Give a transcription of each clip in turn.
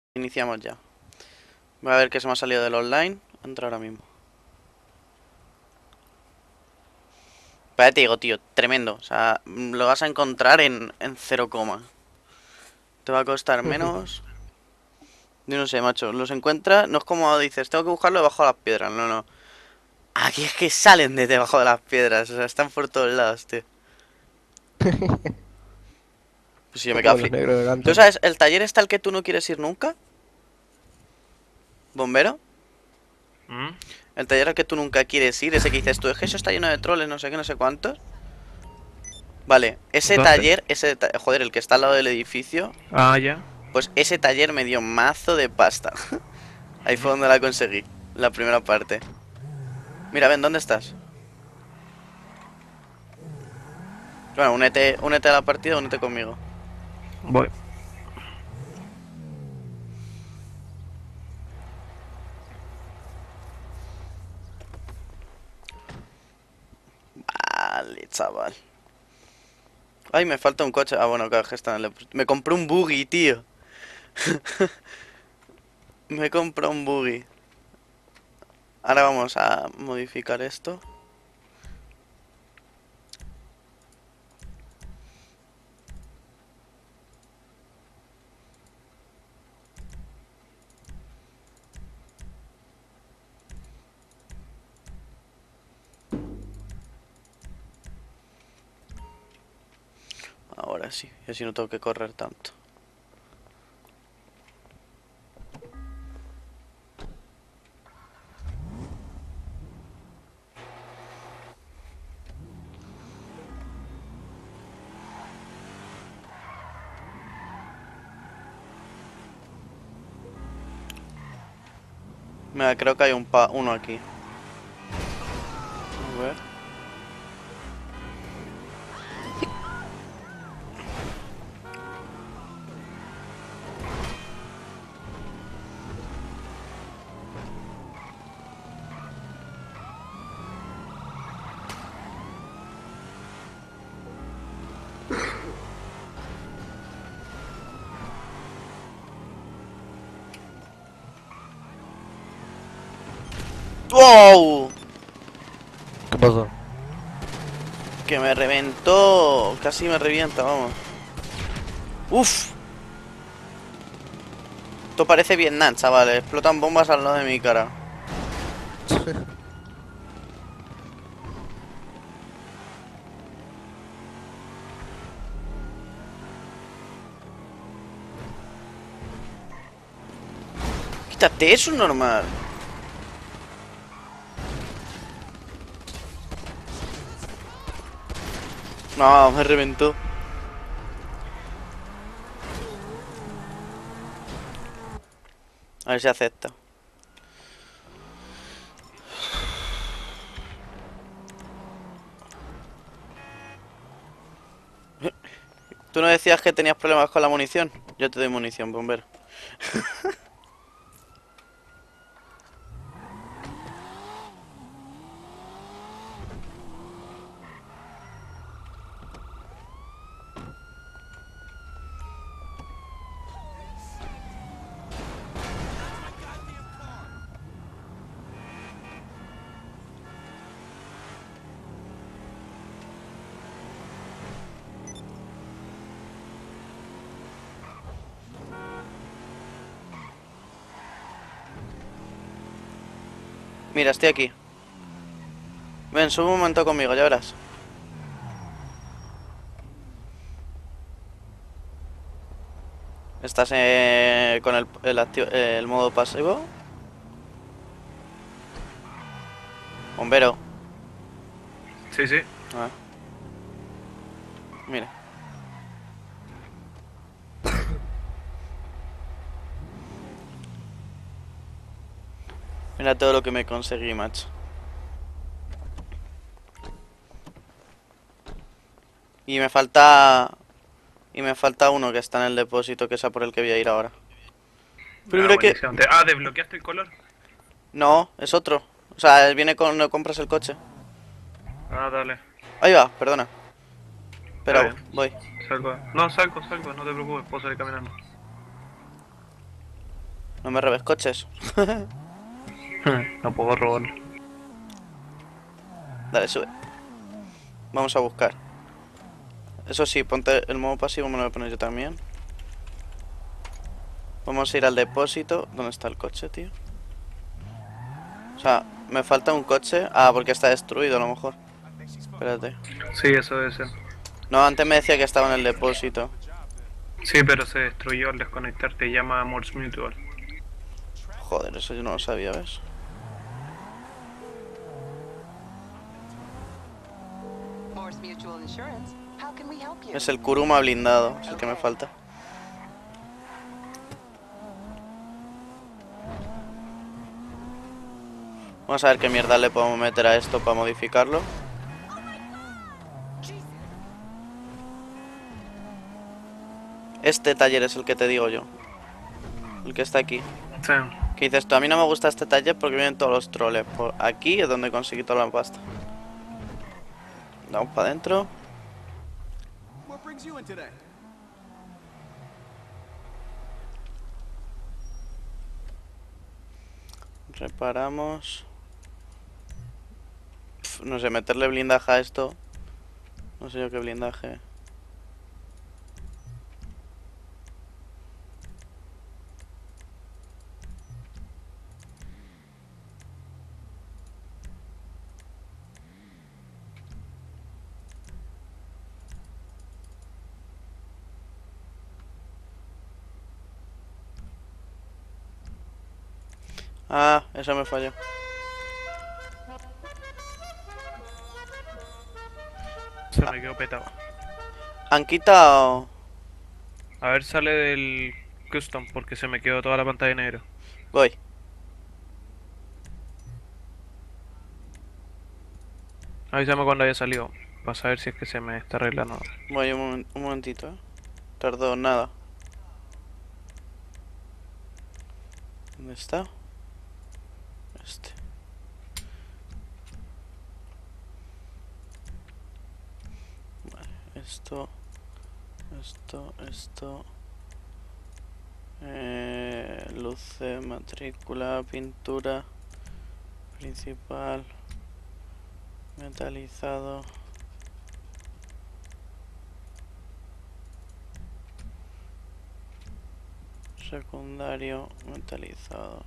Iniciamos ya. Voy a ver qué se me ha salido del online. Entra ahora mismo. Pero ya te digo, tío, tremendo. O sea, lo vas a encontrar en 0, te va a costar menos. Yo no sé, macho. Los encuentras, no es como dices, tengo que buscarlo debajo de las piedras. No, no. Aquí es que salen de debajo de las piedras. O sea, están por todos lados, tío. Pues sí, yo me quedo Como los flip. negros de ¿Tú Ganton. sabes el taller está el que tú no quieres ir nunca? ¿Bombero? ¿Mm? El taller al que tú nunca quieres ir, ese que dices tú, es que eso está lleno de troles, no sé qué, no sé cuántos. Vale, ese ¿Dónde? taller, joder, el que está al lado del edificio, Ah, ya. pues ese taller me dio mazo de pasta. Ahí fue donde la conseguí, la primera parte. Mira, ven, ¿dónde estás? Bueno, únete a la partida, únete conmigo. Voy. Vale, chaval. Ay, me falta un coche. Ah, bueno, claro, que está en el Me compré un buggy, tío. Me compré un buggy. Ahora vamos a modificar esto. Ahora sí, y así no tengo que correr tanto. Mira, creo que hay uno aquí. A ver. ¡Wow! ¿Qué pasó? Que me reventó. Casi me revienta, vamos. ¡Uf! Esto parece Vietnam, chavales. Explotan bombas al lado de mi cara. Quítate eso, normal. No, me reventó. A ver si acepta. ¿Tú no decías que tenías problemas con la munición? Yo te doy munición, bombero. Mira, estoy aquí. Ven, sube un momento conmigo, ya verás. ¿Estás con el modo pasivo? Bombero. Sí, sí. Ah, mira. Mira todo lo que me conseguí, macho. Y me falta... Y me falta uno que está en el depósito, que es a por el que voy a ir ahora. Pero Ah, mira que... buenísimo. ¿Desbloqueaste el color? No, es otro. O sea, viene cuando compras el coche. Ah, dale. Ahí va, perdona. Está Espera, bien. voy. Salgo. No, salgo, no te preocupes, puedo salir caminando. No me robes coches. No puedo robarlo. Dale, sube. Vamos a buscar. Eso sí, ponte el modo pasivo, me lo voy a poner yo también. Vamos a ir al depósito. ¿Dónde está el coche, tío? O sea, me falta un coche. Ah, porque está destruido a lo mejor. Espérate. Sí, eso debe ser. No, antes me decía que estaba en el depósito. Sí, pero se destruyó al desconectarte. Llama a Morse Mutual. Joder, eso yo no lo sabía, ¿ves? Morse Mutual Insurance. How can we help you? Es el Kuruma blindado, es el que me falta. Vamos a ver qué mierda le podemos meter a esto para modificarlo. Este taller es el que te digo yo. El que está aquí. Sí. ¿Qué dices tú? A mí no me gusta este taller porque vienen todos los troles. Por aquí es donde conseguí toda la pasta. Vamos para adentro. What brings you in today? Reparamos. No sé, meterle blindaje a esto. No sé yo qué blindaje. Ah, eso me falló. Se me quedó petado. Han quitado... A ver, sale del custom porque se me quedó toda la pantalla en negro. Voy. Avísame cuando haya salido. Para saber si es que se me está arreglando. Voy un momentito, Tardó nada. ¿Dónde está? Este. Vale, esto. Luces, matrícula, pintura principal, metalizado. Secundario, metalizado.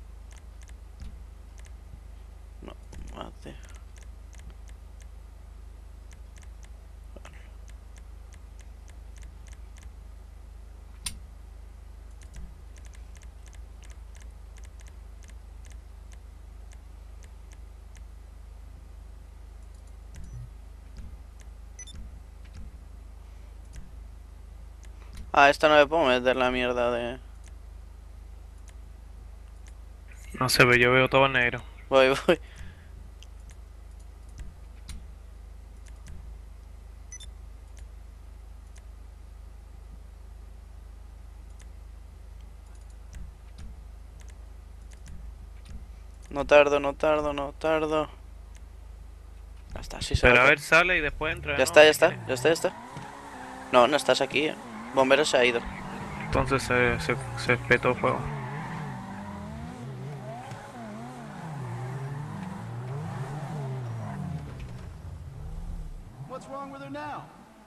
No, mate. Ah, esta no le puedo meter la mierda de... No sé, pero yo veo todo en negro. Voy. No tardo. Ya está, sí se Pero va a ver, sale y después entra. Ya ¿no? está. No, no estás aquí, Bombero se ha ido. Entonces se petó fuego. What's wrong with her now?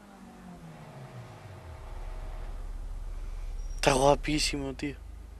Está guapísimo, tío.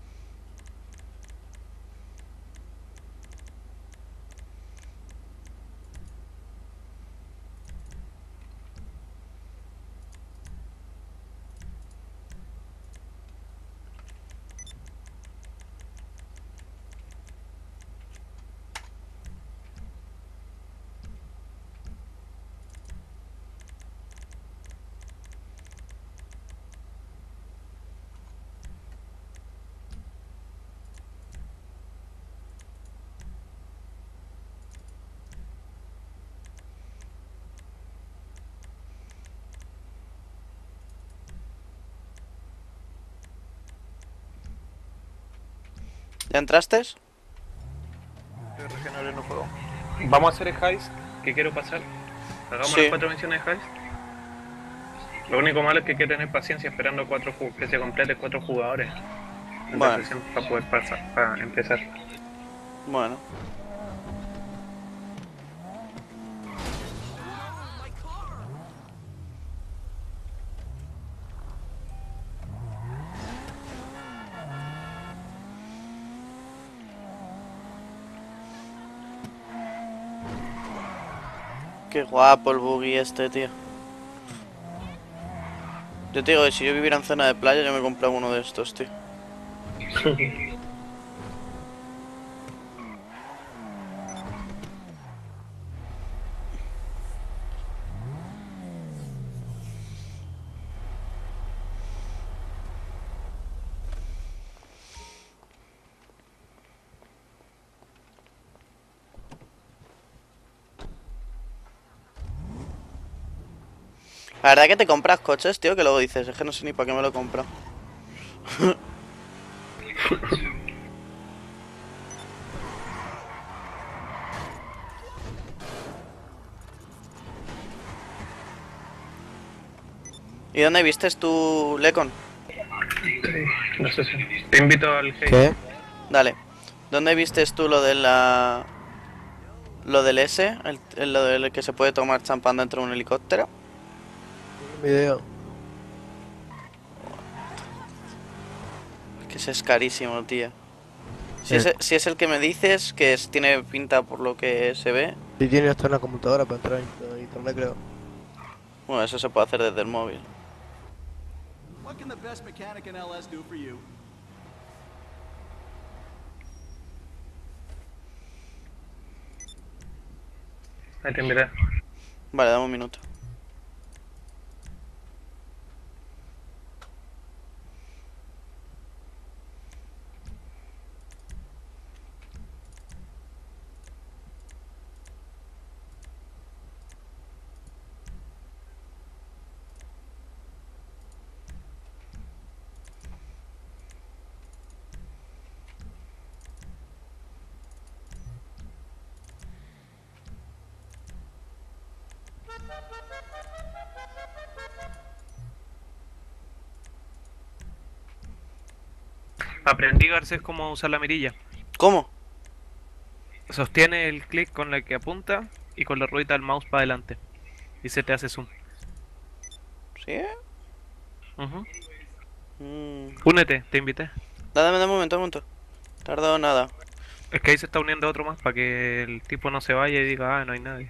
¿Ya entraste? Yo recién ahora no puedo. Vamos a hacer el heist que quiero pasar. Hagamos Sí. las 4 misiones de heist. Lo único malo es que hay que tener paciencia esperando que se complete 4 jugadores. en Bueno. la sesión para poder pasar, para empezar. Bueno. Qué guapo el buggy este, tío. Yo te digo que si yo viviera en zona de playa, yo me compraba uno de estos, tío. La verdad que te compras coches, tío, que luego dices, es que no sé ni para qué me lo he comprado. ¿Y dónde vistes tú, Lecon? No sé si. Te invito al Haze. ¿Qué? Dale. ¿Dónde vistes tú lo de la... lo del S? Lo del que se puede tomar champán dentro de un helicóptero. Un video. Que ese es carísimo, tío. Si es el que me dices, que tiene pinta por lo que se ve. Si tiene hasta una computadora para entrar a internet, creo. Bueno, eso se puede hacer desde el móvil. What can the best mechanic in LS do for you? Ahí te invité. Vale, dame un minuto. Aprendí, Garcés, cómo usar la mirilla. ¿Cómo? Sostiene el clic con el que apunta y con la ruedita del mouse para adelante. Y se te hace zoom. ¿Sí? Ujú. Mm. Únete, te invité. Dame un momento, un momento. Tardó nada. Es que ahí se está uniendo otro más para que el tipo no se vaya y diga, ah, no hay nadie.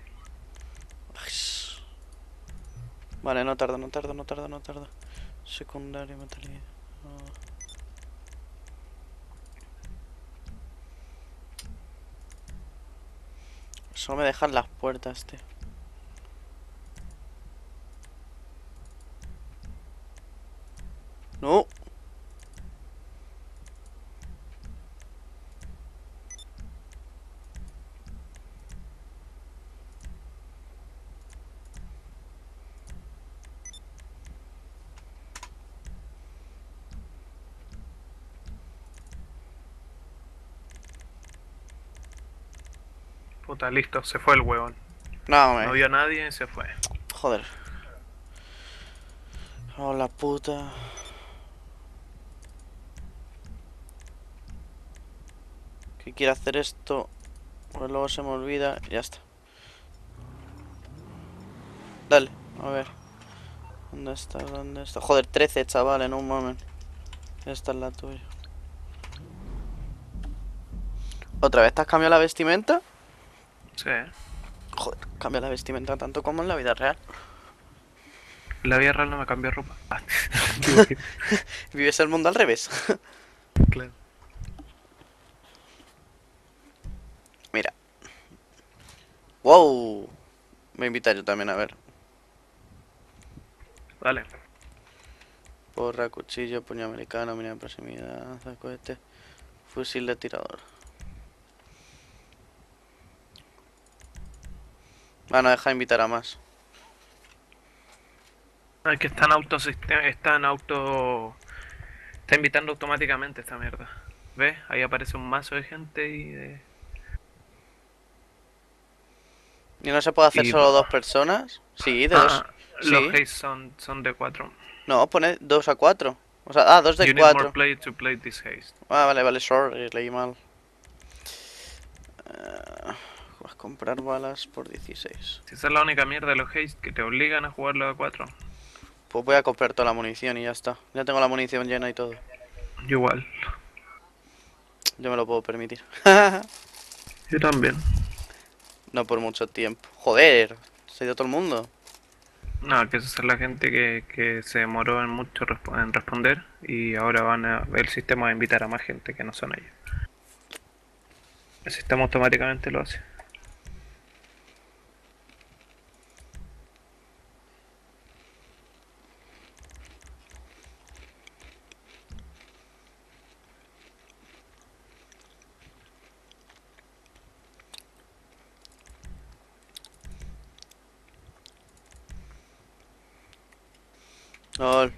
Vale, no tarda, no tarda, no tarda, no tarda. Secundario, metalidad. Solo me dejan las puertas, tío. No. Puta, listo, se fue el huevón. No, No vio a nadie y se fue. Joder. Oh, la puta. Que quiere hacer esto. Pues luego se me olvida y ya está. Dale, a ver. ¿Dónde está? ¿Dónde está? Joder, 13, chaval, en un momento. Esta es la tuya. ¿Otra vez te has cambiado la vestimenta? Sí. Joder, cambia la vestimenta tanto como en la vida real. La vida real no me cambió ropa. Ah, Vives el mundo al revés. claro. Mira. Wow. Me invita yo también a ver. Vale. Porra, cuchillo, puño americano, mina de proximidad, cohete, fusil de tirador. No deja invitar a más. No, es que está en está en auto. Está invitando automáticamente esta mierda. ¿Ves? Ahí aparece un mazo de gente y de. ¿Y no se puede hacer Y- solo dos personas? Sí, de dos. Los Sí. haze son de 4. No, pone 2 a 4. O sea, 2 de You need more 4. players to play this haste. Ah, vale, sorry, leí mal. Vas a comprar balas por 16. Si esa es la única mierda de los haste, que te obligan a jugarlo a 4. Pues voy a comprar toda la munición y ya está. Ya tengo la munición llena y todo. Yo igual. Yo me lo puedo permitir. Yo también. No por mucho tiempo. Joder, se ha ido todo el mundo. No, que esa es la gente que se demoró en mucho en responder y ahora el sistema va a invitar a más gente que no son ellos. El sistema automáticamente lo hace. Lol.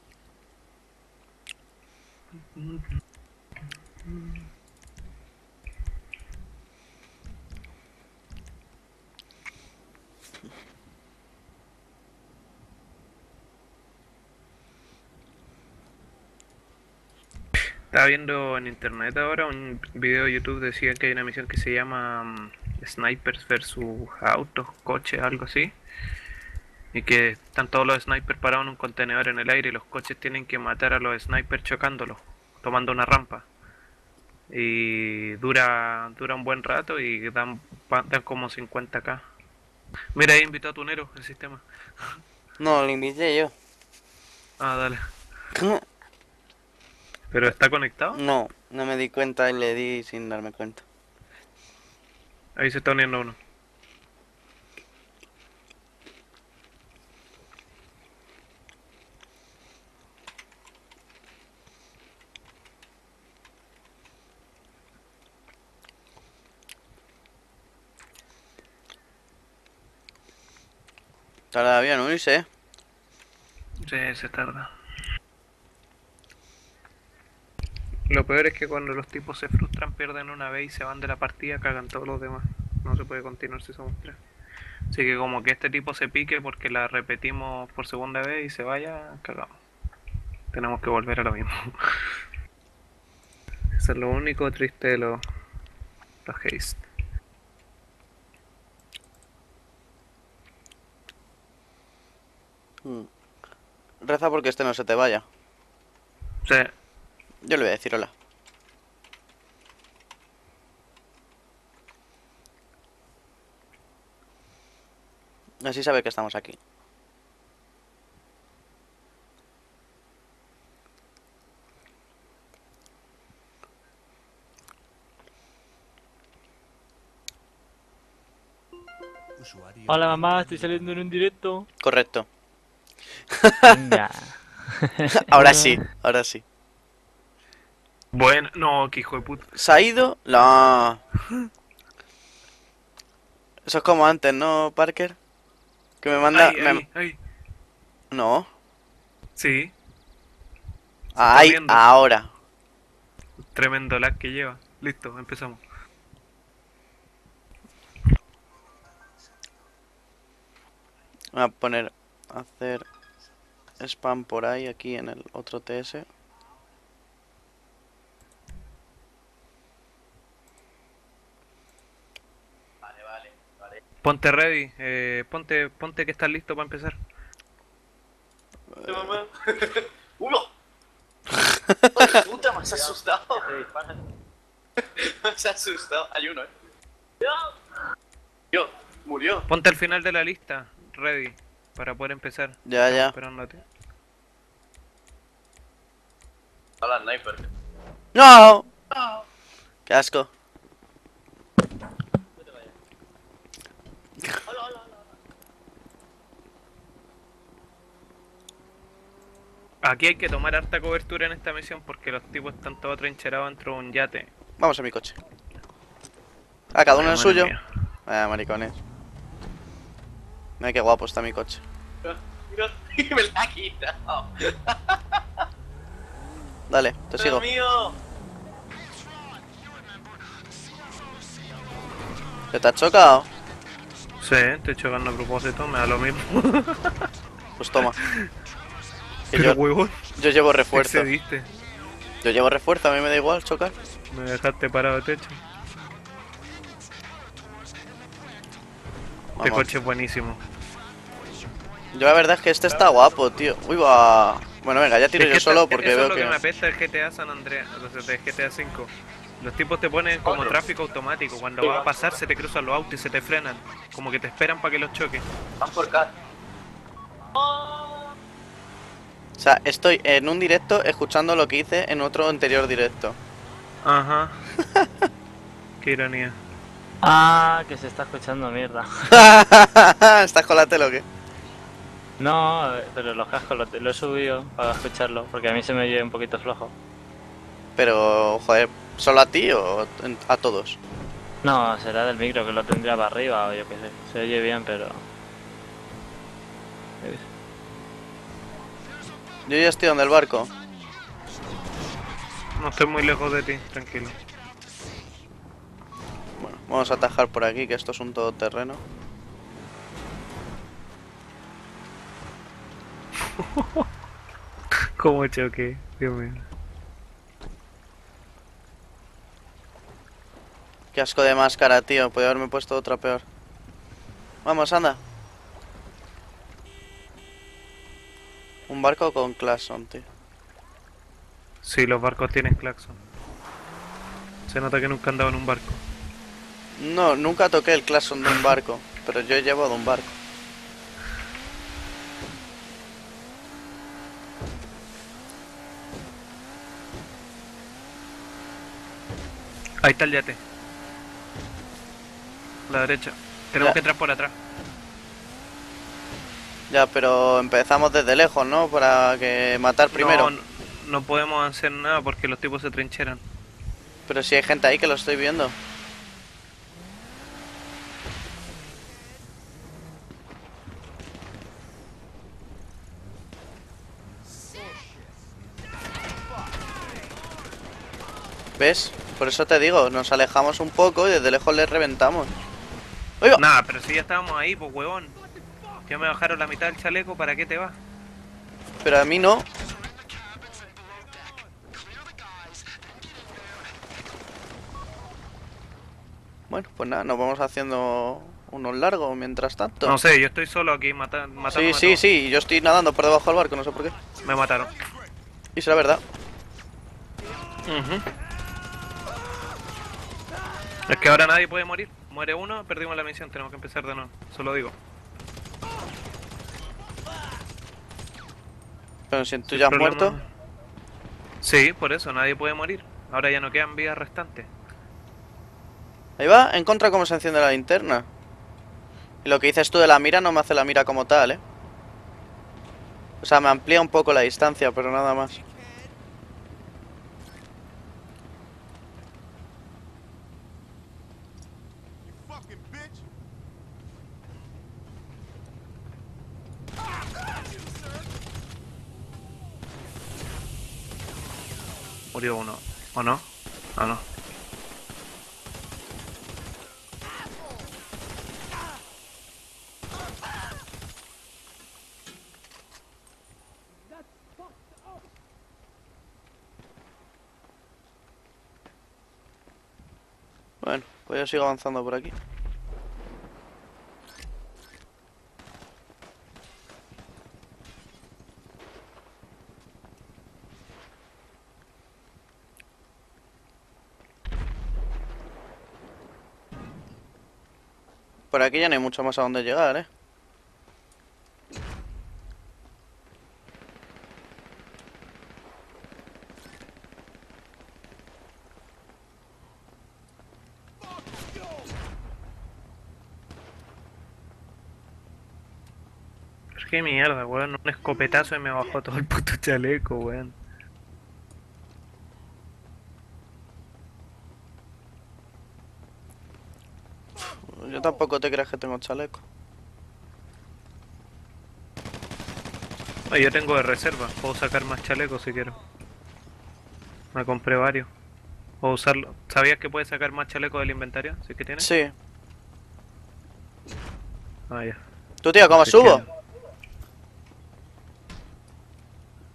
Estaba viendo en internet ahora un video de YouTube, decía que hay una misión que se llama Snipers versus autos, coches, algo así. Y que están todos los snipers parados en un contenedor en el aire y los coches tienen que matar a los snipers chocándolos, tomando una rampa. Y dura un buen rato y dan como 50k. Mira, ahí invitó a Tunero el sistema. No, lo invité yo. Ah, dale. ¿Pero está conectado? No, no me di cuenta y le di sin darme cuenta. Ahí se está uniendo uno. Tarda bien unirse, ¿eh? Sí, se tarda. Lo peor es que cuando los tipos se frustran, pierden una vez y se van de la partida, cagan todos los demás. No se puede continuar si somos 3. Así que como que este tipo se pique porque la repetimos por segunda vez y se vaya, cagamos. Tenemos que volver a lo mismo. Eso es lo único triste de los haste. Reza porque este no se te vaya. Sí. Yo le voy a decir hola. Así sabe que estamos aquí. Hola mamá, estoy saliendo en un directo. Correcto. Venga. Ahora sí, ahora sí. Bueno, no, que hijo de puta. ¿Se ha ido? No. Eso es como antes, ¿no, Parker? Que me manda... Ay. No. Sí, Ay, viendo. ahora. tremendo lag que lleva. Listo, empezamos. Voy a poner... Hacer... Spam por ahí, aquí en el otro TS. Ponte ready, ponte que estás listo para empezar. ¡Uno! ¡Puta, me has asustado! Me has asustado. Hay uno, Yo, murió. Ponte al final de la lista, ready, para poder empezar. Ya, Estamos ya. esperándote. Hola, sniper. ¡No! ¡Qué asco! Aquí hay que tomar harta cobertura en esta misión porque los tipos están todos trincherados dentro de un yate. Vamos a mi coche. Ah, cada uno en el Madre suyo. mía. Maricones. Mira qué guapo está mi coche. Mira, me la ha quitado. Dale, te sigo. ¡Dios mío! ¿Se te ha chocado? Sí, estoy chocando a propósito, me da lo mismo. Pues toma. Que Pero huevón, yo llevo te refuerzo. excediste. Yo llevo refuerzo, a mí me da igual chocar. Me dejaste parado de techo. Este Vamos. coche es buenísimo. Yo la verdad es que este está guapo, tío. Uy, va. Bueno, venga, ya tiro Es yo que solo eso porque es veo lo que que... me apesta del GTA San Andreas, o sea, del GTA 5. Los tipos te ponen como tráfico automático. Cuando vas a pasar se te cruzan los autos y se te frenan. Como que te esperan para que los choques. Van por car. O sea, estoy en un directo escuchando lo que hice en otro anterior directo. Ajá. Qué ironía. Ah, que se está escuchando mierda. ¿Estás con la tele o qué? No, pero los cascos lo he subido para escucharlo, porque a mí se me oye un poquito flojo. Pero, joder, ¿solo a ti o a todos? No, será del micro que lo tendría para arriba o yo qué sé. Se oye bien, pero... Yo ya estoy donde el barco. No estoy muy lejos de ti, tranquilo. Bueno, vamos a atajar por aquí, que esto es un todoterreno. ¿Cómo choqué? Dios mío. Qué asco de máscara, tío. Podría haberme puesto otra peor. Vamos, anda. Un barco con claxon, tío. Sí, los barcos tienen claxon. Se nota que nunca andaba en un barco. No, nunca toqué el claxon de un barco. Pero yo he llevado un barco. Ahí está el yate. A la derecha. Tenemos Ya. que entrar por atrás. Ya, pero empezamos desde lejos, ¿no? Para que matar primero. No podemos hacer nada porque los tipos se trincheran. Pero si hay gente ahí que lo estoy viendo. ¿Ves? Por eso te digo, nos alejamos un poco y desde lejos les reventamos. ¡Oiga! Nada, pero si ya estábamos ahí, pues huevón. Ya me bajaron la mitad del chaleco, ¿para qué te vas? Pero a mí no. Bueno, pues nada, nos vamos haciendo unos largos mientras tanto. No sé, yo estoy solo aquí matando a Sí, todos. sí, yo estoy nadando por debajo del barco, no sé por qué. Me mataron. Y será verdad. Es que ahora nadie puede morir. Muere uno, perdimos la misión, tenemos que empezar de nuevo. Solo digo. Pero si tú Sin ya has problema. muerto. Sí, por eso, nadie puede morir. Ahora ya no quedan vidas restantes. Ahí va, en contra cómo se enciende la linterna. Y lo que dices tú de la mira no me hace la mira como tal, ¿eh? O sea, me amplía un poco la distancia, pero nada más. Murió uno. ¿O no? Ah, no. Bueno, pues yo sigo avanzando por aquí. Por aquí ya no hay mucho más a dónde llegar, ¿eh? Pero qué mierda, weón. Un escopetazo y me bajó todo el puto chaleco, weón. Yo tampoco te creas que tengo chaleco. Yo tengo de reserva. Puedo sacar más chalecos si quiero. Me compré varios. Puedo usarlo. ¿Sabías que puedes sacar más chalecos del inventario? ¿Sí que tienes? Sí. Ah, ya. ¿Tú, tío, cómo Sí, subo? quiero.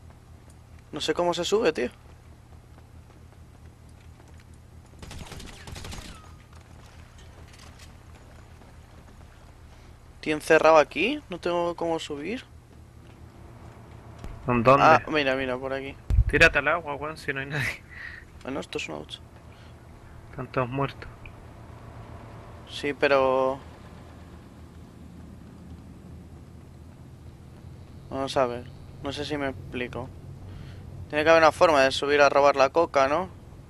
No sé cómo se sube, tío. Estoy encerrado aquí. No tengo cómo subir. ¿Dónde? Ah, mira, mira, por aquí. Tírate al agua, weón, si no hay nadie. Bueno, esto es una 8. Están todos muertos. Sí, pero... Vamos a ver. No sé si me explico. Tiene que haber una forma de subir a robar la coca, ¿no?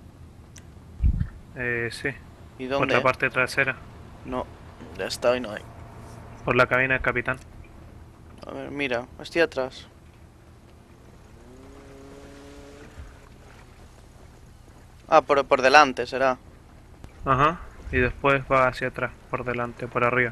Sí. ¿Y Por dónde? la parte trasera. No, ya está y no hay. Por la cabina del capitán. A ver, mira, estoy atrás. Ah, por delante será. Ajá. Y después va hacia atrás, por delante, por arriba.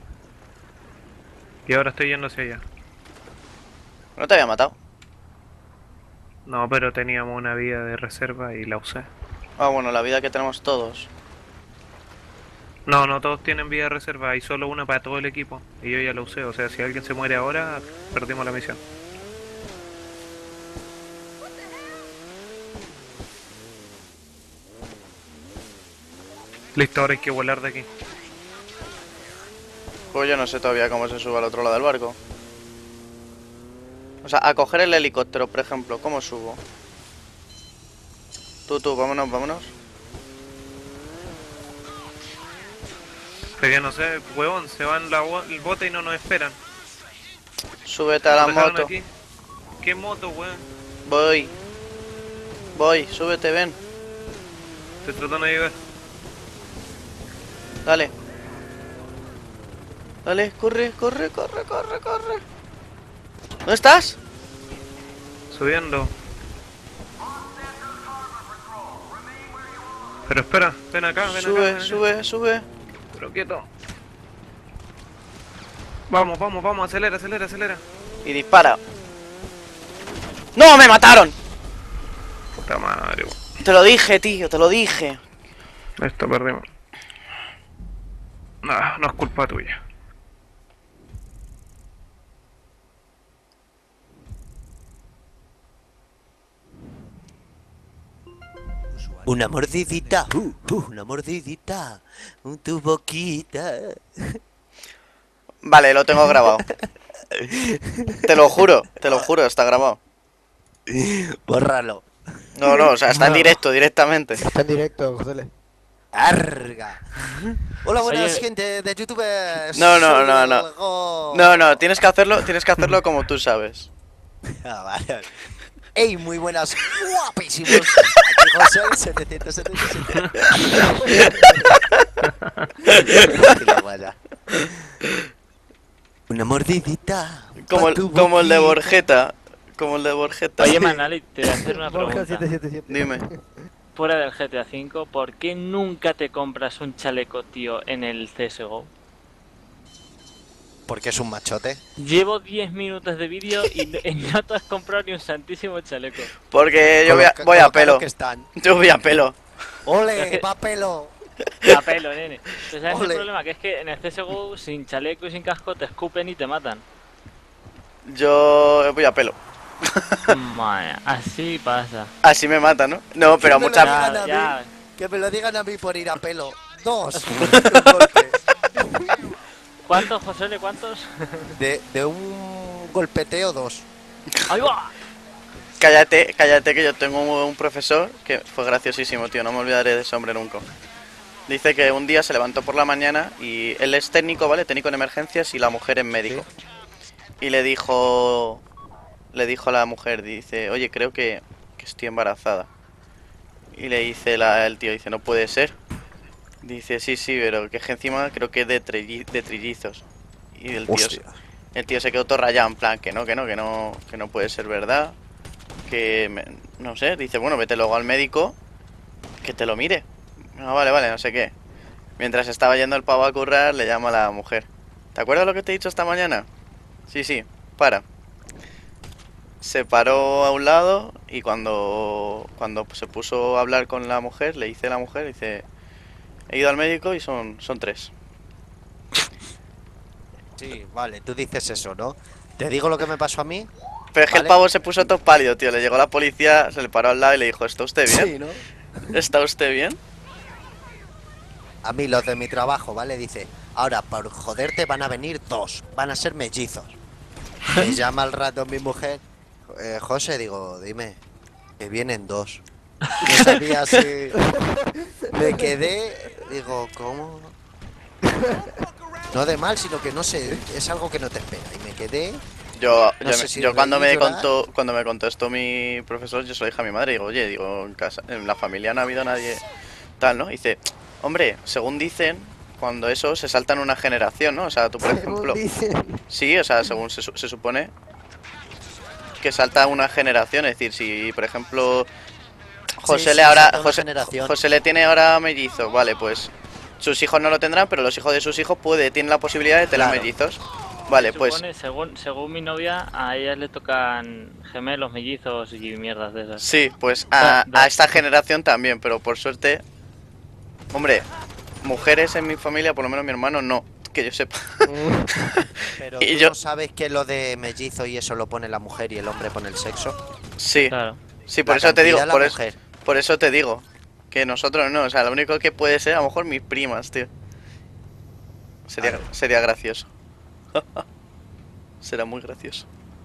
Y ahora estoy yendo hacia allá. No te había matado. No, pero teníamos una vida de reserva y la usé. Ah, bueno, la vida que tenemos todos. No, no todos tienen vida de reserva, hay solo una para todo el equipo. Y yo ya la usé, o sea, si alguien se muere ahora, perdimos la misión. Listo, ahora hay que volar de aquí. Pues yo no sé todavía cómo se sube al otro lado del barco. O sea, a coger el helicóptero, por ejemplo, ¿cómo subo? Tú, vámonos, vámonos. Pero ya no sé, huevón, se van el bote y no nos esperan. Súbete a la ¿Nos dejaron moto. aquí? ¿Qué moto, weón? Voy, súbete, ven. Te tratan de ayudar. Dale. Dale, corre, corre, corre, corre, corre. ¿Dónde estás? Subiendo. Pero espera, ven acá, ven acá. Sube, ven acá. sube, sube. Pero quieto. Vamos, vamos, vamos, acelera, acelera, acelera. Y dispara. ¡No, me mataron! Puta madre, weón. Te lo dije, tío, te lo dije. Esto perdimos. No, no es culpa tuya. Una mordidita, una mordidita, tu boquita. Vale, lo tengo grabado. Te lo juro, está grabado. Bórralo. No, no, o sea, está en directo, directamente. Está en directo, José. Arga. Hola, buenas Oye. gente de YouTube. No, no, Soy no, el no. Go. No, tienes que hacerlo como tú sabes. Ah, vale. Ey, muy buenas, guapísimos. Aquí José 777. Que le vaya. Una mordidita. Como pa' tu como el de boquita. Borjeta. Como el de Borjeta. Oye, Manali, te voy a hacer una Borja pregunta. 777. Dime. Fuera del GTA V, ¿por qué nunca te compras un chaleco, tío, en el CSGO? Porque es un machote. Llevo 10 minutos de vídeo y no te has comprado ni un santísimo chaleco. Porque yo Con lo voy con a lo caro pelo. que están. Yo voy a pelo. Ole, va pelo. A pelo, nene. Pero ¿sabes Ole. el problema? Que es que en el CSGO, sin chaleco y sin casco, te escupen y te matan. Yo voy a pelo. Madre, así pasa. Así me mata, ¿no? No, pero Que me lo muchas... digan a Ya, mí. Que me lo digan a mí por ir a pelo. 2 golpes. ¿Cuántos, José? ¿Cuántos? De un golpeteo 2. ¡Ahí va! Cállate, cállate, que yo tengo un profesor que fue graciosísimo, tío, no me olvidaré de ese hombre nunca. Dice que un día se levantó por la mañana y él es técnico, ¿vale? Técnico en emergencias y la mujer es médico. Y le dijo a la mujer, dice, oye, creo que estoy embarazada. Y le dice el tío, dice, no puede ser. Dice, sí, pero que es que encima creo que es de trillizos. Y el tío se quedó todo rayado, en plan, que no puede ser verdad. No sé, dice, bueno, vete luego al médico, que te lo mire. No, vale, no sé qué. Mientras estaba yendo el pavo a currar, le llama a la mujer. ¿Te acuerdas lo que te he dicho esta mañana? Sí, para. Se paró a un lado y cuando se puso a hablar con la mujer, le dice a la mujer, dice, he ido al médico y son 3. Sí, vale, tú dices eso, ¿no? ¿Te digo lo que me pasó a mí? Pero es que el ¿Vale? pavo se puso todo pálido, tío. Le llegó la policía, se le paró al lado y le dijo, ¿está usted bien? Sí, ¿no? ¿Está usted bien? A mí los de mi trabajo, ¿vale? Dice, ahora por joderte van a venir 2, van a ser mellizos. Me llama al rato mi mujer, José, digo, dime, que vienen 2. No sabía si... Me quedé, digo, ¿cómo? No de mal, sino que no sé, es algo que no te espera. Y me quedé... No sé si Yo cuando reír, cuando me contó esto mi profesor, yo se lo dije a mi madre, digo, oye, digo, en casa, en la familia no ha habido nadie tal, ¿no? Y dice, hombre, según dicen, cuando eso se saltan una generación, ¿no? O sea, tú por ejemplo, sí, o sea, según se supone que salta una generación, es decir, si por ejemplo José Sí, le sí, ahora salta una generación. José le tiene ahora mellizo, vale, pues sus hijos no lo tendrán, pero los hijos de sus hijos tienen la posibilidad de tener Claro. mellizos. Vale, Se pues supone, según mi novia, a ellas le tocan gemelos, mellizos y mierdas de esas. sí, pues Da- da- a esta generación también, pero por suerte, hombre, mujeres en mi familia, por lo menos mi hermano, no, que yo sepa. Pero Y tú yo- no sabes que lo de mellizo y eso lo pone la mujer y el hombre pone el sexo. Sí, Claro. sí, por La eso te digo, cantidad de la mujer. por eso te digo, que nosotros no, o sea, lo único que puede ser, a lo mejor mis primas, tío. Claro. Sería gracioso. Será muy gracioso.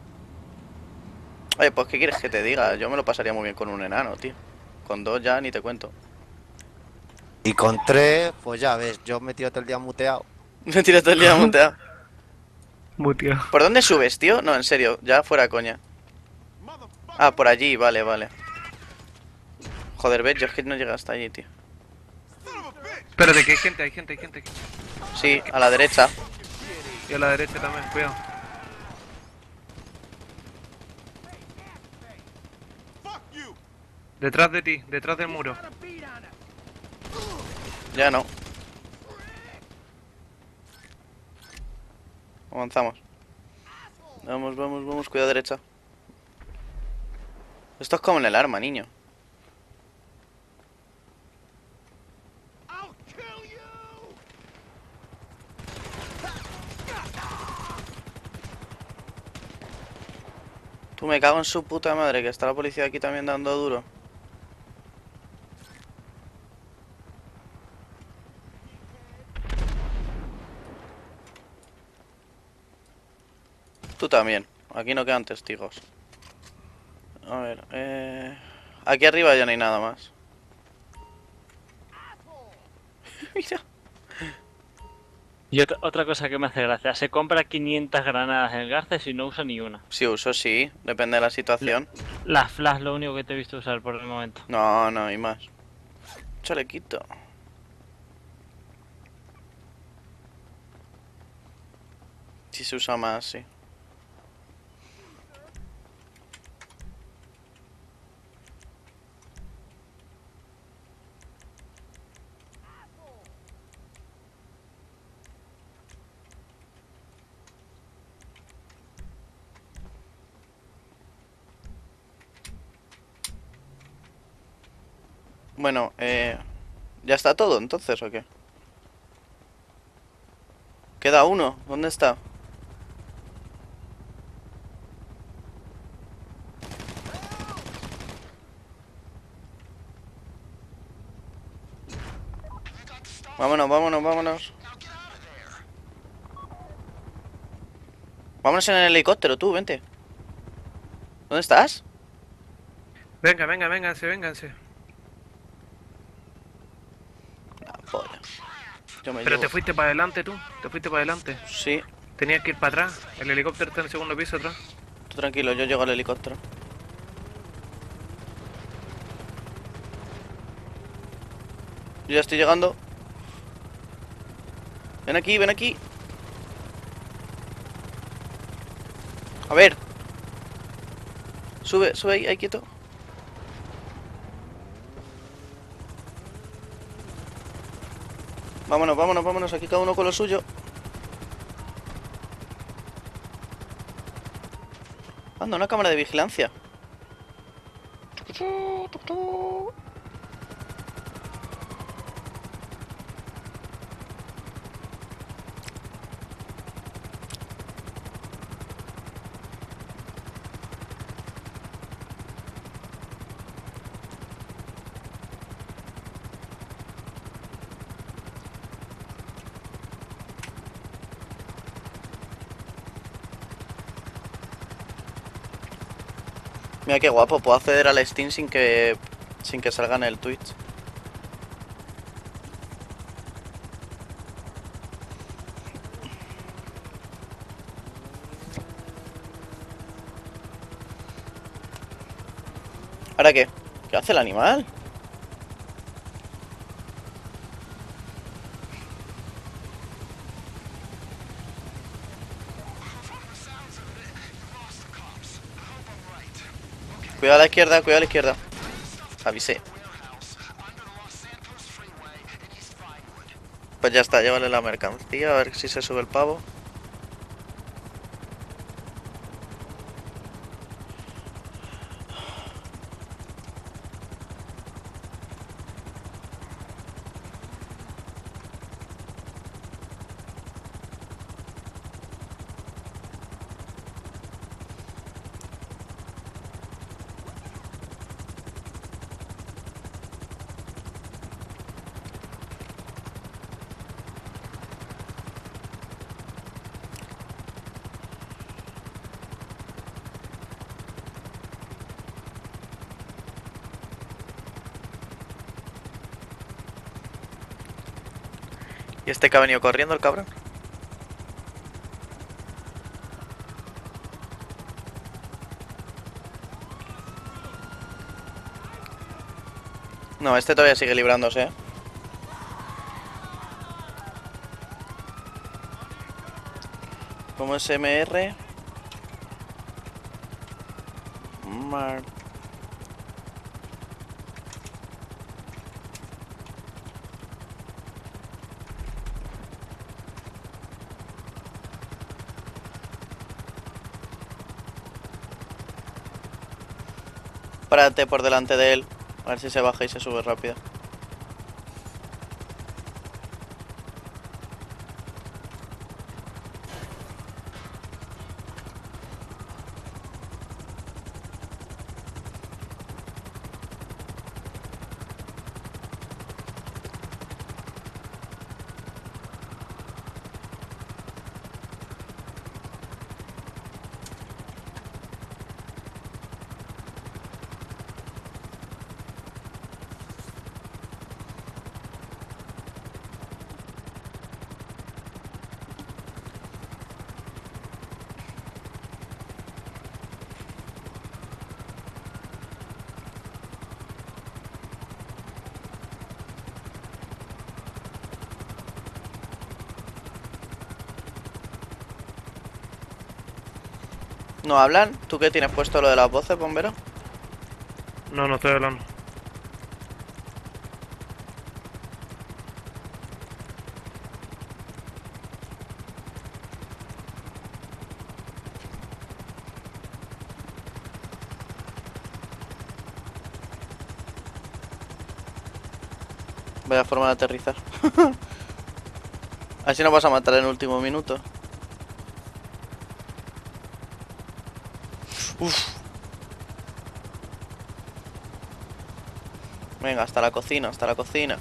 Oye, pues ¿qué quieres que te diga? Yo me lo pasaría muy bien con un enano, tío. Con 2 ya ni te cuento. Y con 3, pues ya ves, yo me tiro todo el día muteado. Me tiras todo el día monteado. Muteado. ¿Por dónde subes, tío? No, en serio, ya fuera coña. Ah, por allí, vale, vale. Joder, ves, yo es que no llega hasta allí, tío. Espérate, que hay gente. Sí, a la derecha. Y a la derecha también, cuidado. Detrás de ti, detrás del muro. Ya no. Avanzamos. Vamos, cuidado derecha. Esto es como en el arma, niño. Tú, me cago en su puta madre, que está la policía aquí también dando duro. Tú también. Aquí no quedan testigos. A ver, aquí arriba ya no hay nada más. Mira. Y otra cosa que me hace gracia, se compra 500 granadas en Garces y no usa ni una. Si uso, sí. Depende de la situación. Las flash lo único que te he visto usar por el momento. No, no hay más. Chalequito. Si se usa más, sí. Bueno, ¿ya está todo entonces o qué? Queda uno. ¿Dónde está? Vámonos. Vámonos en el helicóptero, tú, vente. ¿Dónde estás? Vénganse. La polla. Yo me Pero llevo- te fuiste para adelante tú, Sí, Tenías que ir para atrás. El helicóptero está en el segundo piso atrás. tú tranquilo, yo llego al helicóptero. Yo ya estoy llegando. Ven aquí. A ver. Sube ahí quieto. Vámonos, aquí cada uno con lo suyo. Anda, una cámara de vigilancia. Mira qué guapo, puedo acceder al Steam sin que salga en el Twitch. ¿Ahora qué? ¿Qué hace el animal? Cuidado a la izquierda, cuidado a la izquierda. Avisé. Pues ya está, llévale la mercancía, a ver si se sube el pavo. ¿Y este que ha venido corriendo, el cabrón? No, este todavía sigue librándose, ¿eh? Como SMR. Mar... Párate por delante de él. A ver si se baja y se sube rápido. ¿No hablan? ¿Tú qué tienes puesto lo de las voces, bombero? No, no estoy hablando. Vaya forma de aterrizar. Así nos vas a matar en el último minuto. Uf. Venga, hasta la cocina, hasta la cocina.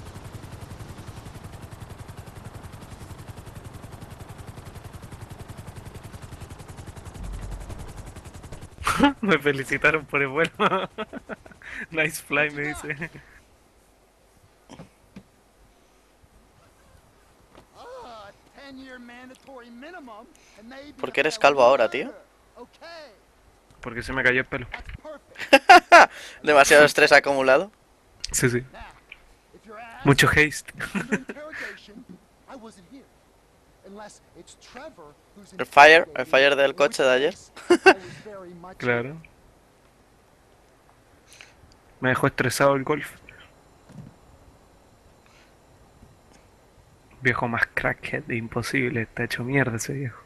Me felicitaron por el vuelo. Nice fly, me dice. Ah, 10-year mandatory minimum, and maybe ¿Por qué eres a calvo ahora, little tío? better. Okay, Porque se me cayó el pelo. that's perfect. Demasiado estrés acumulado. Sí, sí. Now, if you're asked Mucho haste. under interrogation, I wasn't here. Unless it's Trevor who's El fire investigating, del in coche de which ayer. case, I was very much Claro. Me dejó estresado el golf. Viejo más crackhead imposible, está hecho mierda ese viejo.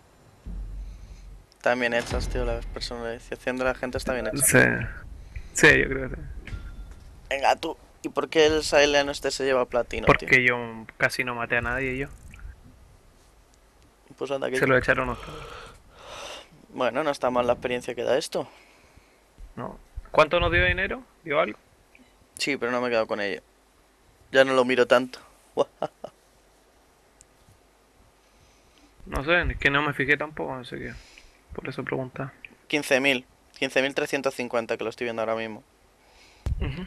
Están bien hechas, tío. La personalización de la gente está bien hecha. Sí, sí, yo creo que sí. Venga, tú. ¿Y por qué el Silent este se lleva platino, tío? Porque yo casi no maté a nadie yo. Pues anda que... Se lo echaron otros. Bueno, no está mal la experiencia que da esto. No. ¿Cuánto nos dio dinero? ¿Dio algo? Sí, pero no me he quedado con ello. Ya no lo miro tanto. No sé, es que no me fijé tampoco, así que por eso preguntaba. 15.000. 15.350 que lo estoy viendo ahora mismo. Ujú.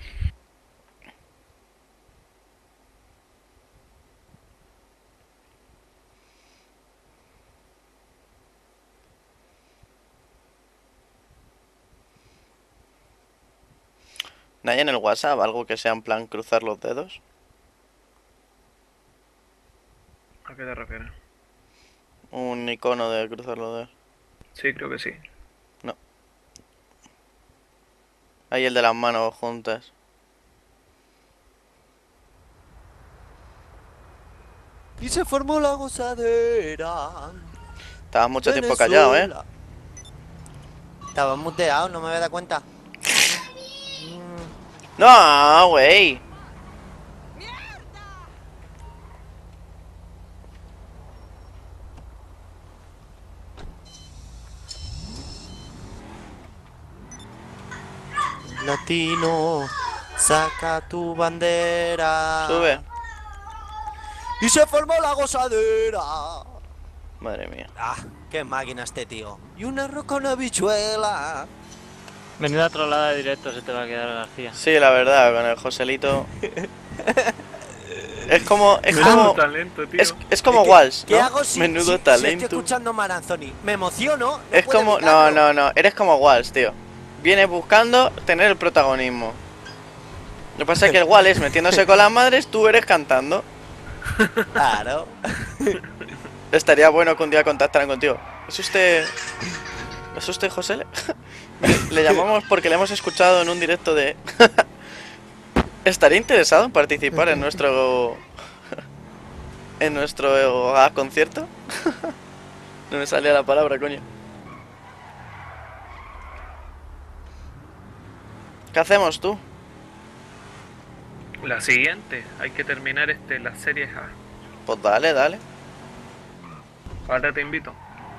¿No hay en el WhatsApp algo que sea en plan cruzar los dedos? ¿A qué te refieres? Un icono de cruzar los dedos. Sí, creo que sí. Ahí el de las manos juntas. Y se formó la gozadera. Estabas mucho tiempo callado, ¿eh? Venezuela. Estaba muteado, no me había dado cuenta. No, güey. Latino, saca tu bandera. Sube. Y se formó la gozadera. Madre mía. Ah, qué máquina este tío. Y un arroz con habichuela. Menuda trolada de directo se te va a quedar, García. Sí, la verdad, con el Joselito. Es como. Es Menudo como. talento, tío. Es como Walsh, ¿Qué ¿no? hago si Menudo si estoy talento. escuchando Mar Anthony? Me emociono. No Es puedo como. evitarlo. No. Eres como Walsh, tío. Vienes buscando tener el protagonismo. Lo que pasa es que el Walsh es metiéndose con las madres, tú eres cantando. Claro. Estaría bueno que un día contactaran contigo. ¿Es usted. ¿Es usted José? Le llamamos porque le hemos escuchado en un directo de. ¿Estaría interesado en participar en nuestro. en nuestro concierto? No me salía la palabra, coño. ¿Qué hacemos tú? La siguiente, hay que terminar las series A. Pues dale. Ahora te invito.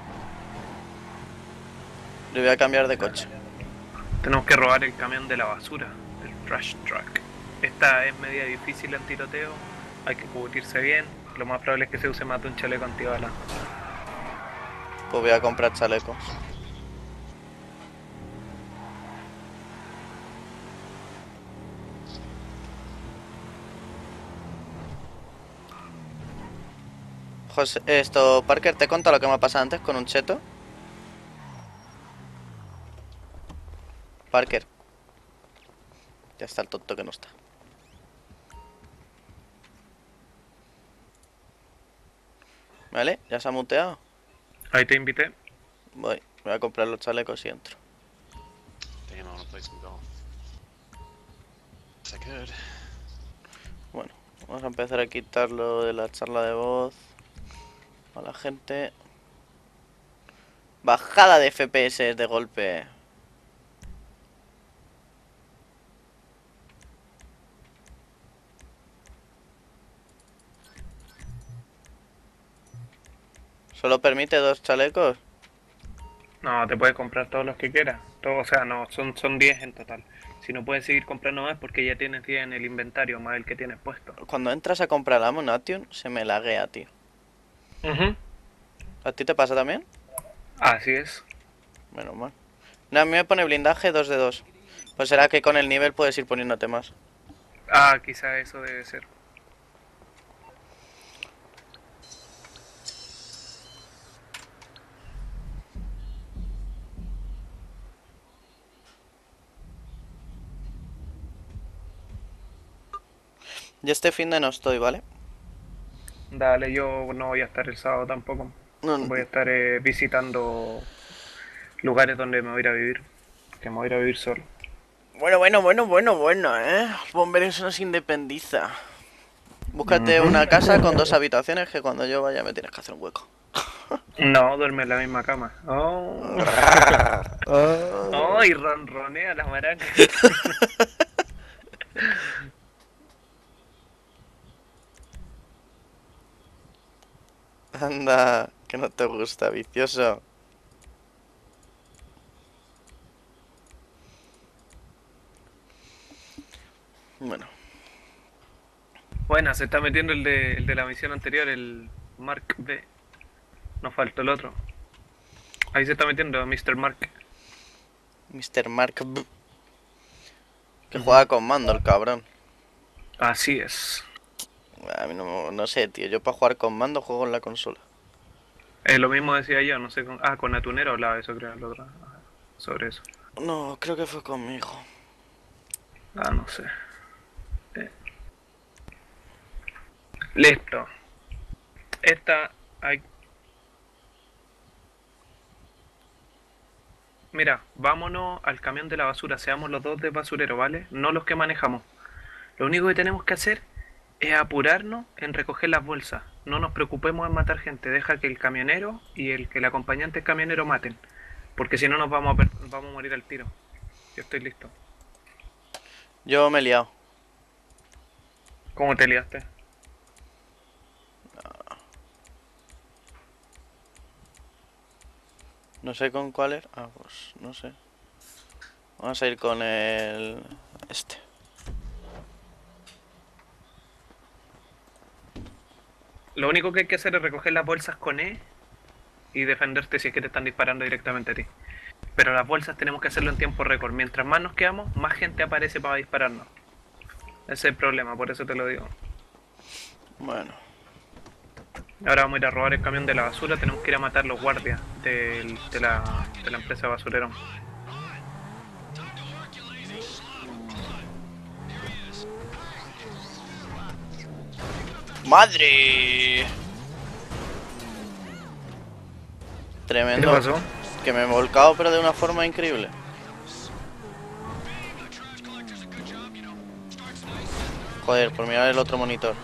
Le voy a cambiar de coche. Tenemos que robar el camión de la basura, el trash truck. Esta es media difícil en tiroteo, hay que cubrirse bien. Lo más probable es que se use más de un chaleco antibala. Pues voy a comprar chalecos. José, Parker, ¿te he contado lo que me ha pasado antes con un cheto? Parker. Ya está el tonto que no está. ¿Vale? ¿Ya se ha muteado? Ahí te invité. Voy a comprar los chalecos y entro. Damn, I wanna play some golf. Yes, I could. Bueno, vamos a empezar a quitar lo de la charla de voz a la gente. Bajada de FPS de golpe. ¿Solo permite 2 chalecos? No, te puedes comprar todos los que quieras. O sea, no, son 10 en total. Si no puedes seguir comprando más porque ya tienes 10 en el inventario, más el que tienes puesto. Cuando entras a comprar la Monation se me laguea, tío. Ujú. ¿A ti te pasa también? Así es. Menos mal. No, a mí me pone blindaje 2 de 2. Pues será que con el nivel puedes ir poniéndote más. Ah, quizá eso debe ser. Yo este fin de no estoy, ¿vale? Dale, yo no voy a estar el sábado tampoco. No, Voy a estar visitando lugares donde me voy a ir a vivir. Que me voy a ir a vivir solo. Bueno, ¿eh? Bomber eso no se independiza. Búscate una casa con 2 habitaciones que cuando yo vaya me tienes que hacer un hueco. No, duerme en la misma cama. Oh, Ah, oh, y ronronea la maraca. Anda, que no te gusta, vicioso. Bueno, Bueno, se está metiendo el de la misión anterior, el Mark B. Nos falta el otro. Ahí se está metiendo Mr. Mark. Mr. Mark B. Que juega con mando el cabrón. Así es. A mí no sé, tío. Yo para jugar con mando juego en la consola. Lo mismo decía yo, no sé, con Atunero hablaba eso, creo, el otro, sobre eso. No, creo que fue conmigo. No sé. Listo. Esta hay... Mira, vámonos al camión de la basura, seamos los dos de basurero, ¿vale? No los que manejamos. Lo único que tenemos que hacer es apurarnos en recoger las bolsas. No nos preocupemos en matar gente, deja que el camionero y el acompañante camionero maten. Porque si no nos vamos a morir al tiro. Yo estoy listo. Yo me he liado. ¿Cómo te liaste? No sé con cuál era. Ah, pues no sé. Vamos a ir con el... este. Lo único que hay que hacer es recoger las bolsas con E y defenderte si es que te están disparando directamente a ti. Pero las bolsas tenemos que hacerlo en tiempo récord. Mientras más nos quedamos, más gente aparece para dispararnos. Ese es el problema, por eso te lo digo. Bueno. Ahora vamos a ir a robar el camión de la basura. Tenemos que ir a matar los guardias de la empresa basurero. ¡Madre! Tremendo. ¿Qué pasó? Que me he volcado, pero de una forma increíble. Joder, por mirar el otro monitor.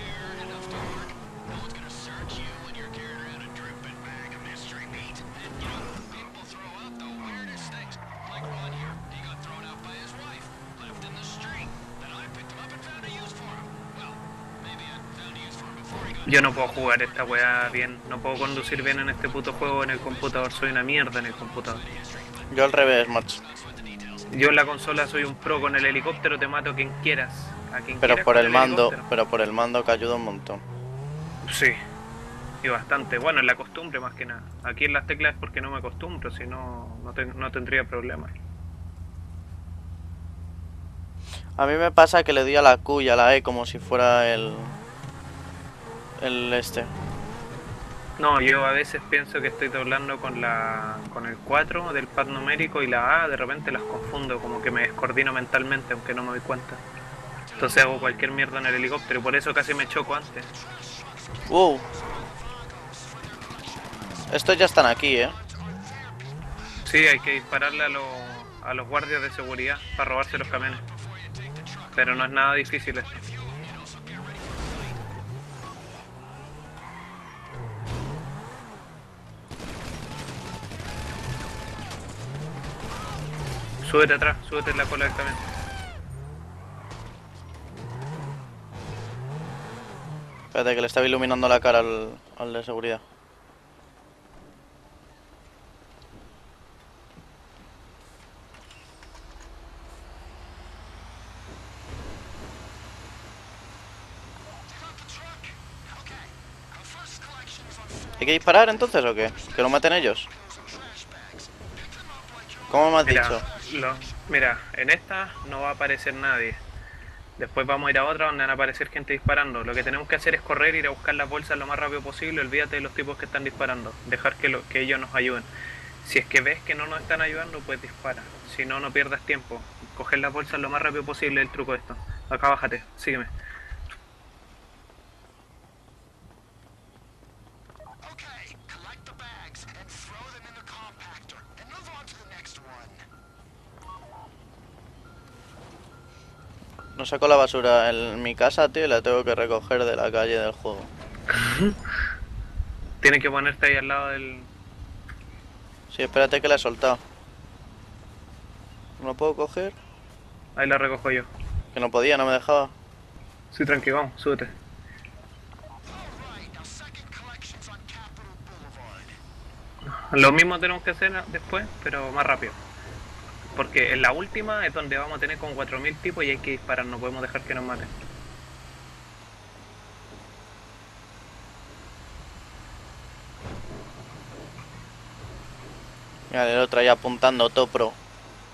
Yo no puedo jugar esta weá bien. No puedo conducir bien en este puto juego en el computador. Soy una mierda en el computador. Yo al revés, macho. Yo en la consola soy un pro. Con el helicóptero te mato a quien quieras. A quien Pero quieras por con el mando, helicóptero. pero por el mando que ayuda un montón. Sí. Y bastante. Bueno, en la costumbre más que nada. Aquí en las teclas es porque no me acostumbro. Si no, no tendría problemas. A mí me pasa que le doy a la Q y a la E como si fuera el este. No, yo a veces pienso que estoy doblando con el 4 del pad numérico y la A, de repente las confundo, como que me descoordino mentalmente, aunque no me doy cuenta. Entonces hago cualquier mierda en el helicóptero y por eso casi me choco antes. ¡Wow! Estos ya están aquí, ¿eh? Sí, hay que dispararle a los guardias de seguridad para robarse los camiones. Pero no es nada difícil esto. Súbete atrás, súbete en la cola del camión. Espérate que le estaba iluminando la cara al de seguridad. ¿Hay que disparar entonces o qué? ¿Que lo maten ellos? ¿Cómo me has dicho? Mira, en esta no va a aparecer nadie. Después vamos a ir a otra donde van a aparecer gente disparando. Lo que tenemos que hacer es correr, ir a buscar las bolsas lo más rápido posible. Olvídate de los tipos que están disparando. Dejar que ellos nos ayuden. Si es que ves que no nos están ayudando, pues dispara. Si no, no pierdas tiempo. Coger las bolsas lo más rápido posible es el truco de esto. Acá bájate, sígueme. Okay, collect the bags and throw them in the compactor, and move on to the next one. No saco la basura en mi casa, tío, y la tengo que recoger de la calle del juego. Tienes que ponerte ahí al lado del... Sí, espérate que la he soltado. ¿No puedo coger? Ahí la recojo yo. Que no podía, no me dejaba. Sí, tranqui, vamos, súbete. Alright, now second collection's on Capitol Boulevard. Lo mismo tenemos que hacer después, pero más rápido. Porque en la última es donde vamos a tener con 4000 tipos y hay que disparar, no podemos dejar que nos maten. Mira, el otro ahí apuntando, todo pro.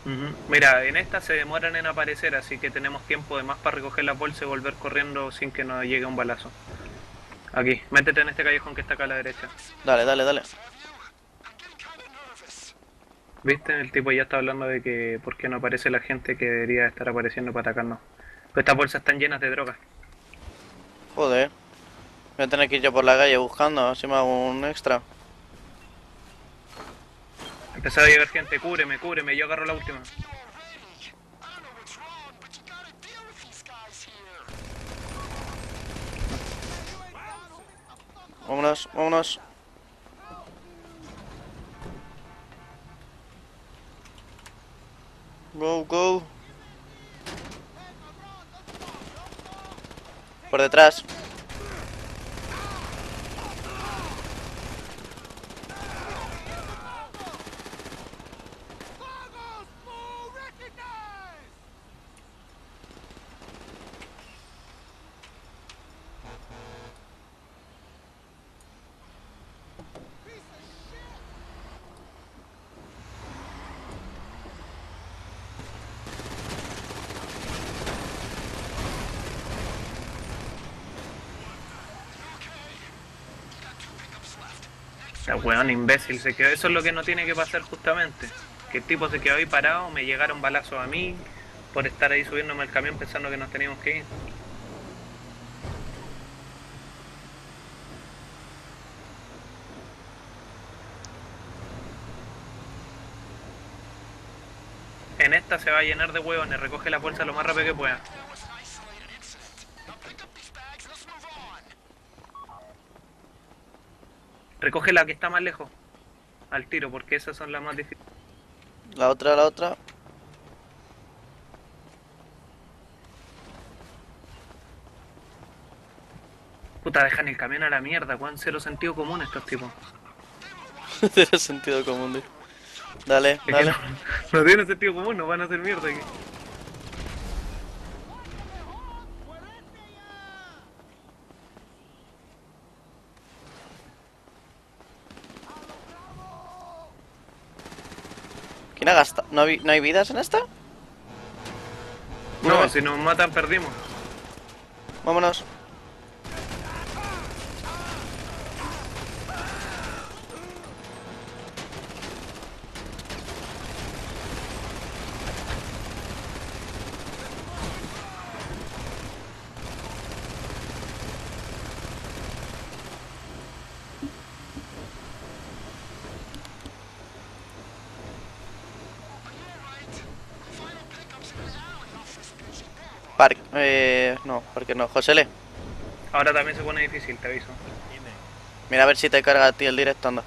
Mira, en esta se demoran en aparecer, así que tenemos tiempo de más para recoger la bolsa y volver corriendo sin que nos llegue un balazo. Aquí, métete en este callejón que está acá a la derecha. Dale, dale, dale. ¿Viste? El tipo ya está hablando de que por qué no aparece la gente que debería estar apareciendo para atacarnos. Pero estas bolsas están llenas de drogas. Joder. Voy a tener que ir yo por la calle buscando, a ver si me hago un extra. Empezó a llegar gente, cúbreme, cúbreme, yo agarro la última. Vámonos, vámonos. Go, go. Por detrás. La weón imbécil se quedó. Eso es lo que no tiene que pasar justamente. Que el tipo se quedó ahí parado, me llegaron balazos a mí por estar ahí subiéndome al camión pensando que nos teníamos que ir. En esta se va a llenar de huevones, recoge la bolsa lo más rápido que pueda. Recoge la que está más lejos. Al tiro, porque esas son las más difíciles. La otra, la otra. Puta, dejan el camión a la mierda, weón. Cero sentido común estos tipos. Tiene sentido común, tío. Dale, Es que dale. no tiene sentido común, nos van a hacer mierda aquí. ¿Quién ha gastado? ¿No hay vidas en esta? No, si nos matan perdimos. Vámonos. No, porque no. Josele, Ahora también se pone difícil, te aviso. mira a ver si te carga a ti el directo, anda.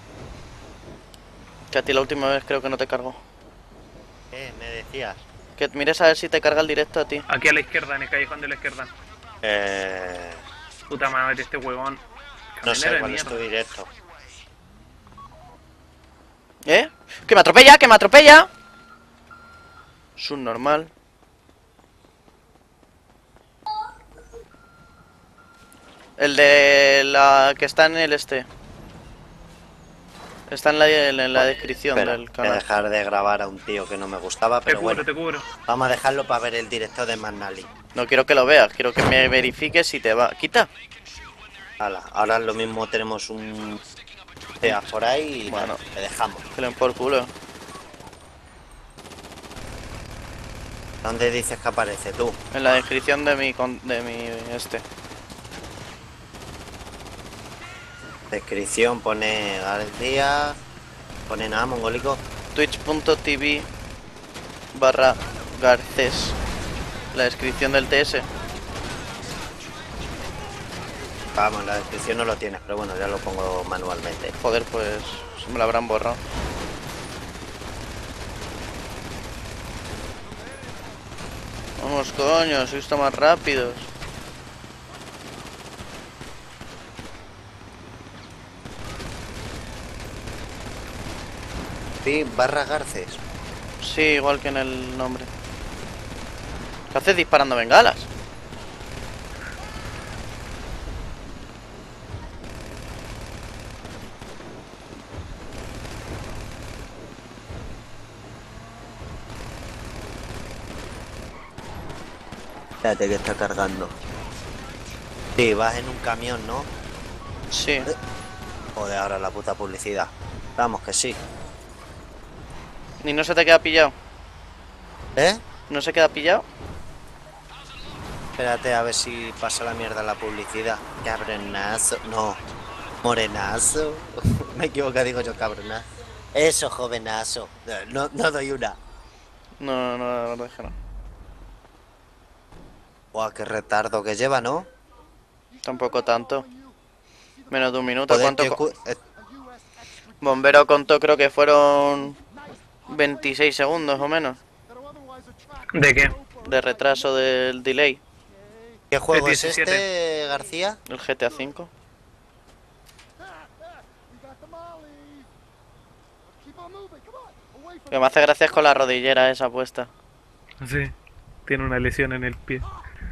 Que a ti la última vez creo que no te cargó. Me decías. Que mires a ver si te carga el directo a ti. Aquí a la izquierda, en el callejón de la izquierda. Puta madre, este huevón. No Camionero sé de cuál es tu mierda. directo. ¿Eh? ¡Que me atropella! ¡Que me atropella! Subnormal. El de la que está en el este. Está en la descripción Espera, del voy a canal. dejar de grabar a un tío que no me gustaba, Te pero cubro, bueno. te cubro. Vamos a dejarlo para ver el directo de Magnali. No quiero que lo veas, quiero que me verifiques si te va. ¡Quita! Hala, ahora lo mismo tenemos un sea por ahí y Bueno. le dejamos. Que le den por culo. ¿Dónde dices que aparece tú? En la descripción de mi este. Descripción pone García, pone nada, mongólico. Twitch.tv/Garcés. La descripción del TS. Vamos, la descripción no lo tienes, pero bueno, ya lo pongo manualmente. Joder, pues se me lo habrán borrado. Vamos, coño, sois más rápidos. Sí, barra Garces. Sí, igual que en el nombre. ¿Qué haces disparando bengalas? Espérate que está cargando. Sí, vas en un camión, ¿no? Sí. Joder, ahora la puta publicidad. Vamos, que sí. ¿Y no se te queda pillado? ¿Eh? ¿No se queda pillado? Espérate a ver si pasa la mierda la publicidad. Cabronazo. No. Morenazo. Me equivoco, digo yo cabronazo. Eso, jovenazo. No doy una. No, la verdad es que no. Buah, qué retardo que lleva, ¿no? Tampoco tanto. Menos de un minuto. Joder, ¿Cuánto? qué Bombero contó, creo que fueron 26 segundos o menos ¿De qué? de retraso del delay. ¿Qué juego es 17. este, García? El GTA V. Lo que me hace gracia es con la rodillera esa puesta. Sí. Tiene una lesión en el pie.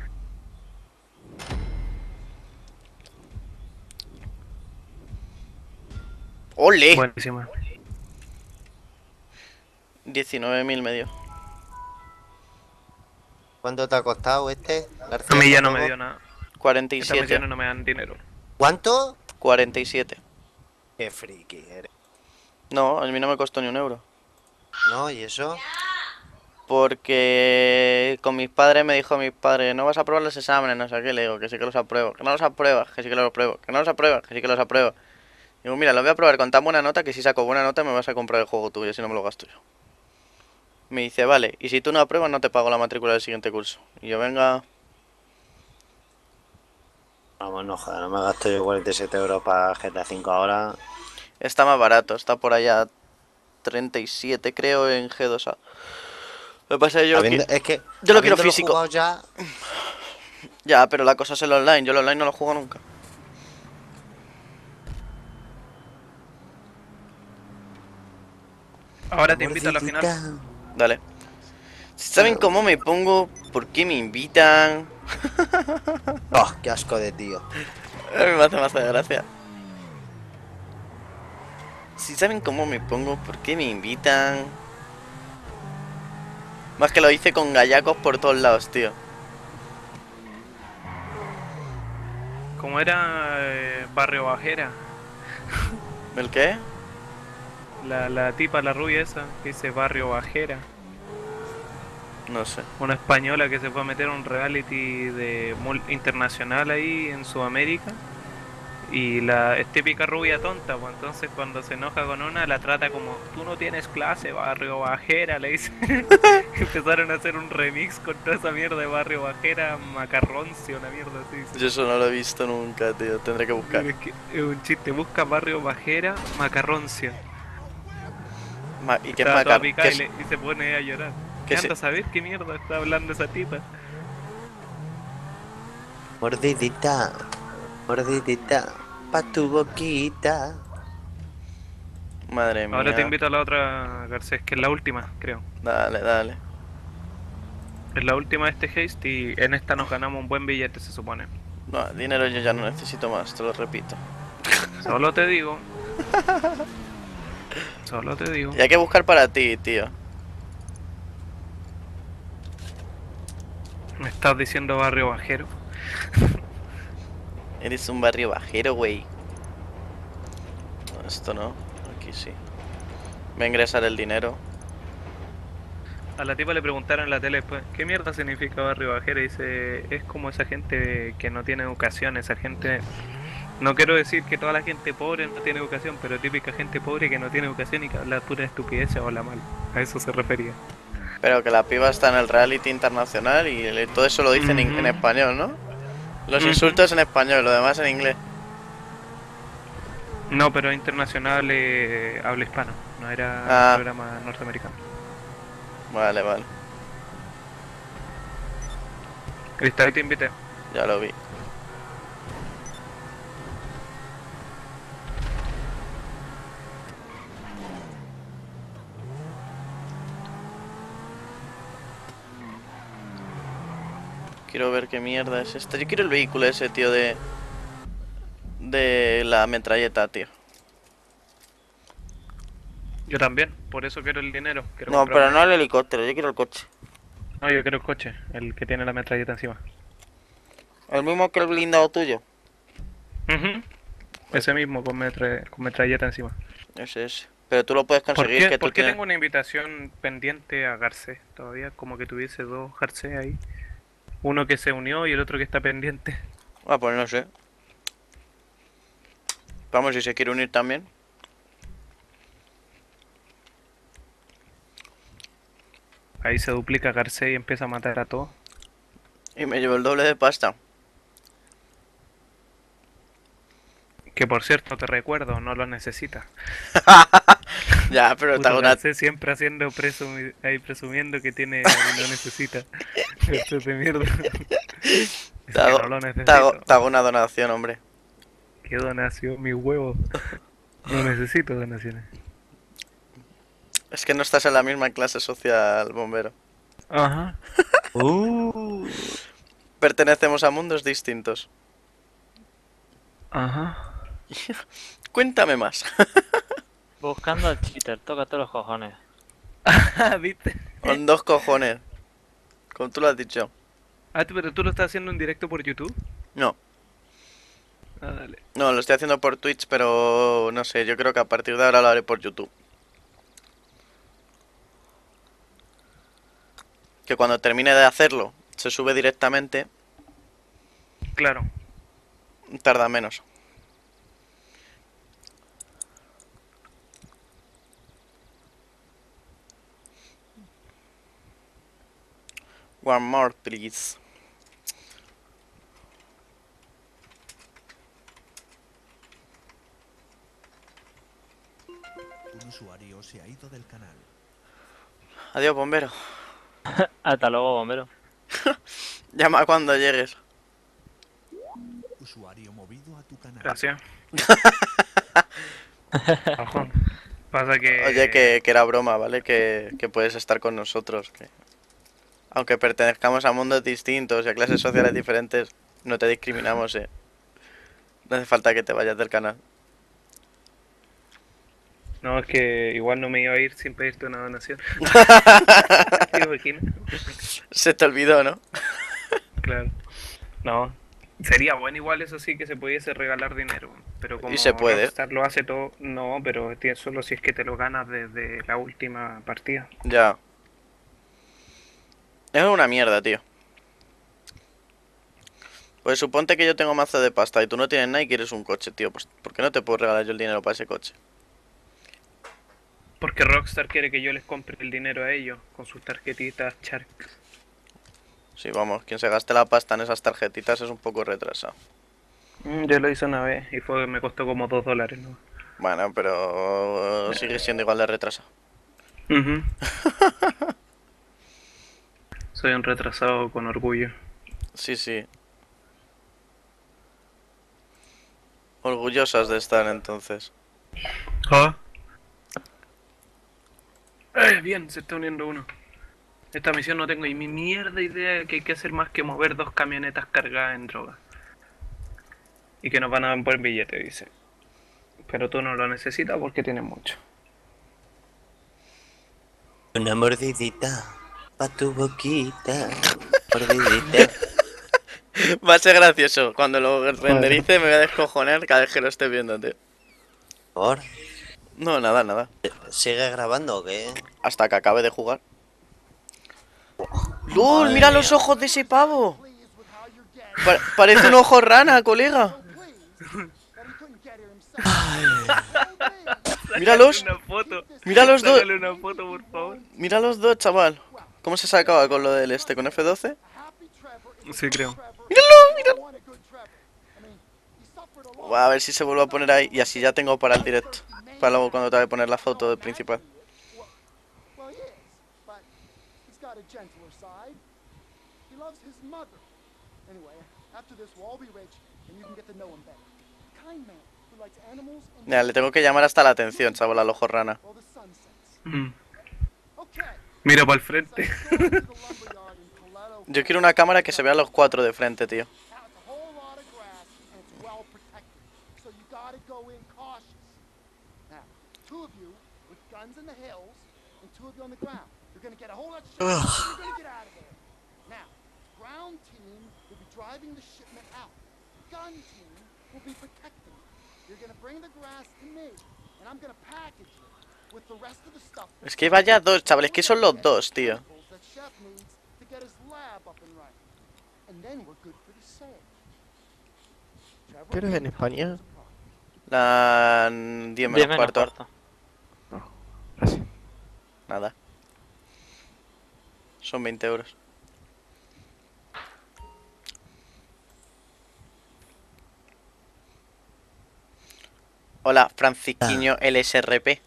¡Ole! Buenísima. 19.000 medio. ¿Cuánto te ha costado este, García? A mí ya no juego? me dio nada. Estas 47. misiones no me dan dinero. ¿Cuánto? 47. Qué friki eres. No, a mí no me costó ni un euro. ¿No? ¿Y eso? Porque con mis padres me dijo mis padres, no vas a aprobar los exámenes, no sé qué, le digo, que sí que los apruebo, que no los apruebas, que sí que los apruebo, que no los apruebas, que sí que los apruebo. Digo, mira, los voy a probar con tan buena nota que si saco buena nota me vas a comprar el juego tuyo, si no me lo gasto yo. Me dice, vale, y si tú no apruebas no te pago la matrícula del siguiente curso. Y yo, venga, Vamos, no joder, no me gasto yo 47 euros para GTA 5 ahora. está más barato, está por allá 37 creo en G2A. Lo que pasa es que Es que yo lo quiero habiéndolo físico. jugado ya, Ya, pero la cosa es el online, yo el online no lo juego nunca. Ahora te invito a la final. mordidita. Dale. Si saben cómo me pongo, ¿por qué me invitan? Oh, qué asco de tío. A mí me hace más gracia. Si saben cómo me pongo, ¿por qué me invitan? Más que lo hice con gallacos por todos lados, tío. Como era Barrio Bajera. ¿El qué? La tipa, la rubia esa, que dice Barrio Bajera. No sé. Una española que se fue a meter a un reality de internacional ahí en Sudamérica. Y es típica rubia tonta, pues entonces cuando se enoja con una la trata como tú no tienes clase, Barrio Bajera, le dice. Empezaron a hacer un remix con toda esa mierda de Barrio Bajera, Macarroncio, una mierda así. Yo eso no lo he visto nunca, tío. Tendré que buscar. Es que es un chiste, busca Barrio Bajera, Macarroncio. ¿Y qué es Estaba toda Macar? picada ¿Qué y, es? y se pone a llorar. ¿Qué ¿Qué se- anda a saber qué mierda está hablando esa tipa? Mordidita. Mordidita. Pa' tu boquita. Madre mía. Ahora te invito a la otra, Garcés, que es la última, creo. Dale, dale. Es la última de este haste y en esta nos ganamos un buen billete, se supone. No, dinero yo ya no necesito más, te lo repito. Solo te digo. Solo te digo. Y hay que buscar para ti, tío. Me estás diciendo barrio bajero. Eres un barrio bajero, güey. No, esto no. Aquí sí. Voy a ingresar el dinero. A la tipa le preguntaron en la tele después, ¿qué mierda significa barrio bajero? Y dice, es como esa gente que no tiene educación, esa gente... No quiero decir que toda la gente pobre no tiene educación, pero típica gente pobre que no tiene educación y que habla pura estupidez o habla mal. A eso se refería. Pero que la piba está en el reality internacional y todo eso lo dicen en Ujú. español, ¿no? Los Ujú. insultos en español, lo demás en inglés. No, pero internacional habla hispano, no era Ah. un programa norteamericano. Vale, vale. Listo, ahí te invité. Ya lo vi. Quiero ver qué mierda es esta. Yo quiero el vehículo ese, tío, de la metralleta, tío. Yo también, por eso quiero el dinero. Quiero No, comprarme. pero no el helicóptero, yo quiero el coche. No, yo quiero el coche, el que tiene la metralleta encima. El mismo que el blindado tuyo. Ujú. Ese mismo con metralleta encima. Ese. Pero tú lo puedes ¿Por conseguir, que qué, tú por qué tienes... tengo una invitación pendiente a Garcés? Todavía como que tuviese dos Garcés ahí. Uno que se unió y el otro que está pendiente. Ah, pues no sé. Vamos, si se quiere unir también. Ahí se duplica Garcés y empieza a matar a todos. Y me llevo el doble de pasta. Que por cierto, te recuerdo, no lo necesitas. Ya, pero te Puto hago una... Garcés siempre haciendo ahí presumiendo que tiene y no necesita. Garcés de mierda. Es Te que hago, no lo te necesito. hago una donación, hombre. ¿Qué donación? Mi huevo. No necesito donaciones. Es que no estás en la misma clase social, bombero. Ajá. Pertenecemos a mundos distintos. Ajá. Cuéntame más. Buscando al cheater, tócate los cojones. ¿Viste? Con dos cojones. Como tú lo has dicho. Ah, pero tú lo estás haciendo en directo por YouTube. No. Ah, dale. No, lo estoy haciendo por Twitch, pero no sé, yo creo que a partir de ahora lo haré por YouTube. Que cuando termine de hacerlo, se sube directamente, Claro. tarda menos. One more, please. Un usuario se ha ido del canal. Adiós, bombero. Hasta luego, bombero. Llama cuando llegues. Usuario movido a tu canal. Gracias. Ojo. Pasa que... Oye, que era broma, ¿vale? Que puedes estar con nosotros. Que... Aunque pertenezcamos a mundos distintos y a clases sociales diferentes, no te discriminamos, ¿eh? No hace falta que te vayas del canal. No, es que igual no me iba a ir sin pedirte una donación. ¿Te imaginas? Se te olvidó, ¿no? Claro. No. Sería bueno igual eso sí que se pudiese regalar dinero. Pero como Y se puede. Rockstar lo hace todo, no, pero solo si es que te lo ganas desde la última partida. Ya. Es una mierda, tío. Pues suponte que yo tengo mazo de pasta y tú no tienes nada y quieres un coche, tío. Pues ¿por qué no te puedo regalar yo el dinero para ese coche? Porque Rockstar quiere que yo les compre el dinero a ellos con sus tarjetitas Sharks. Sí, vamos, quien se gaste la pasta en esas tarjetitas es un poco retrasado. Yo lo hice una vez y me costó como $2, ¿no? Bueno, pero sigue siendo igual de retrasado. Ujú. Soy un retrasado con orgullo. Sí, sí. Orgullosas de estar entonces. ¿Ah? Bien, se está uniendo uno. Esta misión no tengo ni mierda idea que hay que hacer más que mover 2 camionetas cargadas en droga. Y que nos van a dar un buen billete, dice. Pero tú no lo necesitas porque tienes mucho. Una mordidita pa' tu boquita. Mordidita. Va a ser gracioso. Cuando lo renderice me voy a descojonar cada vez que lo esté viendo, tío. ¿Por? No, nada, nada. ¿Sigue grabando o qué? Hasta que acabe de jugar. ¡Lul! Madre ¡Mira mía. los ojos de ese pavo! Parece un ojo rana, colega. Míralos. Una foto. Mira los dos. Sácale una foto, por favor. Mira los dos, chaval. ¿Cómo se sacaba con lo del este? ¿Con F12? Sí, creo. A ver si se vuelve a poner ahí. Y así ya tengo para el directo. Para luego cuando te voy a poner la foto del principal. Well, he is, but he's got a gentler side. He loves his mother. Anyway, after this, we'll all be rich, and you can get to know him better. Kind man who likes animals and Mira, le tengo que llamar hasta la atención, chaval, al ojo rana. all the sun sets. Mm. Okay. Mira para el frente. So let's go to the lumberyard in Coletto. Yo quiero una cámara que se vea los cuatro de frente, tío. Now, it's a whole lot of grass, and it's well protected. So you gotta go in cautious. Now, 2 of you with guns in the hills, and 2 of you on the ground. You're gonna get a whole lot of shots. You're gonna get out of there. driving the shipment out. Gun team will be protecting it. You're gonna bring the grass to me, and I'm gonna package it with the rest of the stuff. Es que vaya dos, chavales, que son los dos, tío. That Chef needs to get his lab up and running. And then we're good for the sale. ¿Qué eres en España? La 10 10 menos menos cuarto. cuarto. Gracias. Nada. Son 20 euros. Hola, Francisquiño LSRP.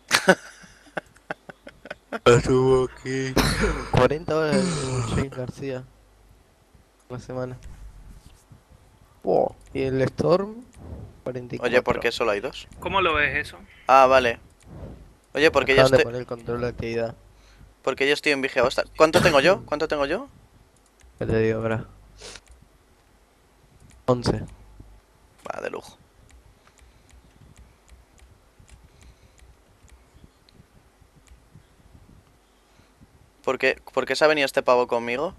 Estuvo aquí 40 horas el Shane García. Una semana. Wow. Y el Storm 44. Oye, ¿por qué solo hay dos? ¿Cómo lo ves eso? Ah, vale. Oye, porque yo Acaban de estoy... poner el control de actividad. Porque yo estoy en Vigea Hostal. ¿Cuánto tengo yo? ¿Cuánto tengo yo? ¿Qué te digo ahora? 11. Va, de lujo. ¿Por qué se ha venido este pavo conmigo?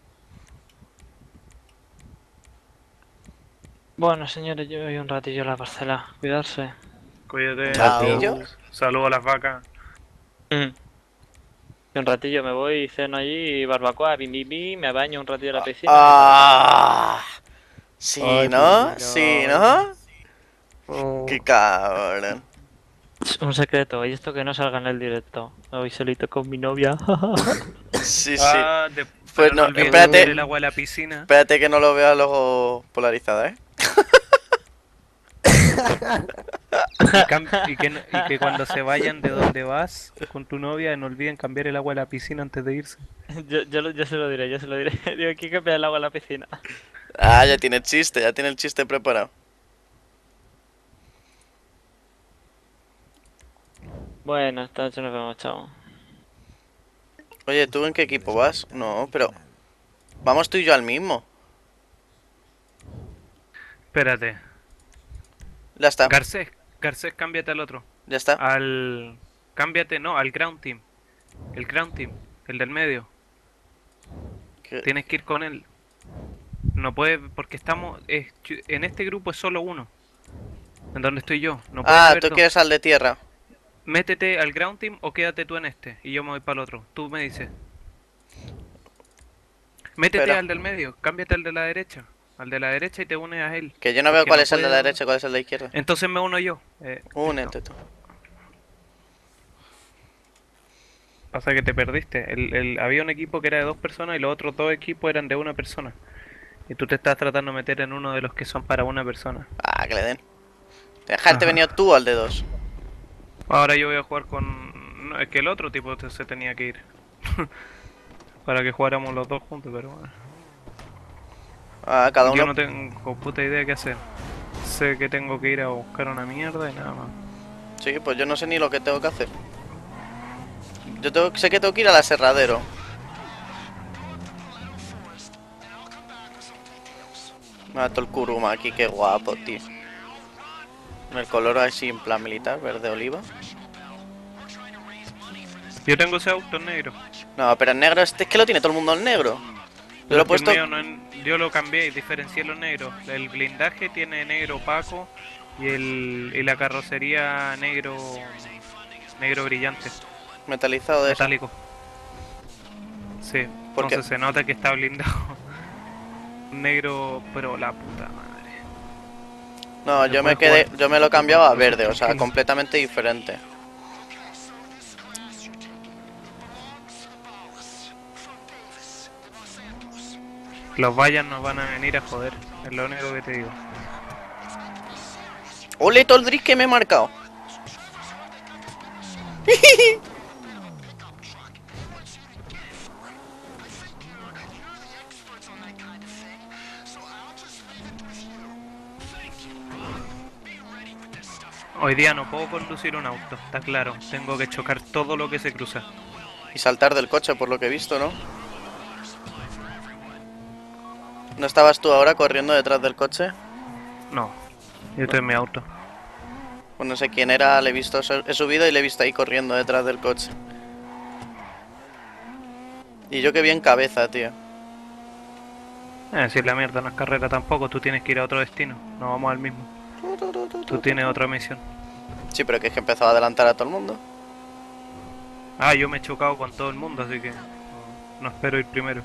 Bueno, señores, yo voy un ratillo a la parcela. Cuidarse. Cuídate. Chao. ¿Ratillos? Saludos a las vacas. Y un ratillo me voy y ceno allí, barbacoa, bim bim bim, me baño un ratillo en la piscina. ¡Ah! Sí, Ay, ¿no? pues, Sí, no. ¿no? Oh. ¡Qué cabrón! Un secreto, y esto que no salga en el directo. Me voy solito con mi novia. Sí, sí. Ah, Pues pero no, olvides espérate. meter el agua en la piscina. Espérate que no lo vea luego polarizada, ¿eh? Y que cuando se vayan de donde vas con tu novia no olviden cambiar el agua de la piscina antes de irse. yo se lo diré, yo se lo diré. Digo, aquí que el agua en la piscina. Ah, ya tiene el chiste preparado. Bueno, esta noche nos vemos, chao. Oye, ¿tú en qué equipo vas? No, pero... Vamos tú y yo al mismo. Espérate. Ya está, Garcés, cámbiate al otro. ya está. Cámbiate, no, al ground team. El ground team, el del medio. ¿Qué? Tienes que ir con él. No puede, porque estamos... en este grupo es solo uno. En donde estoy yo. No puede Ah, haber tú dos. quieres al de tierra. Métete al ground team o quédate tú en este. Y yo me voy para el otro. Tú me dices. Métete Espera. al del medio. Cámbiate al de la derecha. Al de la derecha y te unes a él. Que yo no veo Porque cuál no es el de la puedo- derecha y cuál es el de la izquierda. Entonces me uno yo. Únete tú. Pasa que te perdiste. Había un equipo que era de 2 personas y los otros 2 equipos eran de 1 persona. Y tú te estás tratando de meter en uno de los que son para 1 persona. Ah, que le den. Dejarte Ajá. venido tú al de 2. Ahora yo voy a jugar con... No, es que el otro tipo se tenía que ir. Para que jugáramos los dos juntos, pero bueno. Ah, cada Yo uno. no tengo puta idea qué hacer. Sé que tengo que ir a buscar una mierda y nada más. Sí, pues yo no sé ni lo que tengo que hacer. Sé que tengo que ir al aserradero. Me mato el Kuruma aquí, qué guapo, tío. Con el color así en plan militar, verde oliva. Yo tengo ese auto negro. No, pero en negro, es que lo tiene todo el mundo en negro. Yo lo he Porque el puesto. mío no yo lo cambié y diferencié los negros. El blindaje tiene negro opaco y la carrocería negro brillante, Metalizado de eso. metálico. Sí, ¿Por qué? entonces se nota que está blindado. Negro, pero la puta madre. No, yo me puedes quedé. jugar Yo me lo cambiaba a verde, o sea, tranquilo. completamente diferente. Los vallas nos van a venir a joder, es lo único que te digo. ¡Ole, todo el drift que me he marcado! Hoy día no puedo conducir un auto, está claro. Tengo que chocar todo lo que se cruza. Y saltar del coche, por lo que he visto, ¿no? ¿No estabas tú ahora corriendo detrás del coche? No, yo estoy en mi auto. Pues no sé quién era, le he visto, he subido y le he visto ahí corriendo detrás del coche. Y yo que vi en cabeza, tío. Si la mierda no es carrera tampoco, tú tienes que ir a otro destino. No vamos al mismo. Tú tienes otra misión. Sí, pero que es que empezó a adelantar a todo el mundo. Ah, yo me he chocado con todo el mundo, así que no espero ir primero.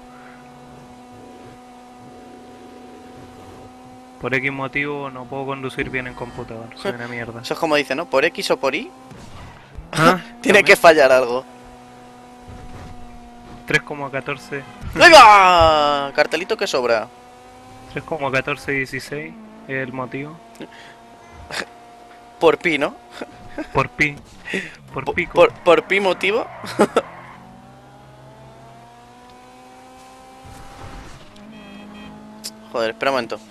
Por X motivo no puedo conducir bien en computador, soy una mierda. Eso es como dice, ¿no? Por X o por Y. Ah, Tiene que fallar algo. 3,14. ¡Ahí va! Cartelito que sobra. 3,1416 es el motivo. Por pi, ¿no? Por pi. Por pico. Por pi motivo. Joder, espera un momento.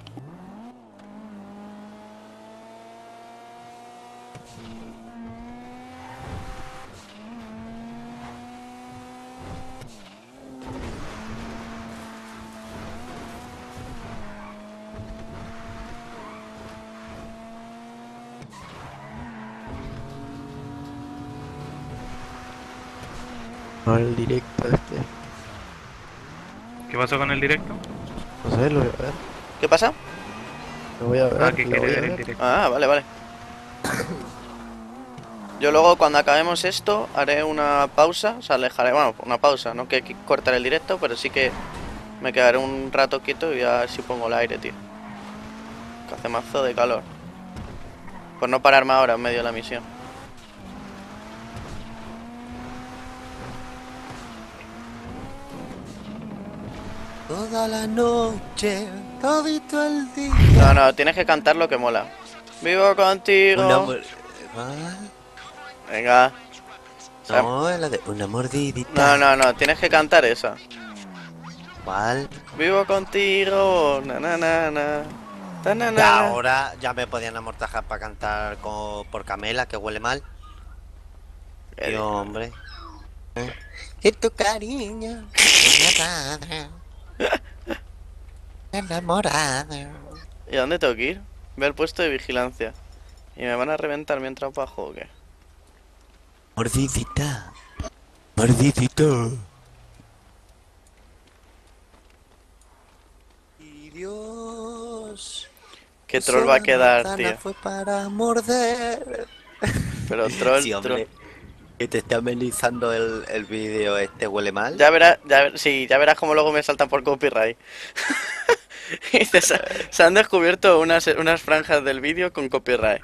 No, el directo este. ¿Qué pasó con el directo? No sé, lo voy a ver. ¿Qué pasa? Lo voy a ver. Ah, que lo quiere voy a ver el ver. directo. Ah, vale, vale. Yo luego cuando acabemos esto haré una pausa, o sea, dejaré, bueno, una pausa, no que cortar el directo, pero sí que me quedaré un rato quieto y a ver si pongo el aire, tío. Que hace mazo de calor. Por no pararme ahora en medio de la misión. Toda la noche, todito el día. No, no, tienes que cantar lo que mola. Vivo contigo. Un amor... ¿Cuál? Venga. No, la de una mordidita. No, tienes que cantar esa. ¿Cuál? Vivo contigo. Na na na na. Ta, na, na, Ya na. ahora ya me podían amortajar para cantar por Camela, que huele mal. Y hombre. Y tu cariño, enamorada. ¿Y a dónde tengo que ir? Ve al puesto de vigilancia. ¿Y me van a reventar mientras bajo o qué? Mordidita. Mordidito. Y Dios. ¿Qué troll va a quedar, Manzana tío? fue para morder. Pero troll, Sí, hombre. troll. Que te está amenizando el vídeo este, huele mal. Ya verás, sí, ya verás cómo luego me saltan por copyright. Y dice, se han descubierto unas franjas del vídeo con copyright.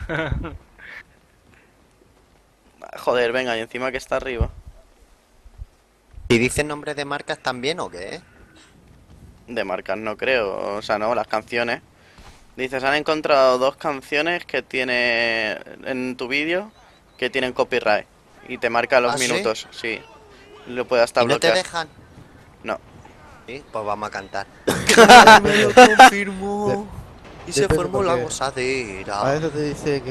Joder, venga, y encima que está arriba. ¿Y dicen nombres de marcas también o qué? De marcas no creo, o sea, no, las canciones. Dices, han encontrado 2 canciones que tiene en tu vídeo que tienen copyright. Y te marca los ¿Ah, sí? minutos, sí. Lo puede hasta ¿Y no te bloquear. dejan? No. Sí, pues vamos a cantar. Me lo confirmó. Y se depende formó la porque- gozadera. A veces te dice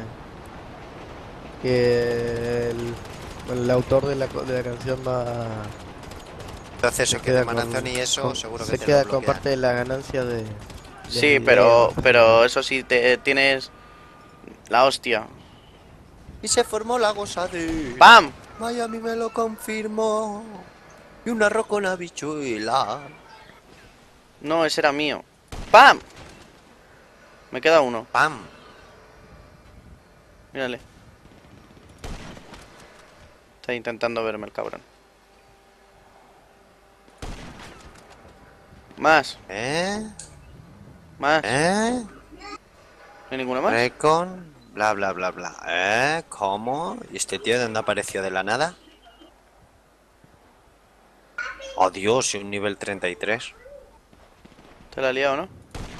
que el autor de la canción va Entonces, se eso que de queda con- emanación y eso, con- seguro que se te queda lo con bloquean. parte de la ganancia de Sí, video. pero eso sí, tienes la hostia. Y se formó la gozadera. ¡Pam! Miami me lo confirmó. Y un arroz con habichuela. No, ese era mío. ¡Pam! Me queda uno. ¡Pam! Mírale. Está intentando verme el cabrón. Más, ¿Eh? más. ¿Eh? ¿No hay ninguno más? Recon, bla bla bla bla. ¿Eh? ¿Cómo? ¿Y este tío de dónde apareció de la nada? Oh Dios, y un nivel 33. Te la he liado, ¿no?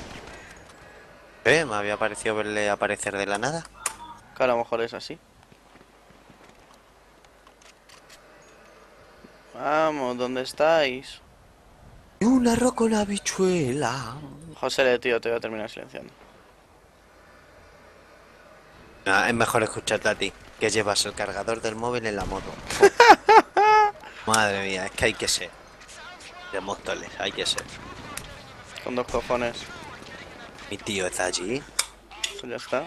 Me había parecido verle aparecer de la nada. Que a lo mejor es así. Vamos, ¿dónde estáis? Y un arroz con habichuela. José, tío, te voy a terminar silenciando. Ah, es mejor escucharte a ti, que llevas el cargador del móvil en la moto. Madre mía, es que hay que ser. De Móstoles, hay que ser. Con 2 cojones. Mi tío está allí. Pues ya está.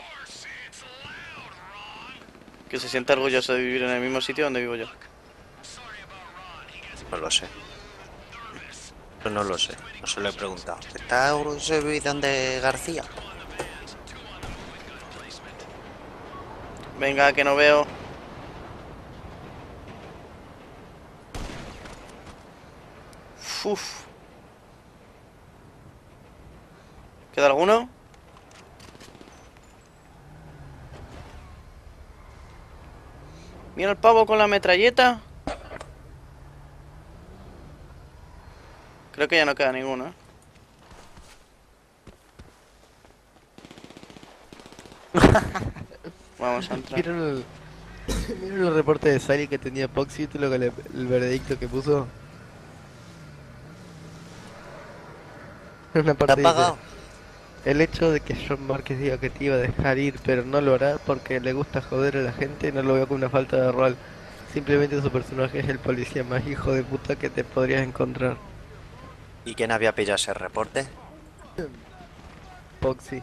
Que se sienta orgulloso de vivir en el mismo sitio donde vivo yo. No lo sé. Pues no lo sé, no se lo he preguntado. ¿Está donde García? Venga, que no veo. Uf. ¿Queda alguno? Mira el pavo con la metralleta. Creo que ya no queda ninguno, ¿eh? Vamos a entrar. ¿Vieron el reporte de Sally que tenía Poxy? El veredicto que puso? En una ¿Te ha parte dice: pagado? el hecho de que John Márquez diga que te iba a dejar ir, pero no lo hará porque le gusta joder a la gente, no lo veo como una falta de rol. Simplemente su personaje es el policía más hijo de puta que te podrías encontrar. ¿Y quién había pillado ese reporte? Poxy.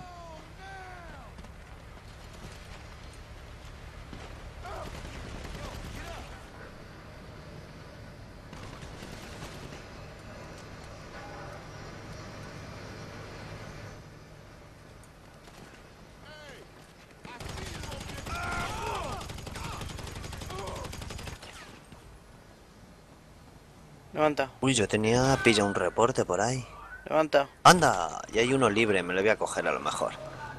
Levanta, Uy, yo tenía pillado un reporte por ahí. levanta. Anda, y hay uno libre, me lo voy a coger a lo mejor.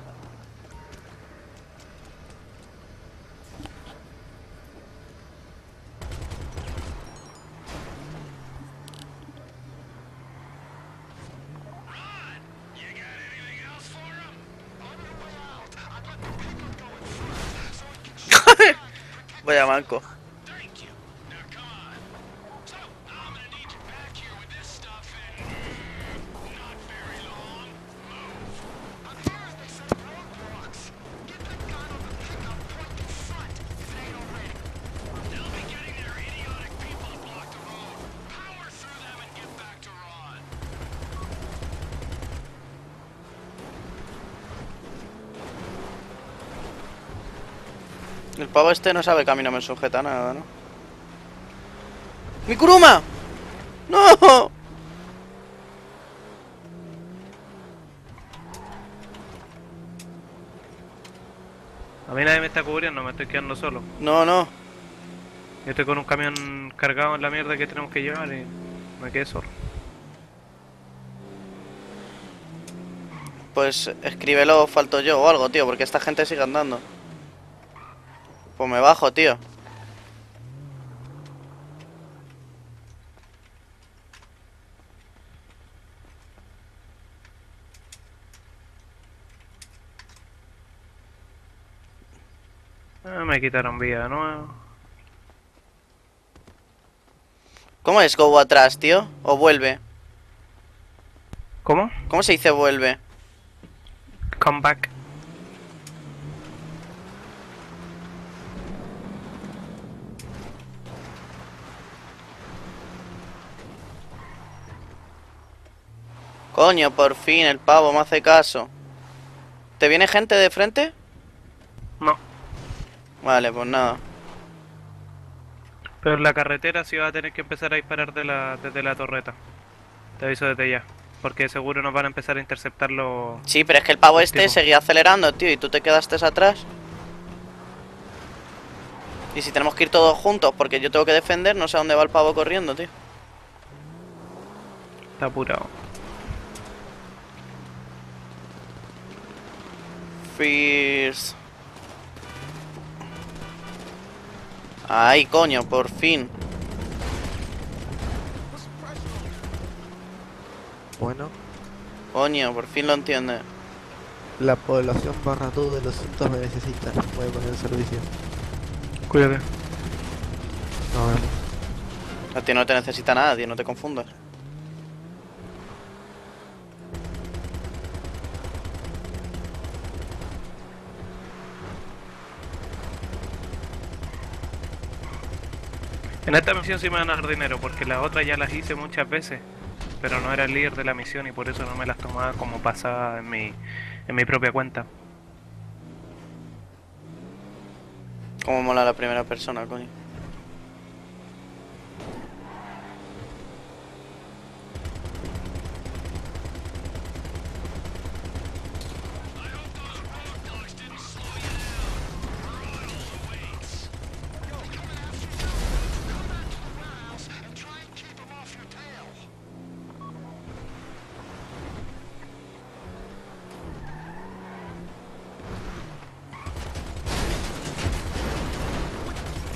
Vaya manco. El pavo este no sabe que a mí no me sujeta nada, ¿no? ¡Mi Kuruma! ¡No! A mí nadie me está cubriendo, me estoy quedando solo. No, no. Yo estoy con un camión cargado en la mierda que tenemos que llevar y me quedé solo. Pues escríbelo, falto yo o algo, tío, porque esta gente sigue andando. Pues me bajo, tío. Me quitaron vía, ¿no? ¿Cómo es go atrás, tío? ¿O vuelve? ¿Cómo? ¿Cómo se dice vuelve? Come back. Coño, por fin, el pavo me hace caso. ¿Te viene gente de frente? No. Vale, pues nada. Pero en la carretera sí vas a tener que empezar a disparar desde la torreta. Te aviso desde ya. Porque seguro nos van a empezar a interceptar los... Sí, pero es que el pavo los este tipos. seguía acelerando, tío, y tú te quedaste atrás. Y si tenemos que ir todos juntos porque yo tengo que defender, no sé a dónde va el pavo corriendo, tío. Está apurado. Fierce. Ay, coño, por fin. Bueno, Coño, por fin lo entiende. la población barra todo de los Santos me necesita. Voy a poner en servicio. Cuídate. Nos vemos. A ti no te necesita nadie, no te confundas. En esta misión sí me van a dar dinero, porque las otras ya las hice muchas veces, pero no era el líder de la misión y por eso no me las tomaba como pasada en mi propia cuenta. Cómo mola la primera persona, coño.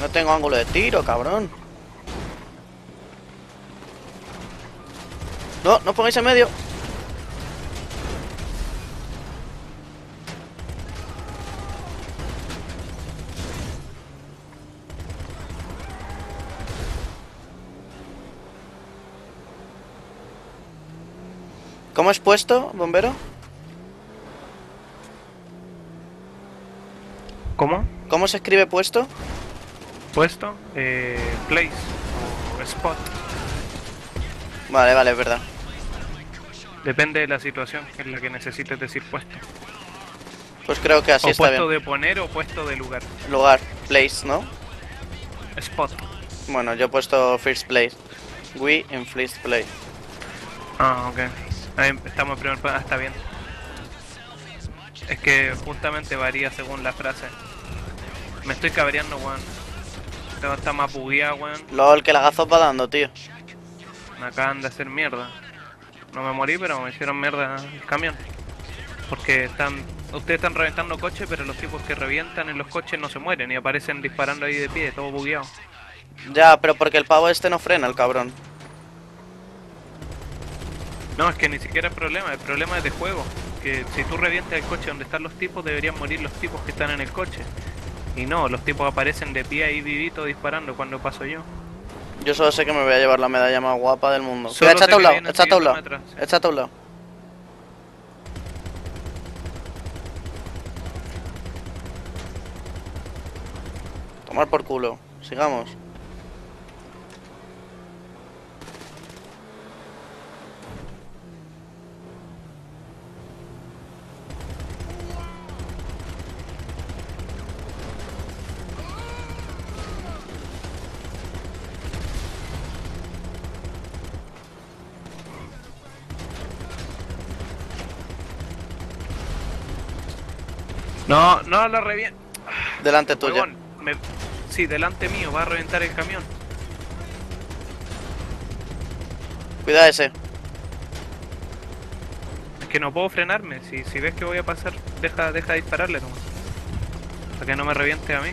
No tengo ángulo de tiro, cabrón. No, no os pongáis en medio. ¿Cómo es puesto, bombero? ¿Cómo? ¿Cómo se escribe puesto? Puesto, place o spot. Vale, vale, es verdad. Depende de la situación en la que necesites decir puesto. Pues creo que así O está puesto bien. de poner o puesto de lugar. Lugar, place, ¿no? Spot. Bueno, yo he puesto first place. We in first place. Ah, ok. Ahí estamos en primer plano, está bien. Es que justamente varía según la frase. Me estoy cabreando, weón. Está más bugueado, weón. LOL, que lagazos va dando, tío. Me acaban de hacer mierda. No me morí, pero me hicieron mierda el camión. Porque ustedes están reventando coches, pero los tipos que revientan en los coches no se mueren y aparecen disparando ahí de pie, todo bugueado. Ya, pero porque el pavo este no frena, el cabrón. No, es que ni siquiera es problema, el problema es de juego. Que si tú revientas el coche donde están los tipos, deberían morir los tipos que están en el coche. Y no, los tipos aparecen de pie ahí vivitos disparando cuando paso yo. Yo solo sé que me voy a llevar la medalla más guapa del mundo. Solo Cuidado, échate sé a un que lado, vienen échate a un lado. siguiéndome atrás, sí. Échate a un lado. Tomar por culo. Sigamos. No, no lo revienta. Delante tuya. Sí, delante mío, va a reventar el camión. Cuidado ese. Es que no puedo frenarme. Si ves que voy a pasar, deja de dispararle nomás. Para que no me reviente a mí.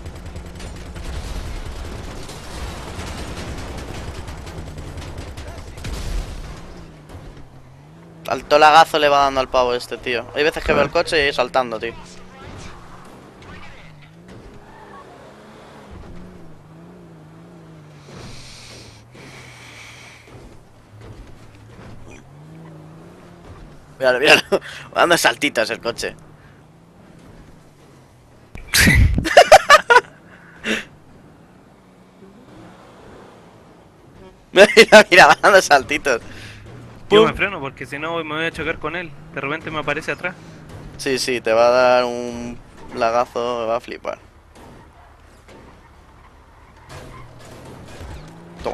Alto lagazo le va dando al pavo este, tío. Hay veces que veo el coche y ir saltando, tío. Míralo, míralo. Va dando saltitos el coche. Mira, mira, va dando saltitos. Yo ¡Pum! me freno porque si no me voy a chocar con él. De repente me aparece atrás. Sí, sí, te va a dar un lagazo, va a flipar. Toma.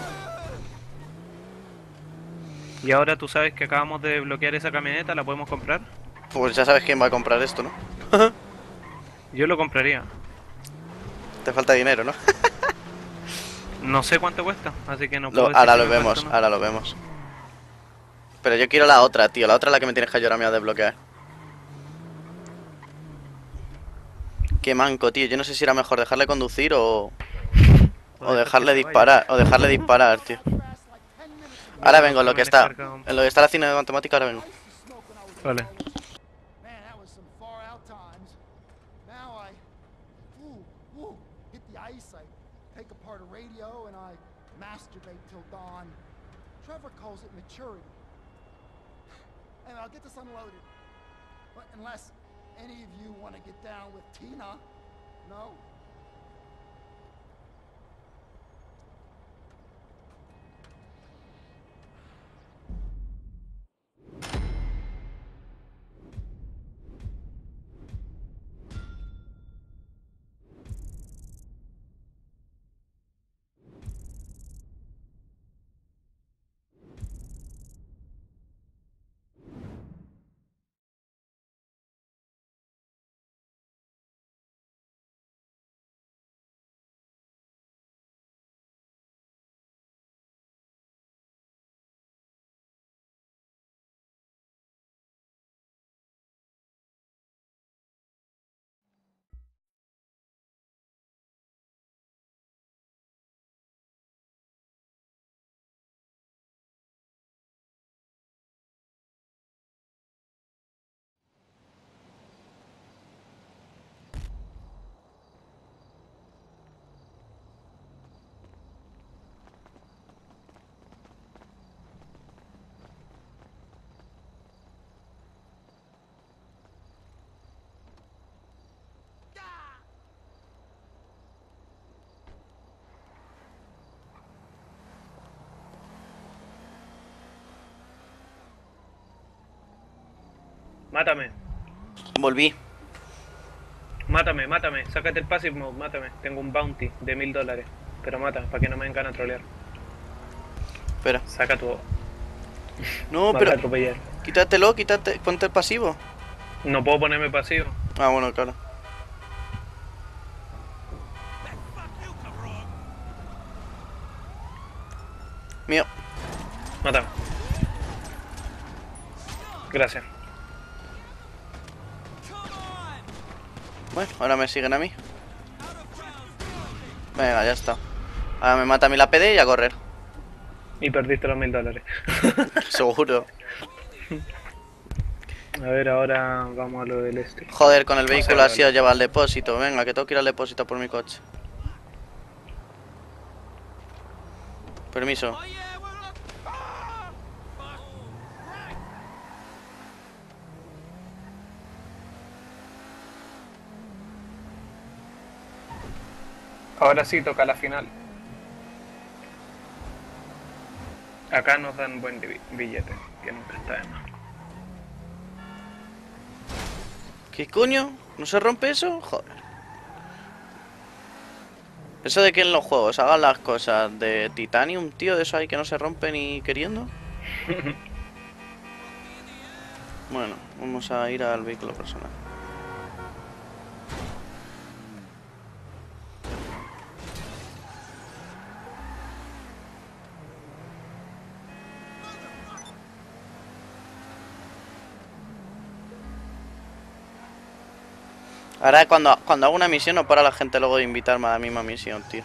Y ahora tú sabes que acabamos de desbloquear esa camioneta, ¿la podemos comprar? Pues ya sabes quién va a comprar esto, ¿no? Yo lo compraría. Te falta dinero, ¿no? No sé cuánto cuesta, así que no puedo decir Ahora si lo me cuesta vemos, o no. ahora lo vemos. Pero yo quiero la otra, tío. La otra es la que me tienes que ayudar a mí a desbloquear. Qué manco, tío. Yo no sé si era mejor dejarle conducir o dejarle disparar. O dejarle disparar, tío. Ahora vengo, en lo que está. En lo que está la cine de matemática, ahora vengo. Vale. Man, that was some far out times. Now hit the ice, I take apart a radio, and I masturbate till dawn. Trevor calls it maturity. And I'll get this unloaded. But unless any of you want to get down with Tina, no. Mátame. Volví. Mátame, mátame. Sácate el passive mode, mátame. Tengo un bounty de $1000. Pero mata, para que no me vengan a trolear. Espera. Saca tu... No, Me pero... vas a atropellar. Quítatelo, ponte el pasivo. No puedo ponerme pasivo. Ah, bueno, claro. Mío. Mátame. Gracias. Bueno, ahora me siguen a mí. Venga, ya está. Ahora me mata a mí la PD y a correr. Y perdiste los $1000. Seguro. A ver, ahora vamos a lo del este. Joder, con el O sea, vehículo así vale. os lleva al depósito. Venga, que tengo que ir al depósito por mi coche. Permiso. Ahora sí toca la final. Acá nos dan buen billete, que nunca está de más. ¿Qué coño? ¿No se rompe eso? Joder. Eso de que en los juegos hagan las cosas de Titanium, tío, de eso hay que no se rompe ni queriendo. Bueno, vamos a ir al vehículo personal. Ahora cuando hago una misión no para la gente luego de invitarme a la misma misión, tío.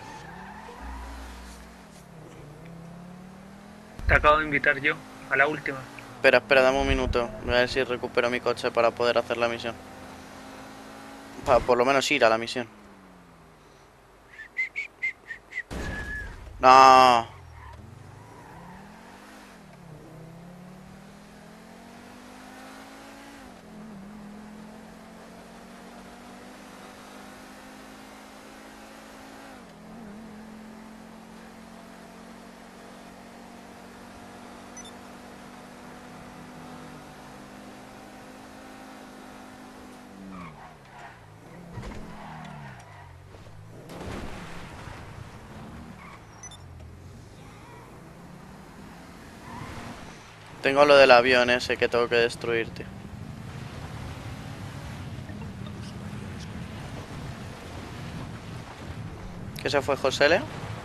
Te acabo de invitar yo a la última. Espera, dame un minuto. Voy a ver si recupero mi coche para poder hacer la misión. Para por lo menos ir a la misión. No. Tengo lo del avión ese que tengo que destruirte. ¿Qué se fue, Josele?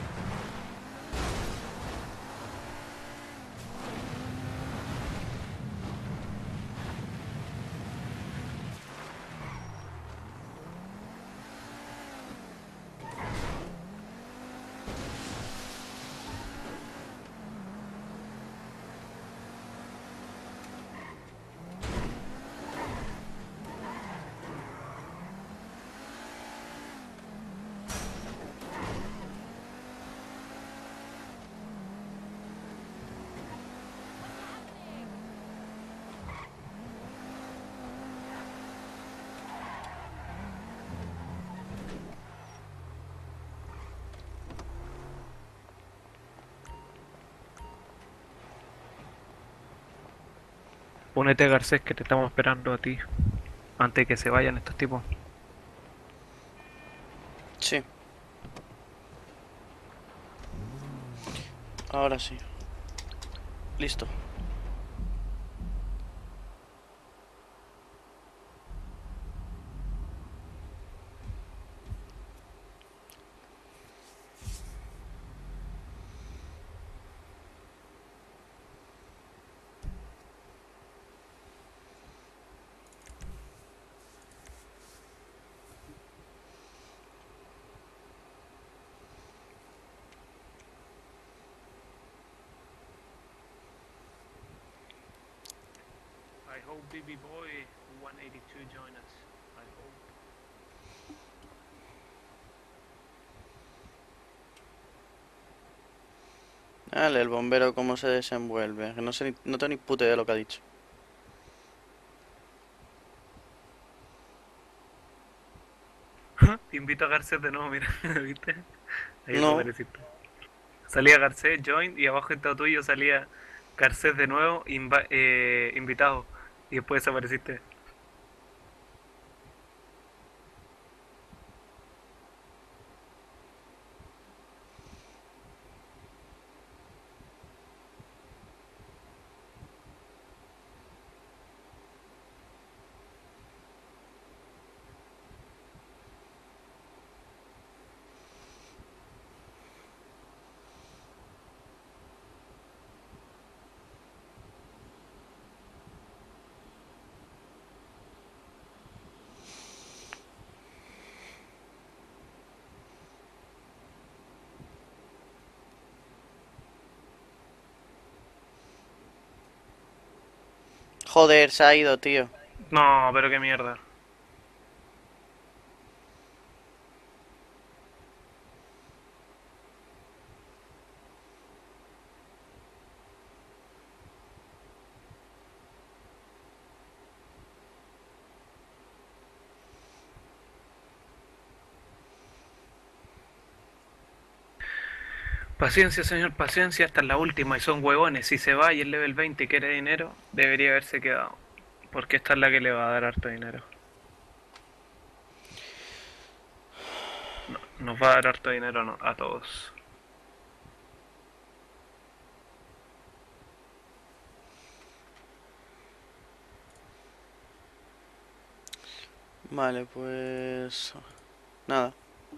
Únete, Garcés, que te estamos esperando a ti. Antes de que se vayan estos tipos. Sí. Ahora sí. Listo. I hope BB Boy 182 join us. I hope. Dale, el bombero cómo se desenvuelve. Que no sé no tengo ni puta idea de lo que ha dicho. Te invito a Garcés de nuevo, mira, ¿viste? Ahí No. apareciste. Salía Garcés, join, y abajo en todo tuyo salía Garcés de nuevo, invitado. Y después desapareciste. Joder, se ha ido, tío. No, pero qué mierda. Paciencia, señor, paciencia, esta es la última y son huevones. Si se va y el level 20 quiere dinero, debería haberse quedado. Porque esta es la que le va a dar harto dinero. Nos va a dar harto dinero a todos. Vale, pues... Nada.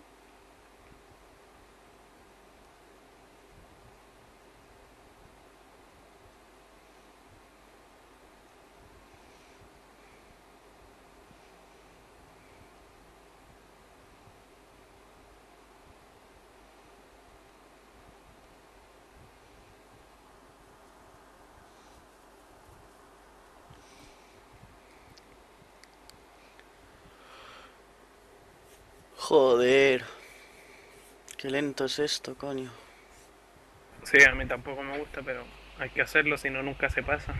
Joder. Qué lento es esto, coño. Sí, a mí tampoco me gusta, pero hay que hacerlo, si no nunca se pasa.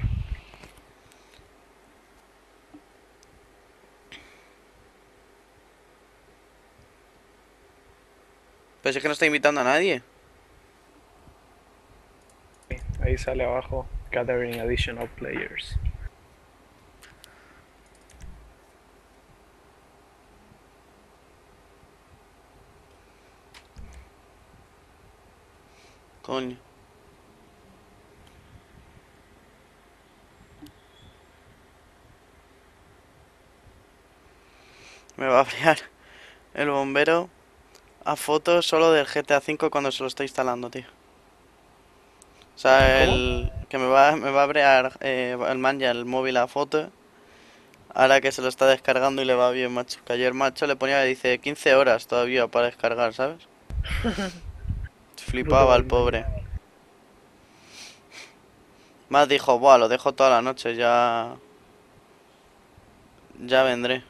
Pero si es que no está invitando a nadie. Sí, ahí sale abajo, gathering additional players. Coño. Me va a friar el bombero a fotos solo del GTA V cuando se lo está instalando, tío. O sea, ¿Cómo? que me va a brear el man ya el móvil a foto. Ahora que se lo está descargando y le va bien, macho. Que ayer, macho, le ponía, dice, 15 horas todavía para descargar, ¿sabes? Puto Flipaba el bombero. pobre. Más dijo, buah, lo dejo toda la noche, ya... Ya vendré.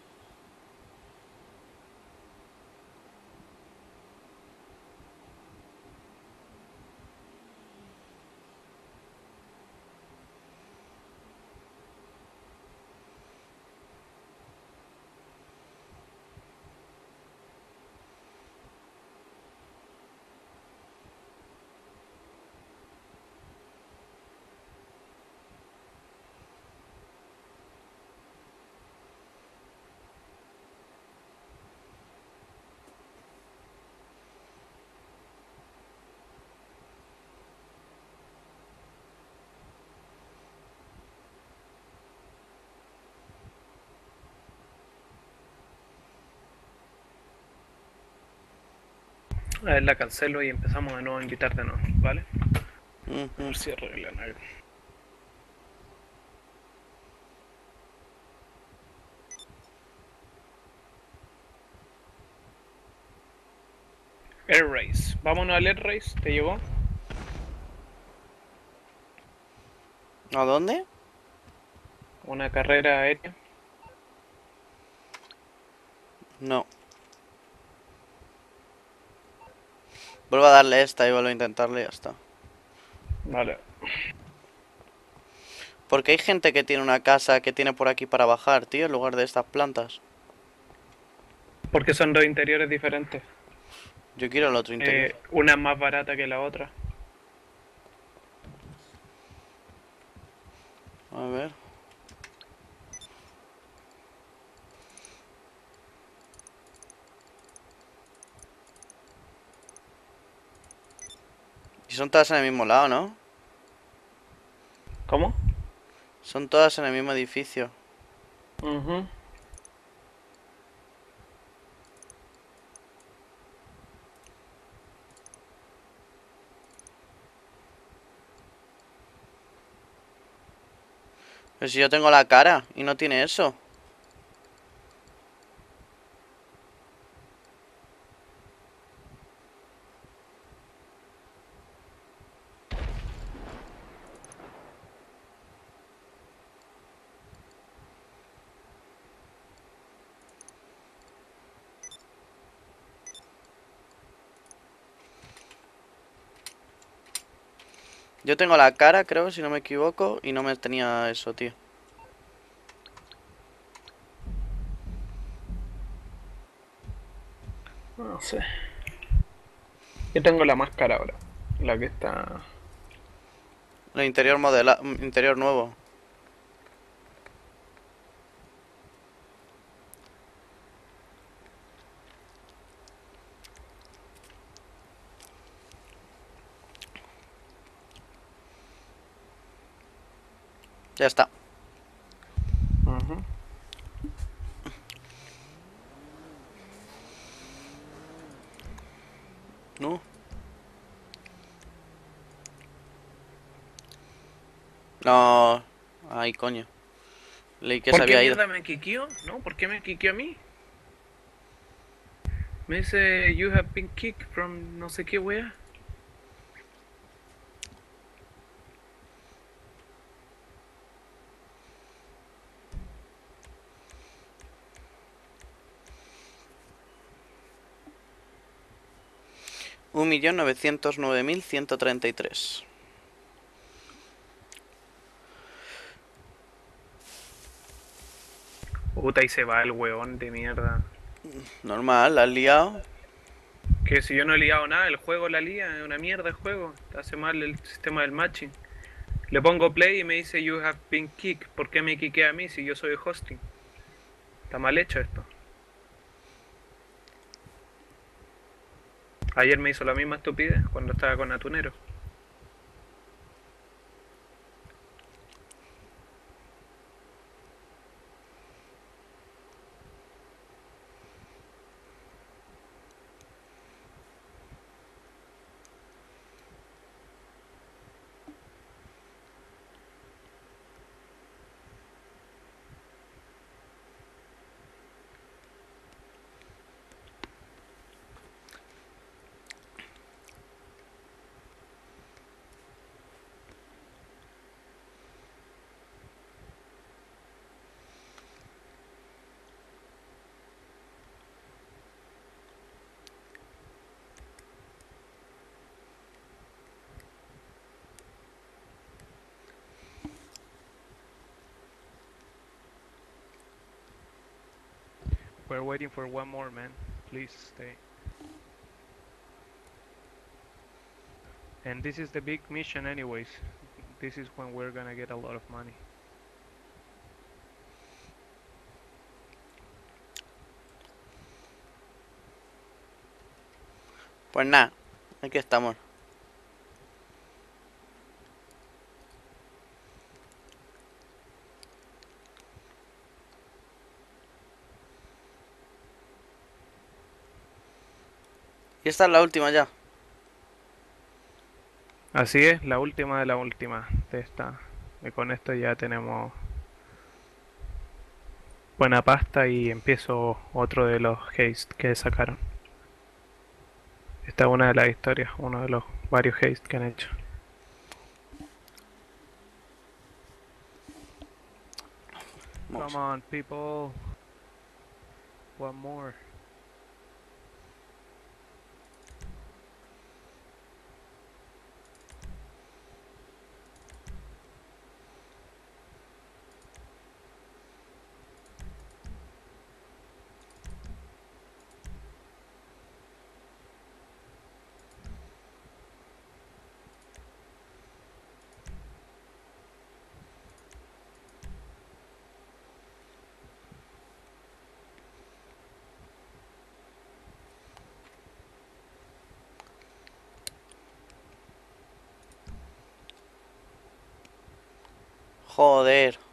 A ver, la cancelo y empezamos de nuevo a invitar de nuevo, ¿vale? A Ujú. ver si arreglan algo. Air Race. Vámonos al Air Race, ¿te llegó? ¿A dónde? Una carrera aérea. No. Vuelvo a darle esta y vuelvo a intentarle y ya está. Vale. Porque hay gente que tiene una casa que tiene por aquí para bajar, tío, en lugar de estas plantas. Porque son dos interiores diferentes. Yo quiero el otro interior. Una es más barata que la otra. A ver. Y son todas en el mismo lado, ¿no? ¿Cómo? Son todas en el mismo edificio. Mhm. Pero si yo tengo la cara y no tiene eso. Yo tengo la cara, creo, si no me equivoco, y no me tenía eso, tío. No sé. Yo tengo la máscara ahora. La que está... El interior interior nuevo. Ya está. Ujú. ¿No? No. Ay, coño. Leí que se ¿Por qué había ido. mierda me quiqueó? ¿No? ¿Por qué me quiqueó a mí? Me dice, you have been kicked from no sé qué wea. Un millón 909.133. Puta, y se va el weón de mierda. Normal, la has liado. Que si yo no he liado nada, el juego la lía, es una mierda el juego. Hace mal el sistema del matching. Le pongo play y me dice, you have been kicked. ¿Por qué me quiquea a mí si yo soy el hosting? Está mal hecho esto. Ayer me hizo la misma estupidez cuando estaba con Atunero. We're waiting for one more, man. Please stay. And this is the big mission anyways. This is when we're gonna get a lot of money. Pues nada, aquí estamos. Y esta es la última ya. Así es, la última de la última de esta. Y con esto ya tenemos buena pasta y empiezo otro de los haste que sacaron. Esta es una de las historias, uno de los varios haste que han hecho. Vamos. Come on, people. One more. Joder.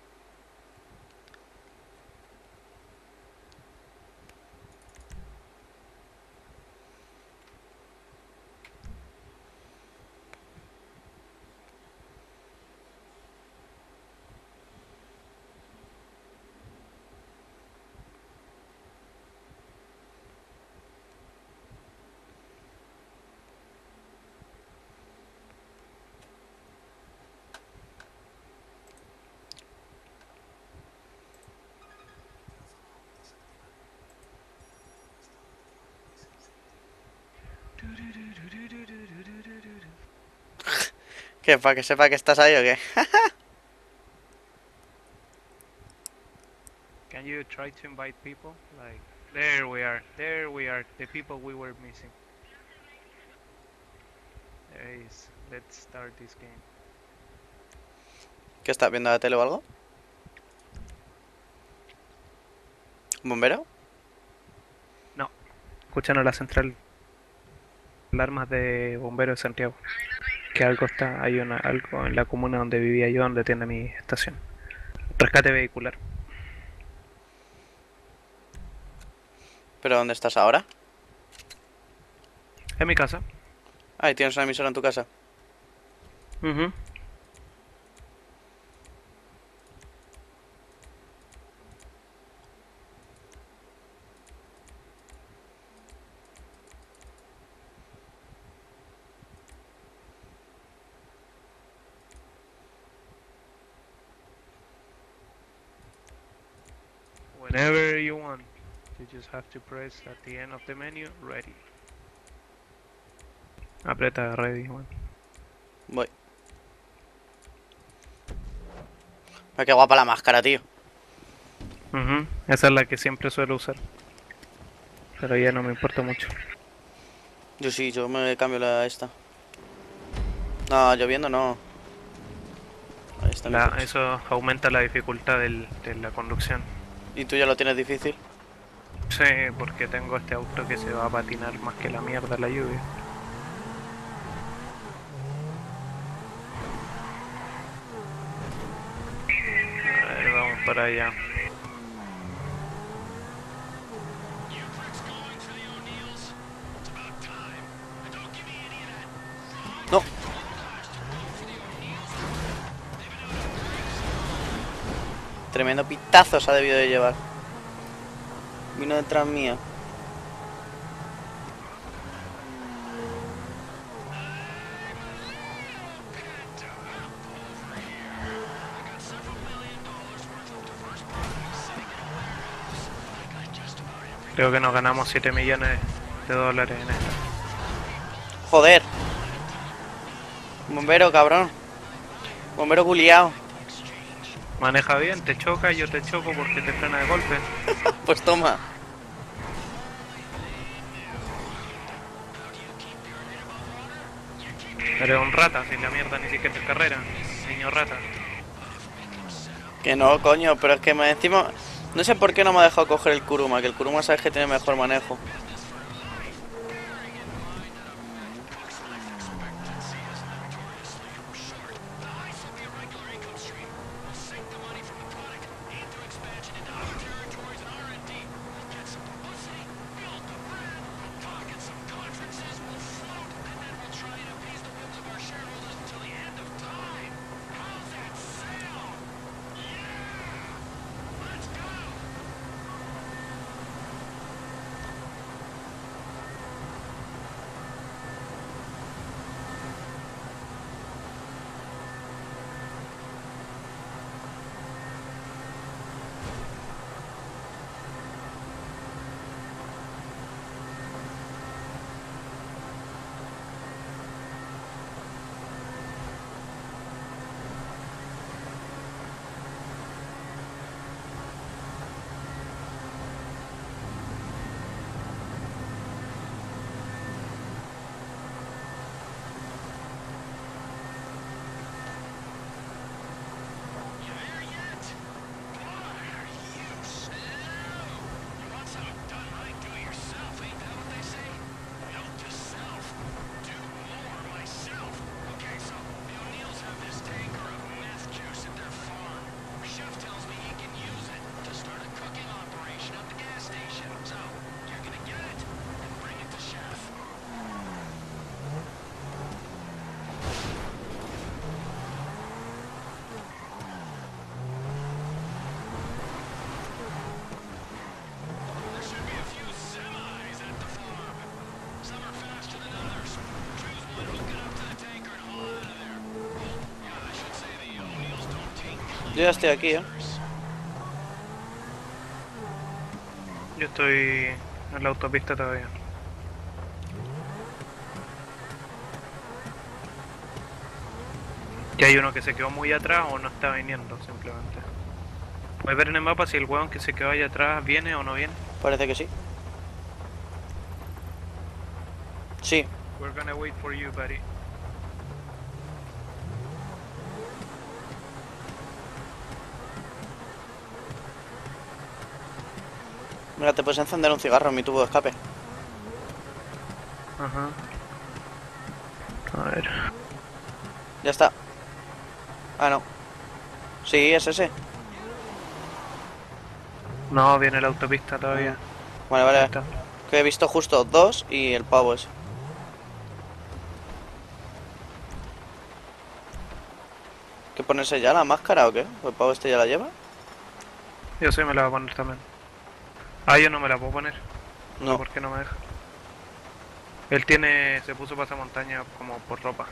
¿Qué? ¿Para que sepa que estás ahí o qué? Can you try to invite people? Like, there we are, the people we were missing. There is. Let's start this game. ¿Qué estás viendo la tele o algo? ¿Un bombero? No, escuchan a la central alarmas de bomberos de Santiago. Que algo está, hay algo en la comuna donde vivía yo, donde tiene mi estación. Rescate vehicular. ¿Pero dónde estás ahora? En mi casa. Ah, ¿y tienes una emisora en tu casa? Mhm. Whenever you want, you just have to press at the end of the menu, ready. Aprieta ready, bueno. Voy. Ah, qué guapa la máscara, tío. Esa es la que siempre suelo usar. Pero ya no me importa mucho. Yo sí, yo me cambio la esta. No, lloviendo no. Ahí está mi coche. Eso aumenta la dificultad de la conducción. ¿Y tú ya lo tienes difícil? Sí, porque tengo este auto que se va a patinar más que la mierda la lluvia. A ver, vamos para allá. No. Tremendo pitazo se ha debido de llevar. Vino detrás mía. Creo que nos ganamos 7 millones de dólares en esta. Joder. Bombero, cabrón. Bombero culiao. Maneja bien, te choca, yo te choco porque te frena de golpe. Pues toma. Eres un rata, si la mierda ni siquiera es carrera. Niño rata. Que no, coño, pero es que me encima... No sé por qué no me ha dejado coger el Kuruma, que el Kuruma sabes que tiene mejor manejo. Yo ya estoy aquí, Yo estoy en la autopista todavía. Que hay uno que se quedó muy atrás o no está viniendo, simplemente. Voy a ver en el mapa si el hueón que se quedó ahí atrás viene o no viene. Parece que sí. Sí. We're gonna wait for you, buddy. Mira, te puedes encender un cigarro en mi tubo de escape. Ajá. A ver. Ya está. Ah, no. Sí, es ese. No, viene la autopista todavía. Vale, Ahí vale. está. Que he visto justo 2 y el pavo ese. ¿Que ponerse ya la máscara o qué? ¿O el pavo este ya la lleva? Yo sí me la voy a poner también. Ah, yo no me la puedo poner. No. ¿Por qué no me deja? Él se puso pasamontaña como por ropa.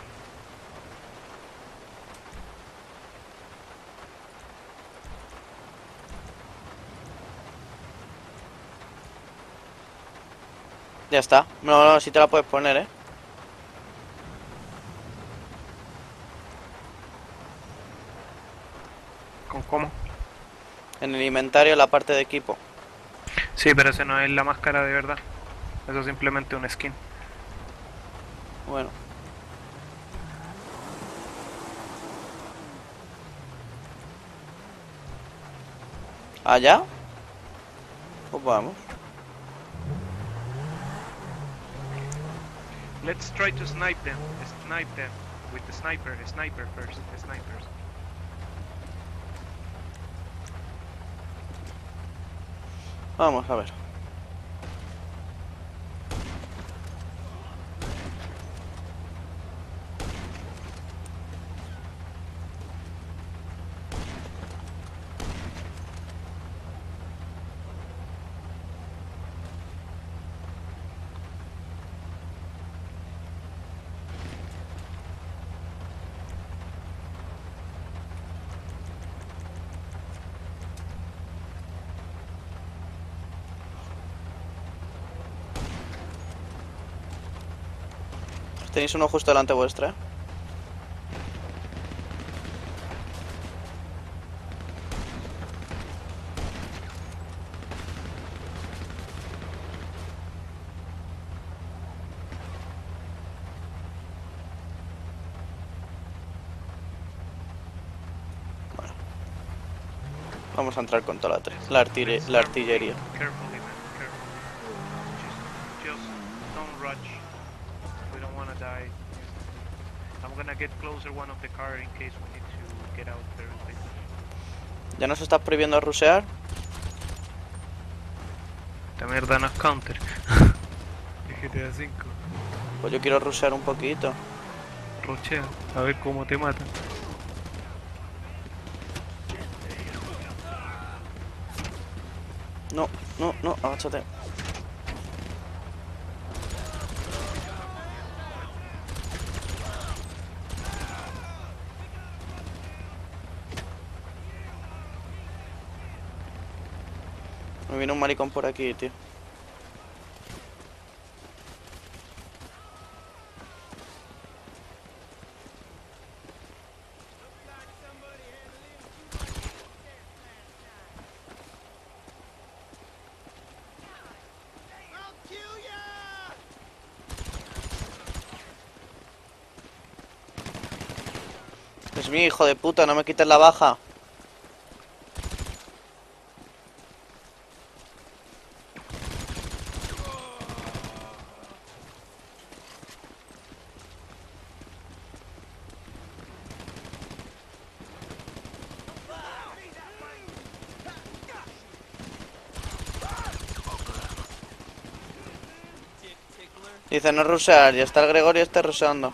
Ya está. No, no, sí te la puedes poner, ¿eh? ¿Cómo? En el inventario, la parte de equipo. Sí, pero ese no es la máscara de verdad. Eso es simplemente un skin. Bueno. ¿Allá? Pues vamos. Let's try to snipe them. Snipe them. With the sniper. Sniper first. Snipers. Vamos a ver. Tenéis uno justo delante vuestra, ¿eh? Bueno. Vamos a entrar con toda la artillería. Carefully, man. Carefully. Just don't rush. We don't wanna die. I'm gonna get closer one of the car in case we need to get out very quickly. ¿Ya nos estás prohibiendo rushear? Esta mierda no es counter. De GTA 5. Pues yo quiero rushear un poquito. Rochea, a ver cómo te matan. No, no, no, agáchate. Me viene un maricón por aquí, tío. Es mi hijo de puta, no me quites la baja. Dice no rusear, ya está el Gregorio está ruseando.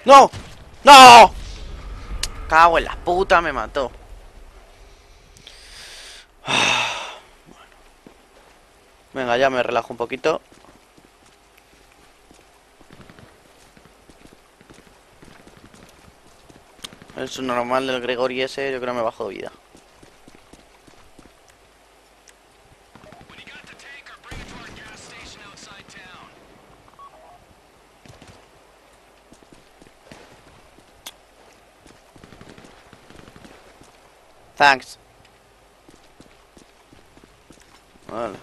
¡No! ¡No! Cago en la puta, me mató. Venga, ya me relajo un poquito. El subnormal del Gregory ese, yo creo que me bajó vida. Thanks. Vale.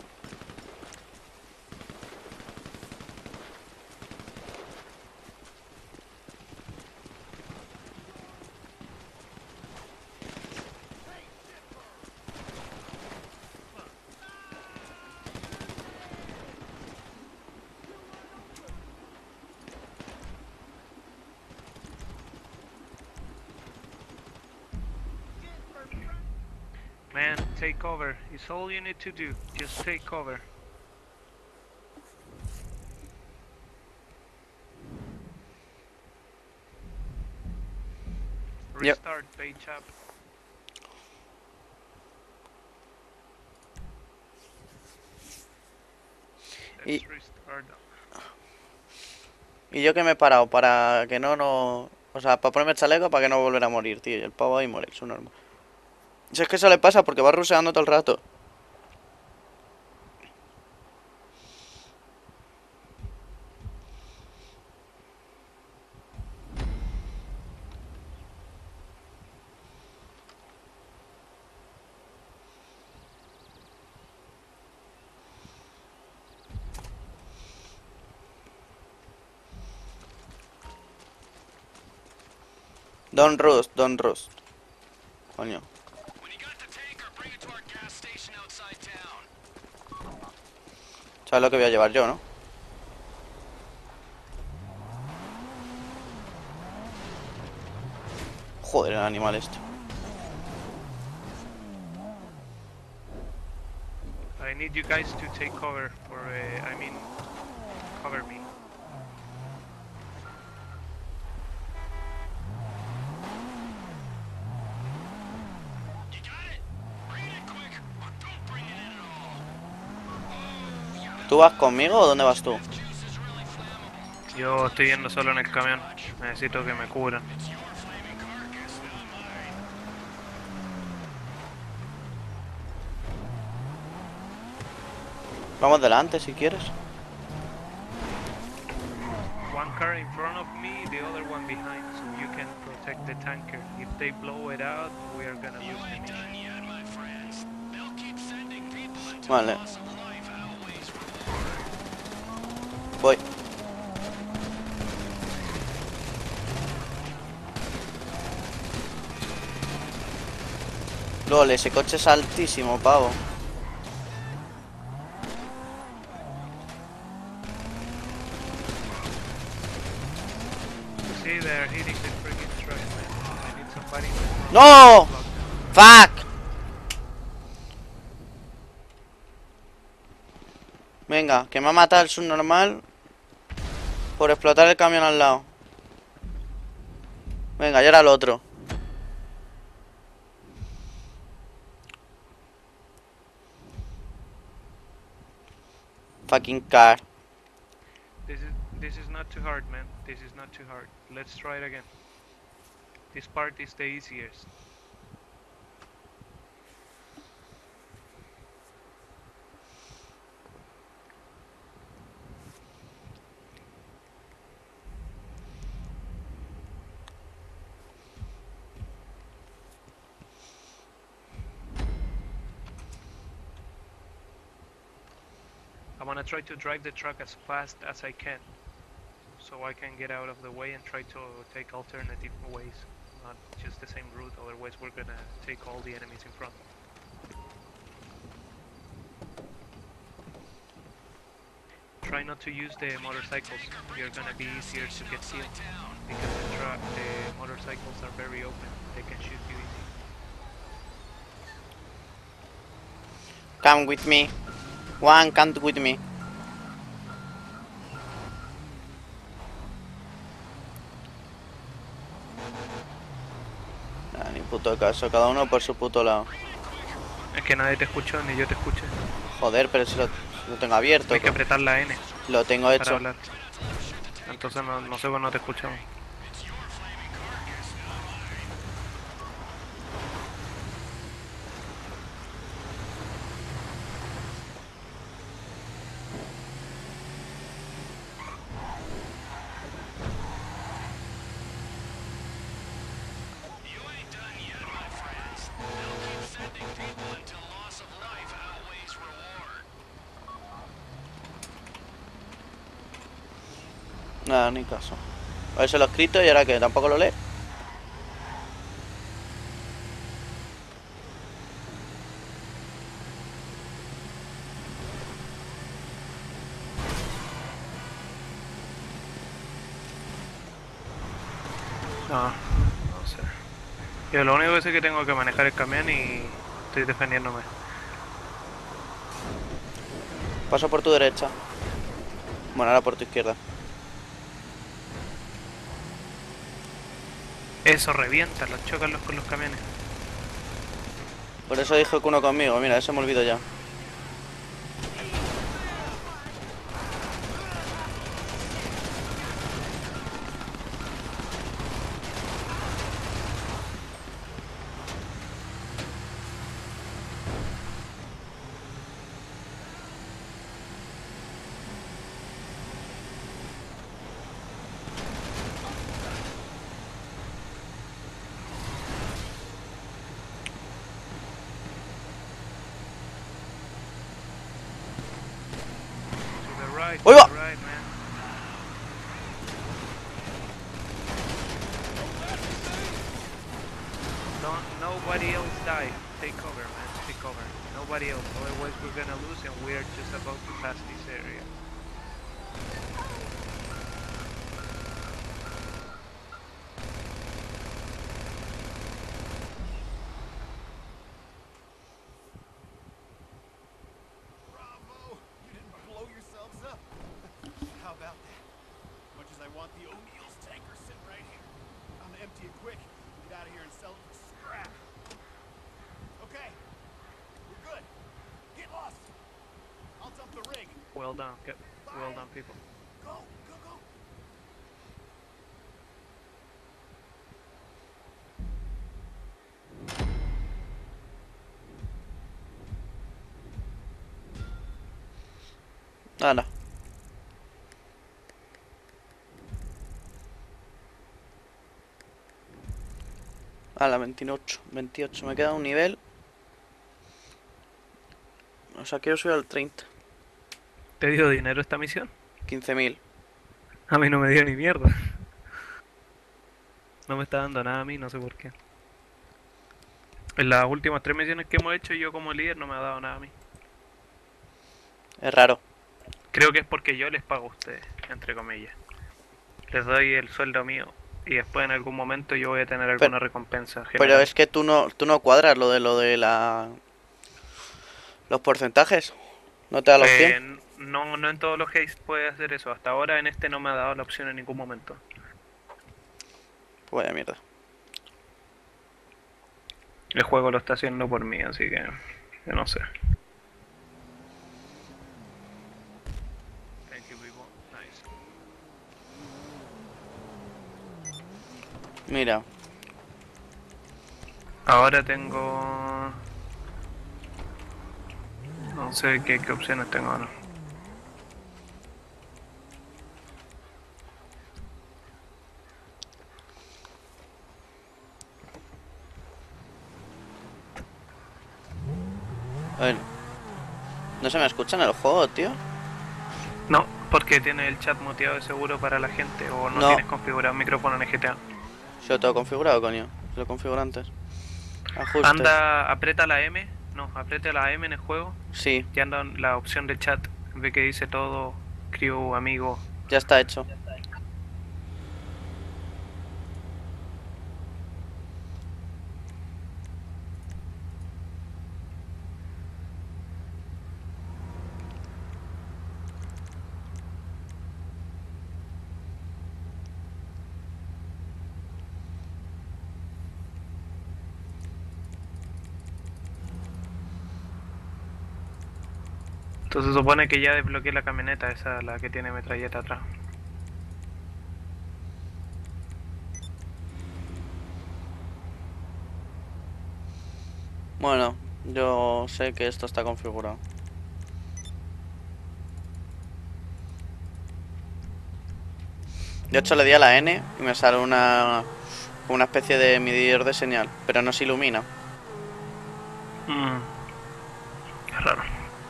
Man, take cover. It's all you need to do. Just take cover. Yep. Restart page up. Let's restart. Y yo que me he parado para que no... O sea, para ponerme el chaleco para que no volviera a morir, tío. Y el pavo ahí muere, es un normal. Si es que eso le pasa porque va ruseando todo el rato. Don't rust, don't rust. Coño. ¿Sabes lo que voy a llevar yo, no? Joder, el animal este. I need you guys to take cover, or I mean, cover me. ¿Tú vas conmigo o dónde vas tú? Yo estoy yendo solo en el camión. Necesito que me cubran. Vamos delante si quieres. One car in front of me, the other one behind, so you can protect the tanker. If they blow it out, we are gonna lose the mission. Vale. Voy. LOL, ese coche es altísimo, pavo. See, they're hitting the freaking truck, man. I need somebody to... ¡No! ¡Fuck! Venga, que me ha matado el subnormal por explotar el camión al lado. Venga, ya era el otro. Fucking car. This is not too hard, man. This is not too hard. Let's try it again. This part is the easiest. I'm gonna try to drive the truck as fast as I can, so I can get out of the way and try to take alternative ways, not just the same route, otherwise we're gonna take all the enemies in front. Try not to use the motorcycles, they're gonna be easier to get killed, because the motorcycles are very open, they can shoot you easy. Come with me. One, come with me. puto caso, cada uno por su puto lado. Es que nadie te escuchó ni yo te escuché. Joder, pero si lo tengo abierto. Hay que apretar la N Lo tengo para hecho. hablar. Entonces no sé, pues no te escuchamos. Nada, ni caso. A ver, se lo he escrito y ahora que tampoco lo lee. No sé. Yo lo único que sé es que tengo que manejar el camión y estoy defendiéndome. Paso por tu derecha. Bueno, ahora por tu izquierda. Eso revienta, los chocan con los camiones. Por eso dijo que uno conmigo. Mira, eso me olvido ya. ¡Uy, va! Nobody else die. Take cover, man. Take cover. Nobody else. Otherwise we're gonna lose and we are just about to pass this area. Bravo! You didn't blow yourselves up. How about that? Much as I want the O'Neill's tanker sitting right here. I'm gonna empty it quick. Get out of here and sell it for scrap. Okay. We're good. Get lost. I'll dump the rig. Well done. Well done, people. Go, go, go. Anda. A la 28. 28. Me queda un nivel. O sea, quiero subir al 30. ¿Te dio dinero esta misión? 15.000. A mí no me dio ni mierda. No me está dando nada a mí, no sé por qué. En las últimas 3 misiones que hemos hecho, yo como líder no me ha dado nada a mí. Es raro. Creo que es porque yo les pago a ustedes, entre comillas. Les doy el sueldo mío. Y después en algún momento yo voy a tener alguna recompensa Pero general. es que tú no cuadras lo de la... Los porcentajes. No te da la opción. No en todos los haste puede hacer eso. Hasta ahora en este no me ha dado la opción en ningún momento. Pues vaya mierda. El juego lo está haciendo por mí, así que yo no sé. Thank you, people. Nice. Mira. Ahora tengo... No sé qué opciones tengo ahora. A ver. ¿No se me escucha en el juego, tío? No, porque tiene el chat muteado de seguro para la gente o no, No. tienes configurado micrófono en GTA. Se lo tengo configurado, coño. Lo configuro antes. Ajustes. Anda, aprieta la M. No, aprieta la M en el juego. Sí. Y anda en la opción de chat. Ve que dice todo, crew, amigo. Ya está hecho. Entonces supone que ya desbloqueé la camioneta, esa la que tiene metralleta atrás. Bueno, yo sé que esto está configurado. De hecho le di a la N y me sale una especie de medidor de señal, pero no se ilumina. Es raro.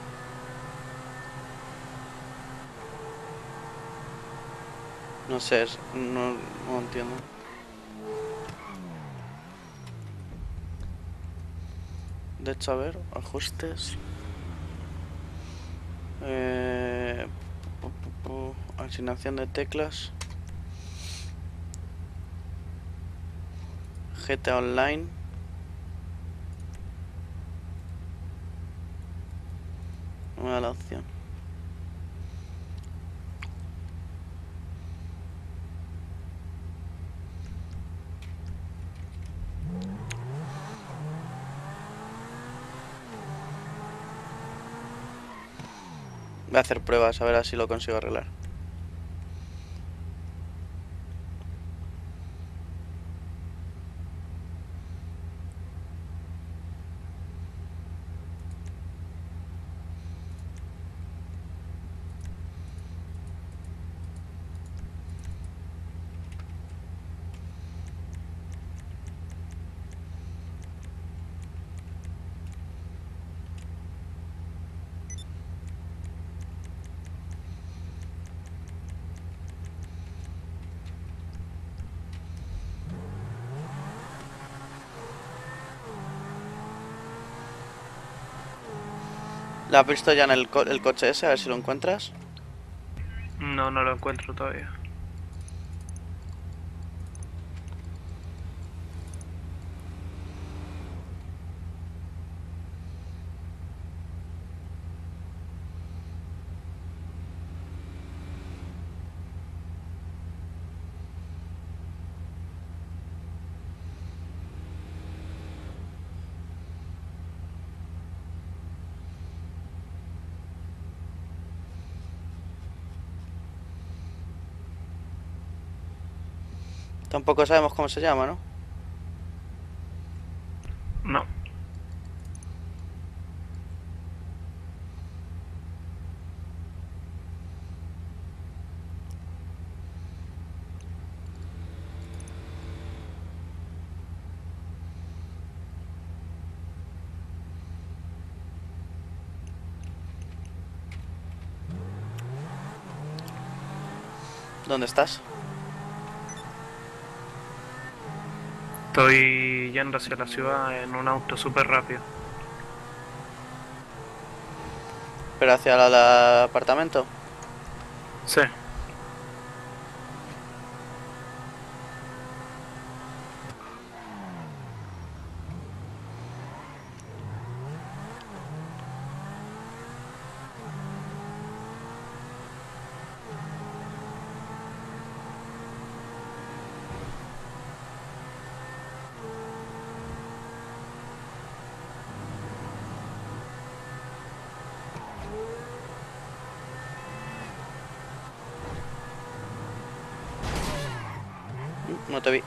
No sé, no entiendo. De hecho, a ver, ajustes. Asignación de teclas. GTA Online. No me da la opción. Voy a hacer pruebas a ver si lo consigo arreglar. ¿La has visto ya en el coche ese? A ver si lo encuentras. No, no lo encuentro todavía. Tampoco sabemos cómo se llama, ¿no? No. ¿Dónde estás? Estoy yendo hacia la ciudad en un auto súper rápido. ¿Pero hacia el apartamento? Sí. No te vi.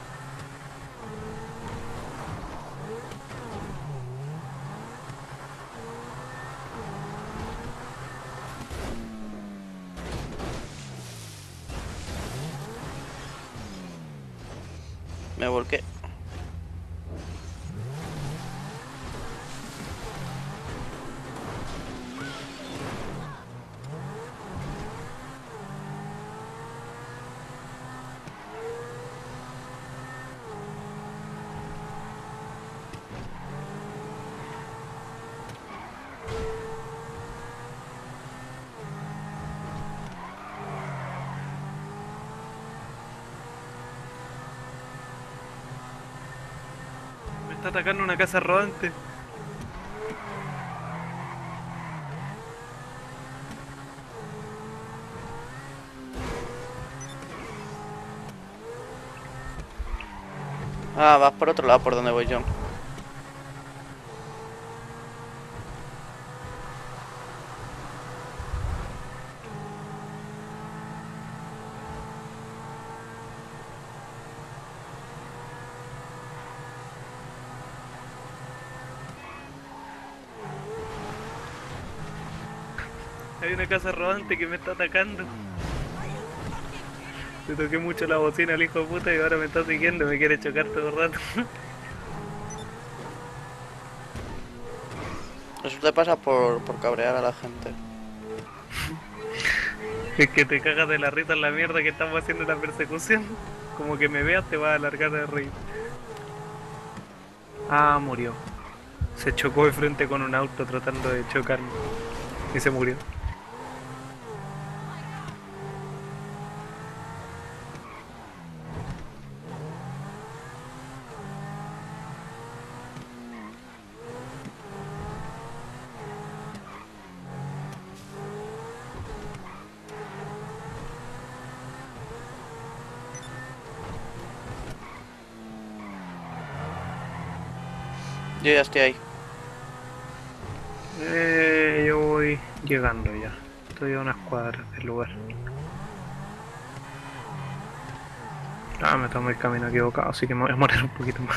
Me volqué. Me está atacando una casa rodante. Ah, vas por otro lado, por donde voy yo. Hay una casa rodante que me está atacando. Le toqué mucho la bocina al hijo de puta y ahora me está siguiendo, me quiere chocar todo el rato. Eso te pasa por cabrear a la gente. Es que te cagas de la risa en la mierda que estamos haciendo la persecución. Como que me veas te vas a alargar de reír. Ah, murió. Se chocó de frente con un auto tratando de chocarme. Y se murió. Yo ya estoy ahí. Yo voy llegando ya. Estoy a unas cuadras del lugar. Ah, me tomé el camino equivocado, así que me voy a morir un poquito más.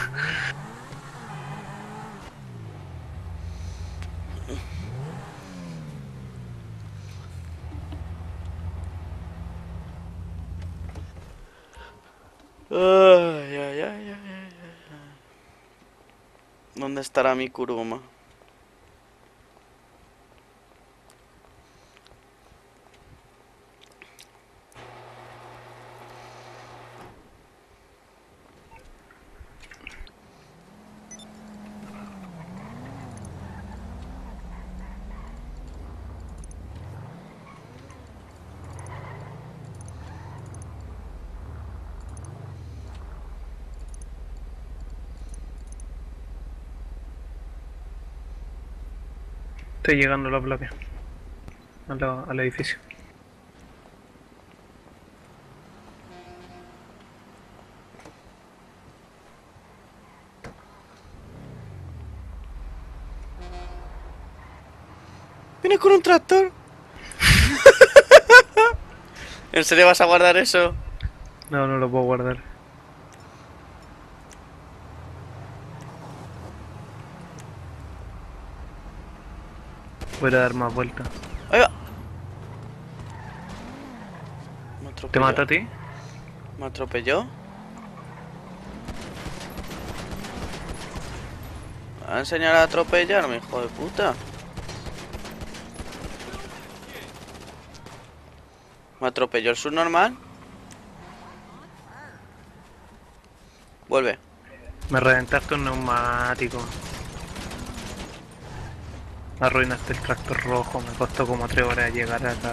Ay, ay, ay, ay, ay. ¿Dónde estará mi Kuruma? Estoy llegando a la placa. Al edificio. ¿Vienes con un tractor? ¿En serio vas a guardar eso? No, no lo puedo guardar. Voy a dar más vueltas. Ahí va. ¿Te mata a ti? ¿Me atropelló? ¿Me va a enseñar a atropellarme, hijo de puta? ¿Me atropelló el subnormal? Vuelve. Me reventaste un neumático. Arruinaste el tractor rojo, me costó como 3 horas llegar acá.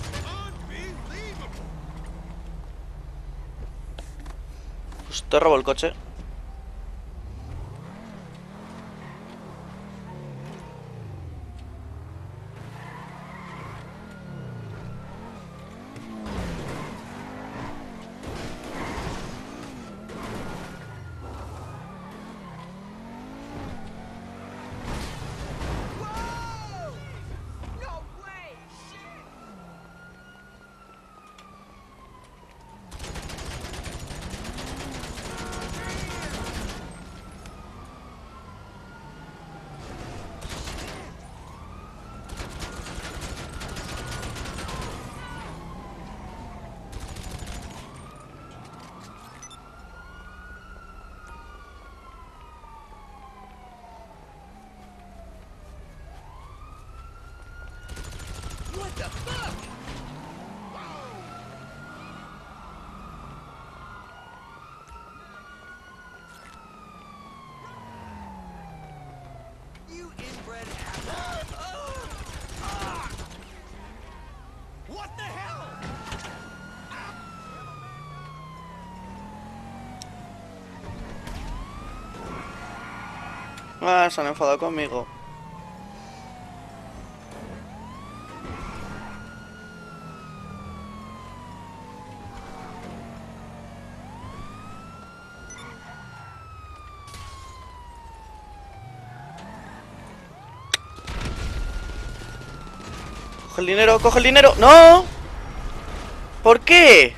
Pues te robó el coche. Ah, se han enfadado conmigo. Coge el dinero, coge el dinero. ¡No! ¿Por qué?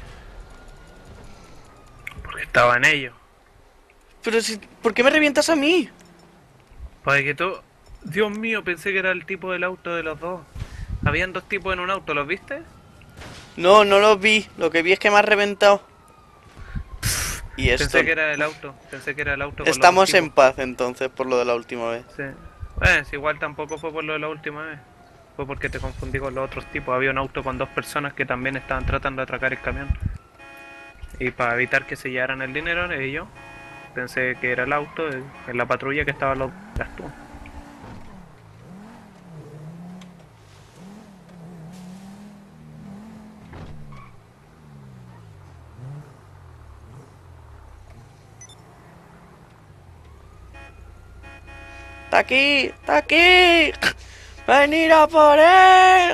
Porque estaba en ello. Pero si... ¿Por qué me revientas a mí? Para que tú... Dios mío, pensé que era el tipo del auto de los dos. Habían dos tipos en un auto, ¿los viste? No, no los vi. Lo que vi es que me ha reventado. Y esto... Pensé que era el auto. Pensé que era el auto. Con los Estamos dos en tipos. paz entonces por lo de la última vez. Sí. Si igual tampoco fue por lo de la última vez. Fue porque te confundí con los otros tipos. Había un auto con dos personas que también estaban tratando de atracar el camión. Y para evitar que se llevaran el dinero, ellos pensé que era el auto en la patrulla que estaba los tú. ¡Está aquí! ¡Está aquí! ¡Venir a por él!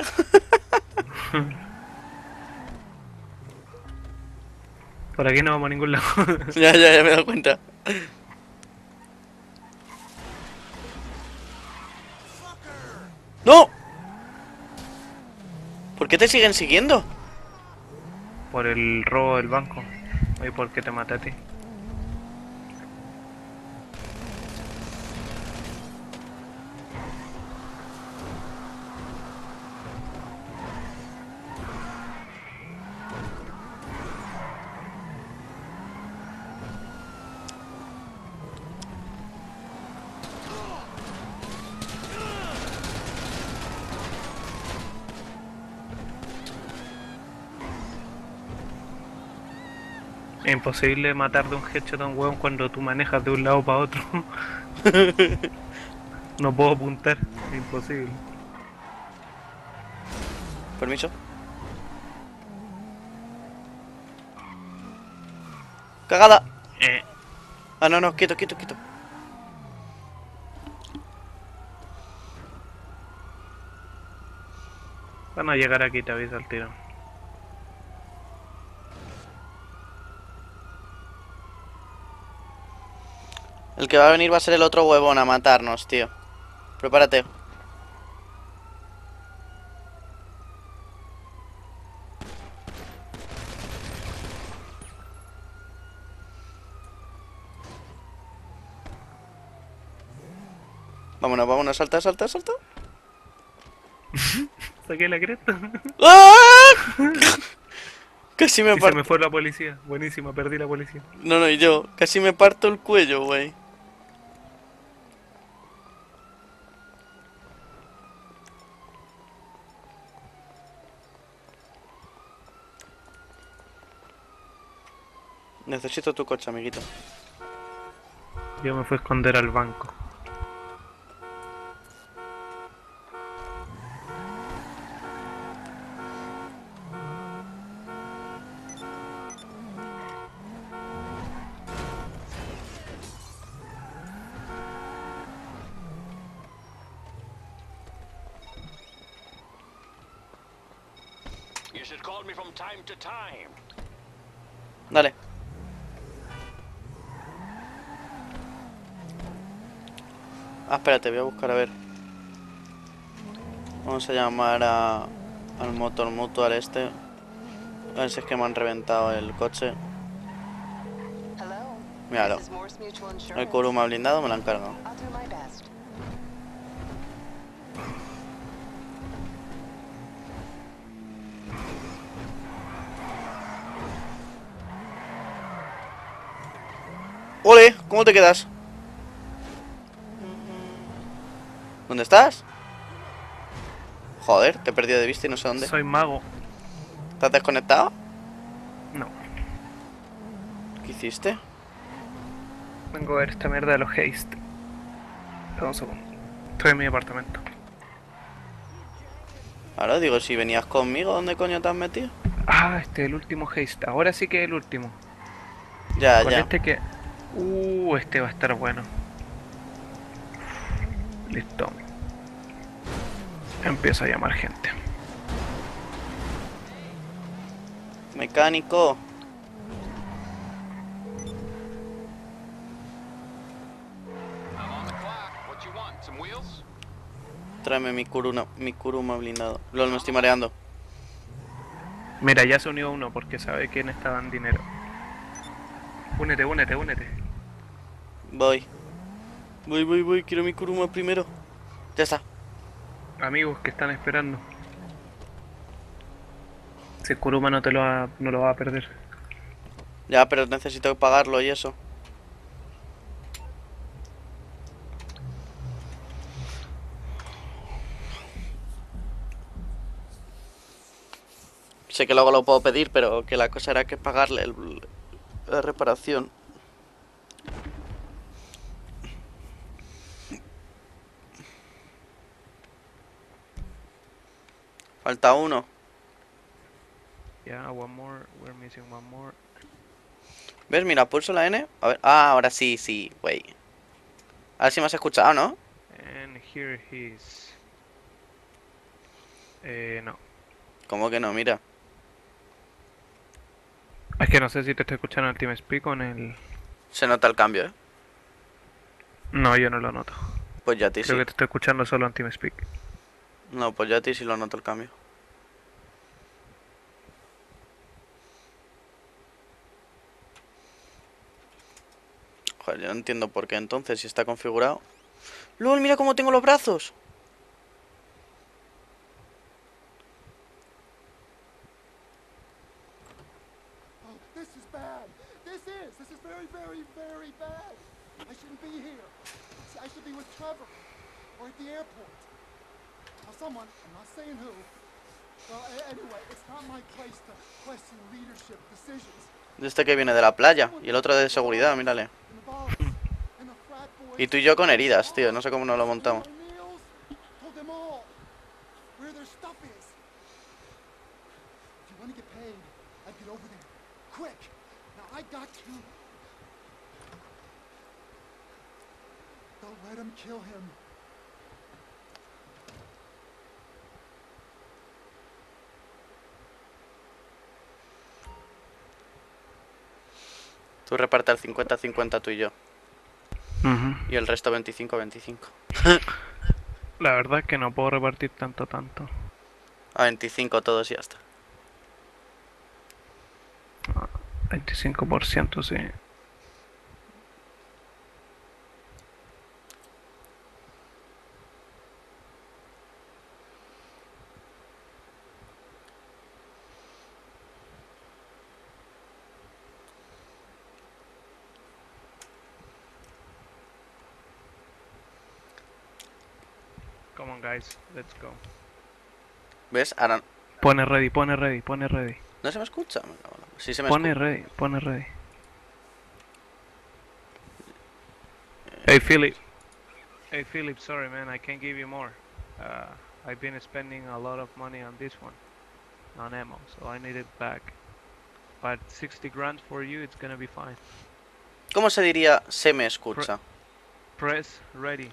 Por aquí no vamos a ningún lado. Ya me he dado cuenta. ¡No! ¿Por qué te siguen siguiendo? Por el robo del banco. Y porque te maté a ti. Es imposible matar de un headshot a un hueón cuando tú manejas de un lado para otro. No puedo apuntar, es imposible. Permiso. ¡Cagada! Ah, no, quieto. Van a llegar aquí, te aviso al tiro. El que va a venir va a ser el otro huevón a matarnos, tío. Prepárate. Vámonos, salta. Saqué la cresta. ¡Ah! Casi me Y se parto. me fue la policía. Buenísima, perdí la policía. No, y yo. Casi me parto el cuello, güey. Necesito tu coche, amiguito. Yo me fui a esconder al banco. You should call me from time to time. Dale. Ah, espérate, voy a buscar a ver. Vamos a llamar al motor mutual este. A ver si es que me han reventado el coche. Míralo. El Kuruma blindado me lo han cargado. ¡Ole! ¿Cómo te quedas? ¿Dónde estás? Joder, te he perdido de vista y no sé dónde. Soy mago. ¿Estás desconectado? No. ¿Qué hiciste? Vengo a ver esta mierda de los haste. Espera un segundo. Estoy en mi apartamento. Ahora digo, si venías conmigo, ¿dónde coño te has metido? Ah, este es el último haste. Ahora sí que es el último. Ya, Con ya. este que... este va a estar bueno. Listo. Empiezo a llamar gente. Mecánico. Tráeme mi Kuruma blindado. LOL, me estoy mareando. Mira, ya se unió uno porque sabe que necesitaban dinero. Únete. Voy, quiero mi Kuruma primero. Ya está. Amigos que están esperando. Si Kuruma no no lo va a perder. Ya, pero necesito pagarlo y eso. Sé que luego lo puedo pedir, pero que la cosa era que pagarle la reparación. Falta uno. Yeah, one more. We're missing one more. ¿Ves? Mira, pulso la N. A ver. Ah, ahora sí, sí, güey. Ahora sí me has escuchado, ¿no? And here he's. No. ¿Cómo que no? Mira. Es que no sé si te estoy escuchando en el TeamSpeak o en el. Se nota el cambio, ¿eh? No, yo no lo noto. Pues ya a ti Creo sí. que te estoy escuchando solo en TeamSpeak. No, pues ya a ti sí lo noto el cambio. Joder, yo no entiendo por qué entonces, si está configurado. ¡Lol, mira cómo tengo los brazos! Oh, this is bad. This is very, very, very bad. I shouldn't be here. I should be with Trevor or at the airport. Now, someone, I'm not saying who. Well, anyway, it's not my place to question leadership decisions. Este que viene de la playa y el otro de seguridad, mírale. Y tú y yo con heridas, tío, no sé cómo nos lo montamos. Told them all where their stuff is. If you want to get paid, I'd get over there. Quick. Now I got to. Don't let him kill him. Tú reparte el 50-50 tú y yo. Y el resto 25-25. La verdad es que no puedo repartir tanto. A 25 todos y ya está. 25% sí. Come on guys, let's go. ¿Ves? Ahora... Pone ready. ¿No se me escucha? Sí se me Pone escucha. ready. Hey Philip, sorry man, I can't give you more. I've been spending a lot of money on this one, on ammo, so I need it back. But 60 grand for you, it's gonna be fine. ¿Cómo se diría se me escucha? Press ready.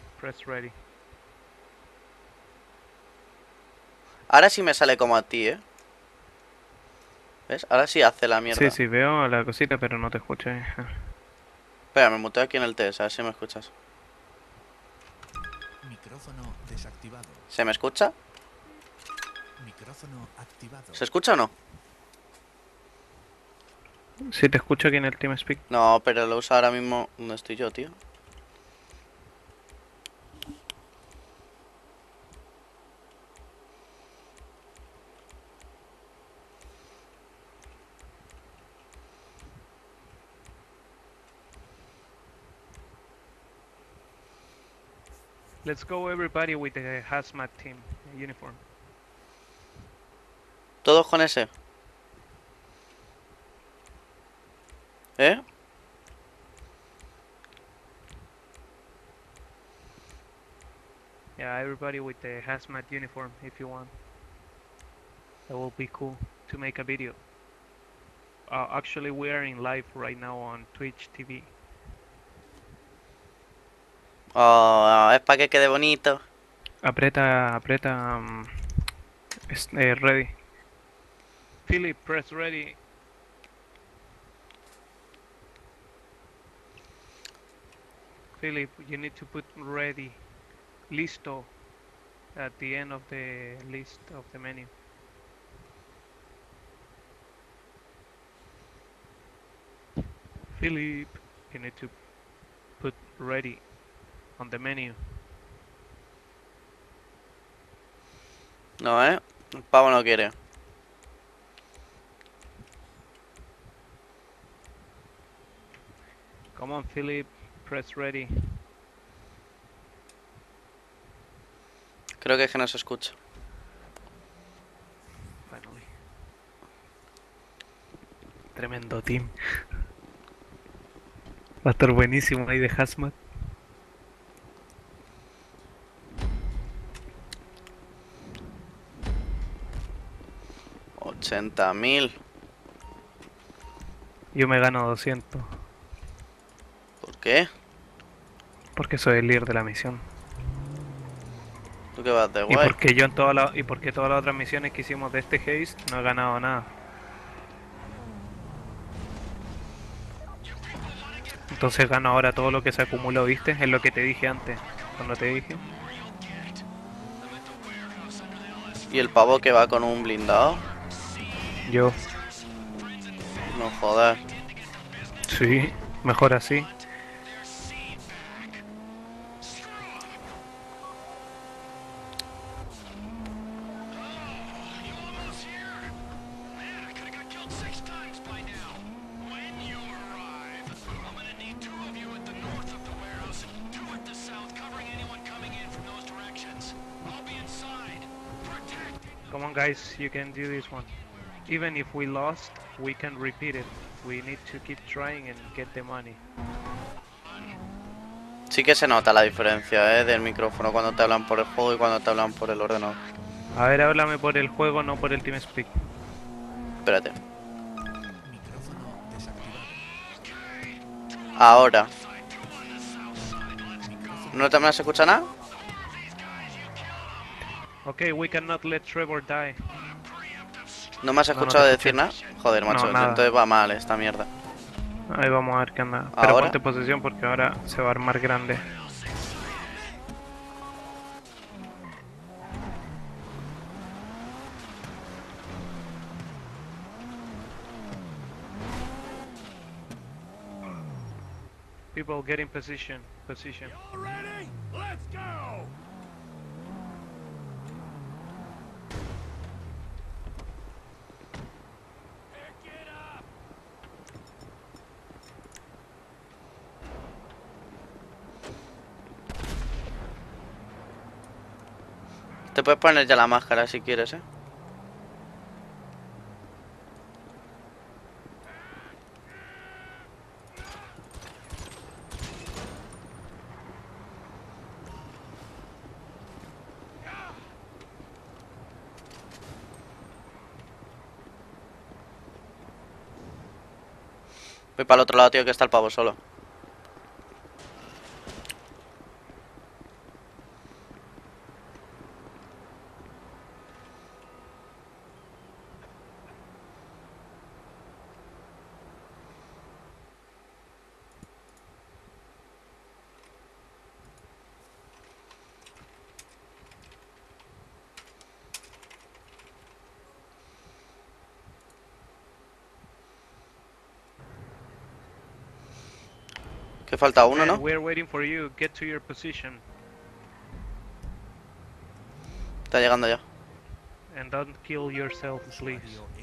Ahora sí me sale como a ti, ¿eh? ¿Ves? Ahora sí hace la mierda. Sí, veo la cosita, pero no te escucho. Espera, me muteo aquí en el TS, a ver si me escuchas. Micrófono desactivado. ¿Se me escucha? Micrófono activado. ¿Se escucha o no? Sí, te escucho aquí en el TeamSpeak. No, pero lo usa ahora mismo donde estoy yo, tío. Let's go everybody with the hazmat team uniform. ¿Todos con ese? ¿Eh? Yeah, everybody with the hazmat uniform if you want. That will be cool to make a video. Actually, we are in live right now on Twitch TV. Oh, es para que quede bonito. Aprieta, ready. Philip, press ready. Philip, you need to put ready. Listo at the end of the list of the menu. Philip, you need to put ready on the menu. No, ¿eh? El pavo no quiere. Come on, Philip. Press ready. Creo que es que no se escucha. Finally. Tremendo team. Va a estar buenísimo ahí de Hazmat. $80.000. Yo me gano 200. ¿Por qué? Porque soy el líder de la misión. ¿Tú qué vas de Y guay? porque yo en y porque todas las otras misiones que hicimos de este haste no he ganado nada. Entonces gano ahora todo lo que se acumuló, ¿viste? Es lo que te dije antes, cuando te dije. ¿Y el pavo que va con un blindado? Yo. No jodas. Sí, mejor así. Come on guys, you can do this one. Even if we lost, we can repeat it. We need to keep trying and get the money. Sí que se nota la diferencia, del micrófono cuando te hablan por el juego y cuando te hablan por el ordenador. A ver, háblame por el juego, no por el TeamSpeak. Espérate. Ahora. ¿No te me has escuchado nada? Okay, we cannot let Trevor die. ¿No me has No, escuchado no te decir nada? Joder, macho, No, nada. entonces va mal esta mierda. Ahí vamos a ver qué anda. Pero ¿Ahora? ponte posición porque ahora se va a armar grande. People get in position. Position. Ready? Let's go! Pick it up! Te puedes poner ya la máscara si quieres, Voy para el otro lado, tío, que está el pavo solo. Que falta uno, Man, ¿no? we're waiting for you. Get to your position. Está llegando ya. And don't kill yourself, please.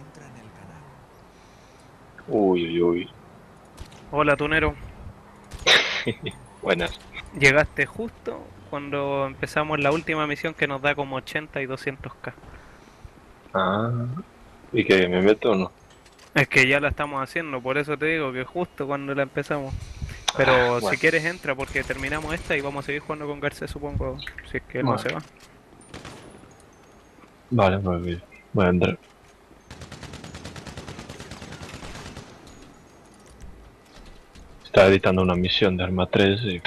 Uy, uy, uy. Hola, tunero. Buenas. Llegaste justo cuando empezamos la última misión que nos da como 80 y 200k. Ah. ¿Y que me meto o no? Es que ya la estamos haciendo, por eso te digo que justo cuando la empezamos. Pero bueno. si quieres entra porque terminamos esta y vamos a seguir jugando con Garcés, supongo, si es que él no Vale. se va. Vale, pues bien. Voy a entrar. Estaba editando una misión de Arma 3 y...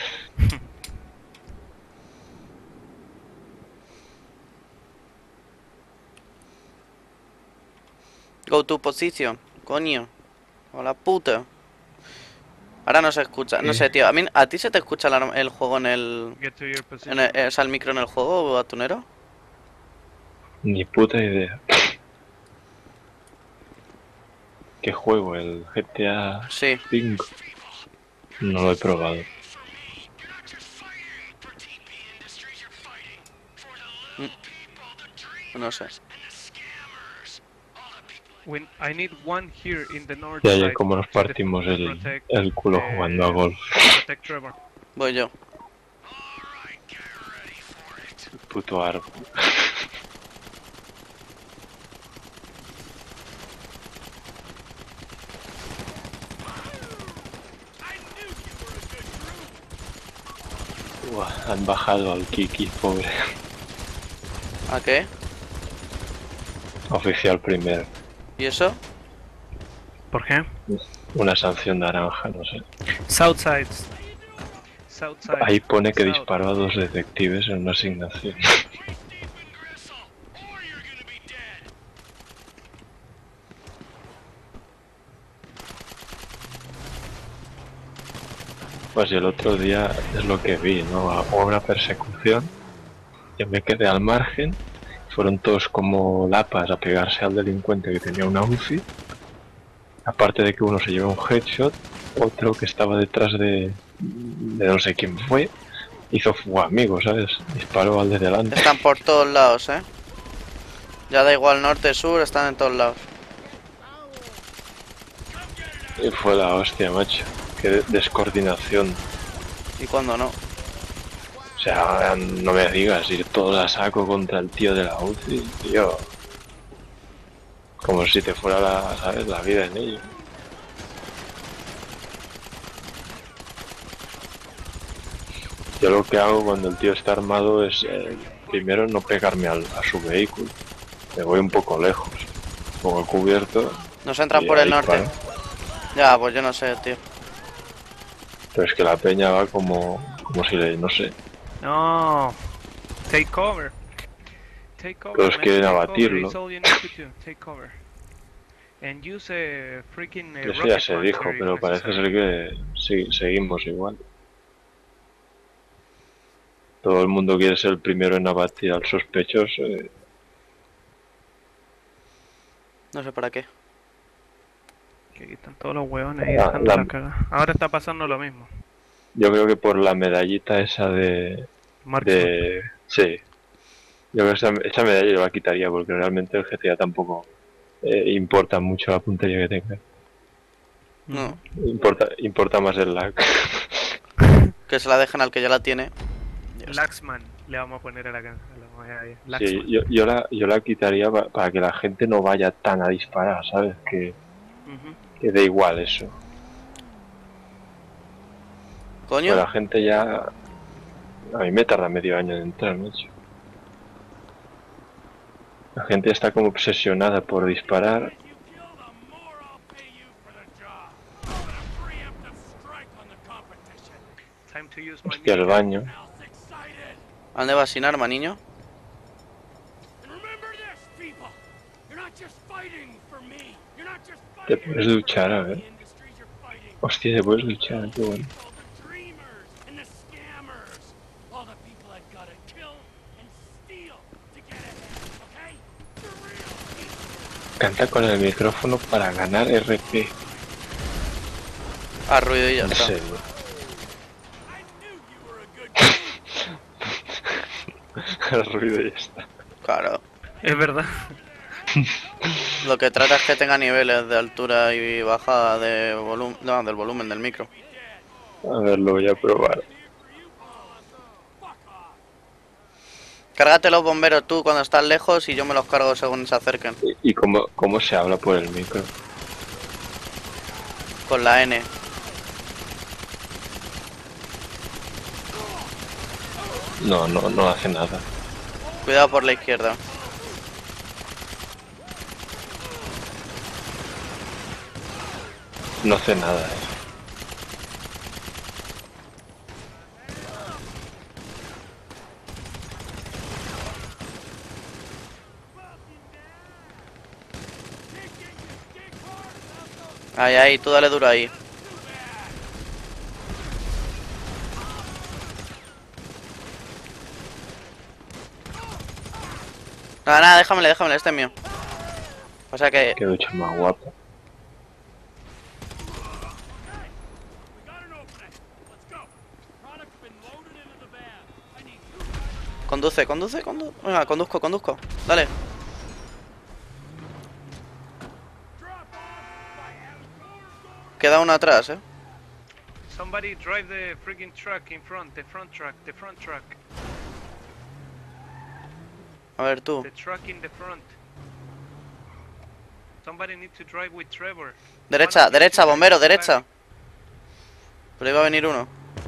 Go to position, coño. Hola puta. Ahora no se escucha, no sé, tío. ¿A ti se te escucha el juego en el... Get to your position. o sea, el micro en el juego, atunero? Ni puta idea. ¿Qué juego? ¿El GTA Sí. 5? No lo he probado. No sé. I need one here in the north Y ayer side como nos to partimos protect, el culo jugando a golf. protect Trevor. Voy yo. Puto árbol. Buah, han bajado al Kiki, pobre. ¿A qué? Oficial primero. ¿Y eso? ¿Por qué? Una sanción naranja, no sé. Southside. Southside. Ahí pone que South. disparó a 2 detectives en una asignación. Pues y el otro día es lo que vi, ¿no? Hubo una persecución. Yo me quedé al margen. Fueron todos como lapas a pegarse al delincuente que tenía una UCI. Aparte de que uno se llevó un headshot, otro que estaba detrás de no sé quién fue, hizo fuego amigo, ¿sabes? Disparó al de delante. Están por todos lados, Ya da igual norte, sur, están en todos lados. Y fue la hostia, macho. Qué descoordinación. ¿Y cuándo no? O sea, no me digas, ir todo a saco contra el tío de la UCI, tío. Como si te fuera la, ¿sabes? La vida en ello. Yo lo que hago cuando el tío está armado es, primero no pegarme a su vehículo. Me voy un poco lejos. Pongo el cubierto. Nos entran y por el ahí norte. paro. Ya, pues yo no sé, tío. Pero es que la peña va como si le, no sé. No. Take cover. Take cover. Todos man, quieren take abatirlo. cover, it's all you need to do. Take cover. And use a freaking Eso ya rocket se dijo, launcher if pero parece necessary. ser que sí, seguimos igual. Todo el mundo quiere ser el primero en abatir al sospechoso. No sé para qué. Que aquí están todos los huevones ahí Ah, dejando la- la cagada. Ahora está pasando lo mismo. Yo creo que por la medallita esa de sí. Yo creo que esa medalla yo la quitaría porque realmente el GTA tampoco importa mucho la puntería que tenga. No. Importa más el lag. Que se la dejen al que ya la tiene. Laxman le vamos a poner a la canción. Sí, yo la quitaría para que la gente no vaya tan a disparar, ¿sabes? Que dé igual eso. Coño. Pues la gente ya... A mí me tarda medio año en entrar, macho. La gente está como obsesionada por disparar. Time to use my Hostia, el baño. ¿A dónde vas sin arma, niño? Te puedes duchar, a ver. Hostia, te puedes duchar, qué bueno. Canta con el micrófono para ganar RP. A ruido y ya En está. serio. El ruido y ya está. Claro. Es verdad. Lo que trata es que tenga niveles de altura y bajada de volumen, no, del volumen del micro. A ver, lo voy a probar. Cárgate los bomberos tú cuando estás lejos y yo me los cargo según se acerquen. ¿Y cómo se habla por el micro? Con la N. No hace nada. Cuidado por la izquierda. No hace nada, Ahí, ahí, tú dale duro ahí. Nada, déjamele, este es mío. O sea que... Qué ducha más guapa. Conduce. Venga, conduzco. Dale. queda uno atrás, Somebody drive the freaking truck in front, the front truck. A ver tú. The truck in the front. Somebody needs to drive with Trevor. Derecha, derecha, bombero, derecha. Pero iba a venir uno.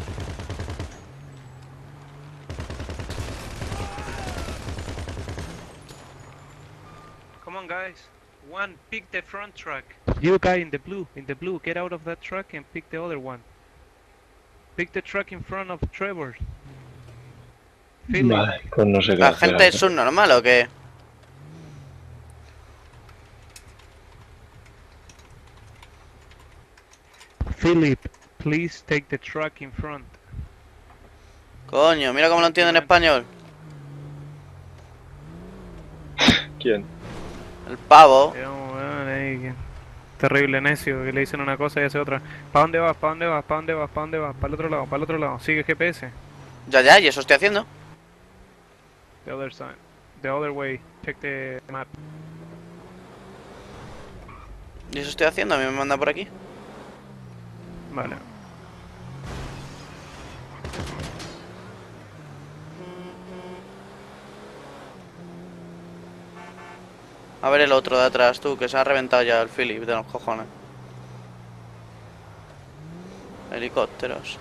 Come on, guys. One, pick the front truck. You guy in the blue, get out of that truck and pick the other one. Pick the truck in front of Trevor. Vale, pues no sé qué ¿La hacer gente ahora. es subnormal o qué? Philip, please take the truck in front. Coño, mira cómo lo entiende en español. ¿Quién? El pavo. Terrible necio, que le dicen una cosa y hace otra. ¿Para dónde vas? ¿Para dónde vas? ¿Para dónde vas? ¿Para dónde vas? Para el otro lado, para el otro lado. Sigue GPS. Ya, y eso estoy haciendo. The other side. The other way. Check the map. Y eso estoy haciendo, a mí me manda por aquí. Vale. A ver el otro de atrás, tú, que se ha reventado ya el Philip de los cojones. Helicópteros.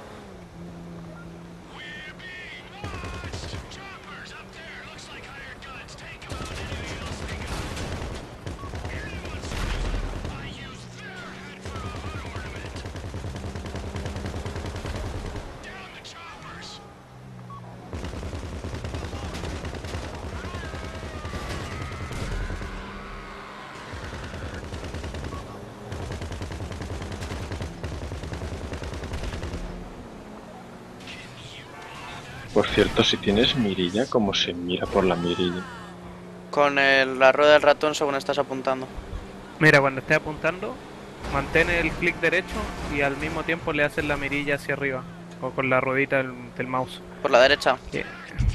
Por cierto, si tienes mirilla, ¿cómo se mira por la mirilla? Con la rueda del ratón según estás apuntando. Mira, cuando estés apuntando, mantén el clic derecho y al mismo tiempo le haces la mirilla hacia arriba. O con la ruedita del mouse. Por la derecha. Yeah.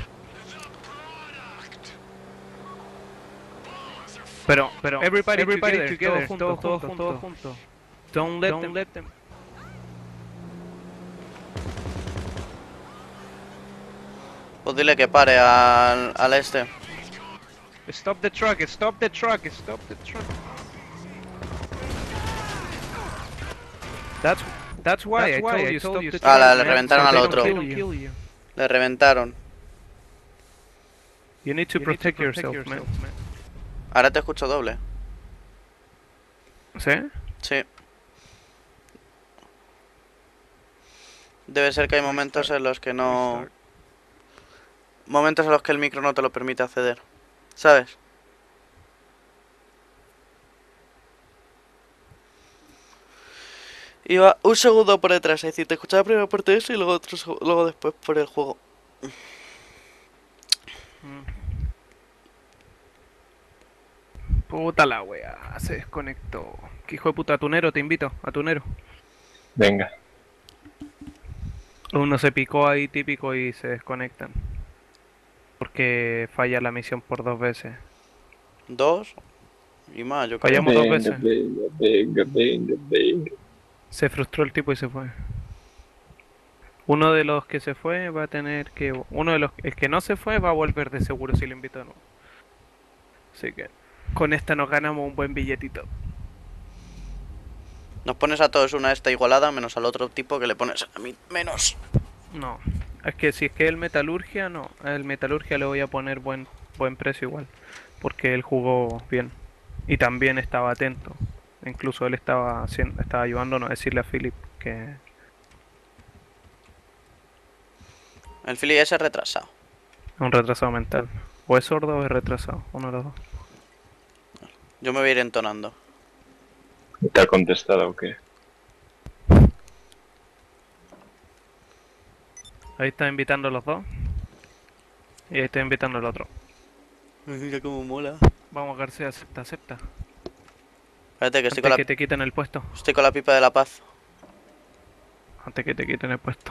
Pero, everybody together, todos juntos. Don't let them. Pues dile que pare al este. Stop the truck. That's why I told you stop the truck. Le reventaron al otro. Le reventaron. You need to protect yourself, man. Ahora te escucho doble. ¿Sí? Sí. Debe ser que hay momentos en los que no... Momentos en los que el micro no te lo permite acceder. ¿Sabes? Iba un segundo por detrás, es decir, te escuchaba primero por eso y luego luego después por el juego. Puta la wea, se desconectó. Que hijo de puta, atunero, te invito, atunero. Venga. Uno se picó ahí típico y se desconectan. Porque falla la misión por 2 veces. ¿2? Y más, yo creo. Fallamos 2 veces. Venga. Se frustró el tipo y se fue. Uno de los que se fue va a tener que... El que no se fue va a volver de seguro si lo invito de nuevo. Así que con esta nos ganamos un buen billetito. Nos pones a todos una esta igualada, menos al otro tipo que le pones a mí menos. No, es que si es que el Metalurgia, no. Al Metalurgia le voy a poner buen precio igual. Porque él jugó bien. Y también estaba atento. Incluso él estaba ayudándonos a decirle a Philip que... El Philly es retrasado. Un retrasado mental. O es sordo o es retrasado. Uno de los dos. Yo me voy a ir entonando. ¿Te ha contestado o qué? Ahí está invitando a los dos. Y ahí está invitando al otro. Mira cómo mola. Vamos, García, acepta. Espérate que estoy Antes con la... que te quiten el puesto. Estoy con la pipa de la paz. Antes que te quiten el puesto.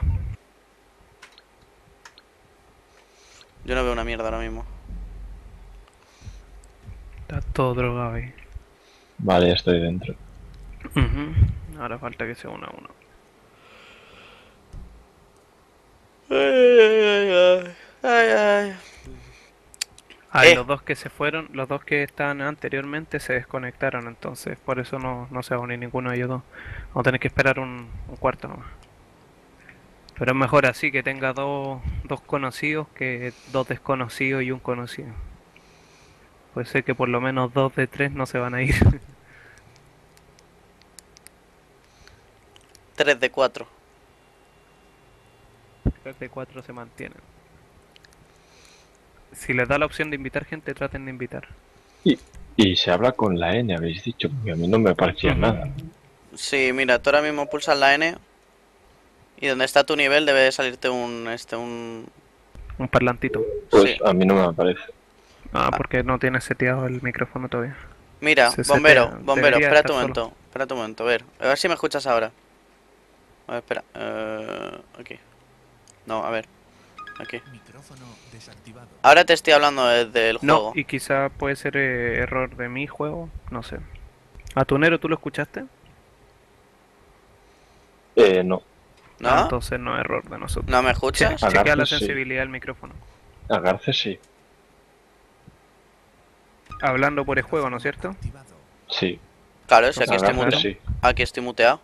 Yo no veo una mierda ahora mismo. Está todo drogado ahí. Vale, ya estoy dentro. Ahora falta que sea 1-1. Ay. Los dos que se fueron, los dos que estaban anteriormente se desconectaron, entonces por eso no se va a unir ninguno de ellos dos. Vamos a tener que esperar un cuarto nomás. Pero es mejor así que tenga dos conocidos que dos desconocidos y un conocido. Puede ser que por lo menos 2 de 3 no se van a ir. 3 de 4. 3 de 4 se mantienen. Si les da la opción de invitar gente, traten de invitar. Y se habla con la N, habéis dicho, porque a mí no me parecía nada. Sí, mira, tú ahora mismo pulsas la N y donde está tu nivel debe de salirte un Un parlantito. Pues Sí. a mí no me aparece. Porque no tienes seteado el micrófono todavía. Mira, Se bombero, setea, bombero, debería espérate un estar momento, espérate un momento, a ver si me escuchas ahora. A ver, espera, aquí. No, a ver, aquí. Micrófono desactivado. Ahora te estoy hablando desde el juego. No, y quizá puede ser error de mi juego, no sé. ¿Atunero tú lo escuchaste? No. ¿No? Entonces no es error de nosotros. ¿No me escuchas? Chequea la Garces sí. sensibilidad del micrófono. A Garces sí. Hablando por el juego, ¿no es cierto? Sí. Claro, si aquí A estoy Garces muteado. sí. Aquí estoy muteado.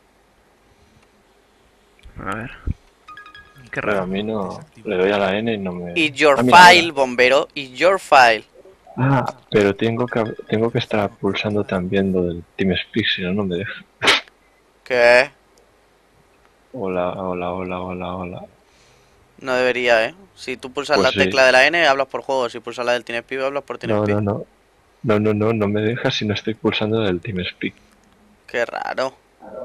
A ver. Qué Pero a raro. mí no. Le doy a la N y no me. Y your Ah, mira, file, mira. bombero, y your file. Pero tengo que estar pulsando también lo del TeamSpeak, si no, no me deja. ¿Qué? Hola, hola, hola, hola, hola. No debería, ¿eh? Si tú pulsas Pues la sí. tecla de la N, hablas por juego. Si pulsas la del TeamSpeak, hablas por No, TeamSpeak. no me deja si no estoy pulsando el TeamSpeak. Qué raro.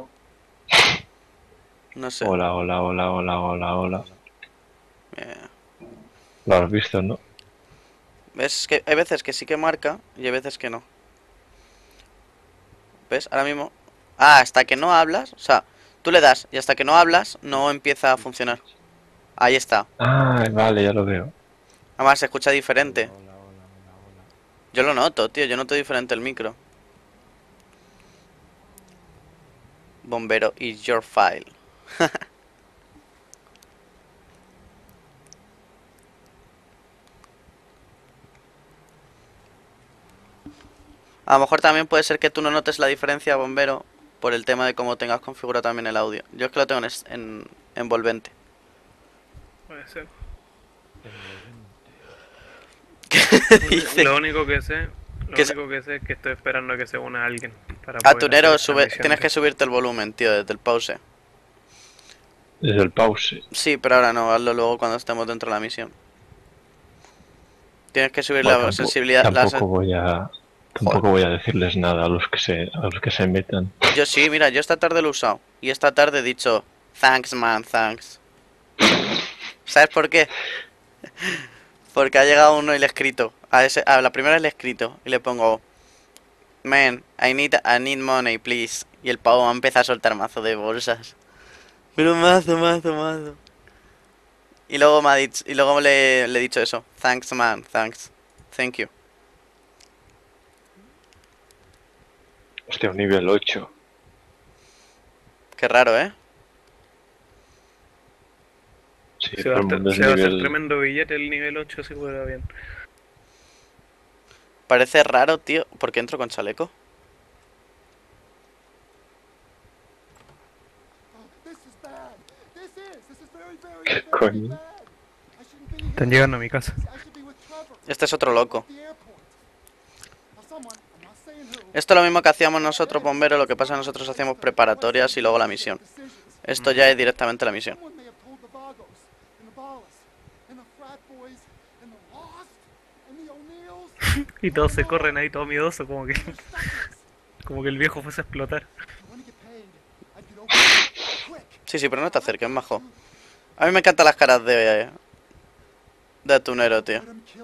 No sé. Hola, hola, hola, hola, hola, hola. Eh, Lo has visto, ¿no? ¿Ves? Que hay veces que sí que marca y hay veces que no. ¿Ves? Ahora mismo. Hasta que no hablas. O sea, tú le das y hasta que no hablas no empieza a funcionar. Ahí está. Vale, ya lo veo. Además se escucha diferente. Yo lo noto, tío. Yo noto diferente el micro. Bombero is your file. A lo mejor también puede ser que tú no notes la diferencia, bombero, por el tema de cómo tengas configurado también el audio. Yo es que lo tengo en envolvente. Puede ser. Dice? Lo único que sé, Que es que estoy esperando a que se una alguien para Atunero, hacer esta misión. tienes que subirte el volumen, tío, desde el pause. Desde el pause. Sí, pero ahora no, hazlo luego cuando estemos dentro de la misión. Tienes que subir la sensibilidad. Tampoco voy a decirles nada a los que se metan. Yo sí, mira, yo esta tarde lo he usado. Y esta tarde he dicho, thanks man, thanks. ¿Sabes por qué? Porque ha llegado uno y le he escrito. A la primera le he escrito y le pongo, man, I need money, please. Y el pavo me empieza a soltar mazo de bolsas. Pero mazo. Y luego me ha dicho, y luego le he dicho eso. Thanks man, thanks. Thank you. Hostia, un nivel 8. Qué raro, ¿eh? Sí, Se todo va el mundo es a hacer nivel... tremendo billete el nivel 8 si fuera bien. Parece raro, tío. ¿Por qué entro con chaleco? ¿Qué coño? Están llegando a mi casa. Este es otro loco. Esto es lo mismo que hacíamos nosotros, bomberos. Lo que pasa es que nosotros hacíamos preparatorias y luego la misión. Esto ya es directamente la misión. Y todos se corren ahí, todo miedoso, como que como que el viejo fuese a explotar. Sí, pero no te acerques, majo. A mí me encantan las caras de Atunero, tío.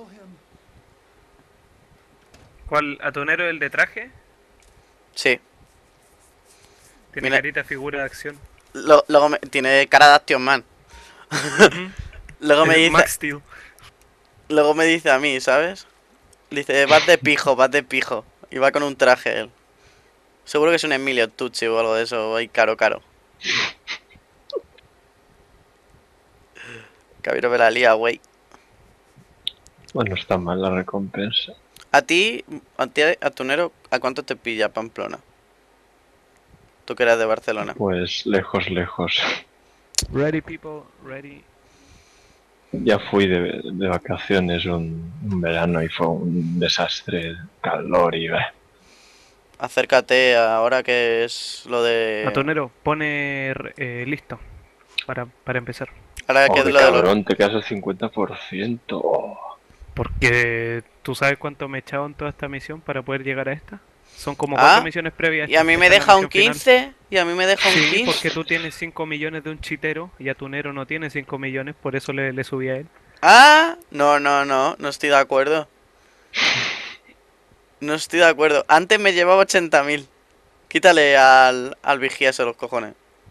¿Cuál? ¿Atunero el de traje? Sí. Tiene Mira. carita figura de acción. Luego tiene cara de Action Man. Luego me dice... Max Steel. Luego me dice a mí, ¿sabes? Dice, vas de pijo. Y va con un traje él. Seguro que es un Emilio Tucci o algo de eso, ahí caro. Cabiro me la lía, güey. Bueno, está mal la recompensa. A ti, a Tunero, ¿a cuánto te pilla Pamplona? Tú que eras de Barcelona. Pues lejos. Ready, people, ready. Ya fui de vacaciones un verano y fue un desastre, calor y... Acércate ahora que es lo de... Atonero, pone listo para empezar. Ahora que es de lo de cabrón, te quedas al 50%. Oh. Porque tú sabes cuánto me he echado en toda esta misión para poder llegar a esta. Son como 4 misiones previas. Y a mí me deja un 15. Y a mí me deja un 15. Sí, porque tú tienes 5 millones de un chitero y Atunero no tiene 5 millones, por eso le subí a él. Ah, no estoy de acuerdo. No estoy de acuerdo. Antes me llevaba 80.000. Quítale al vigía eso los cojones.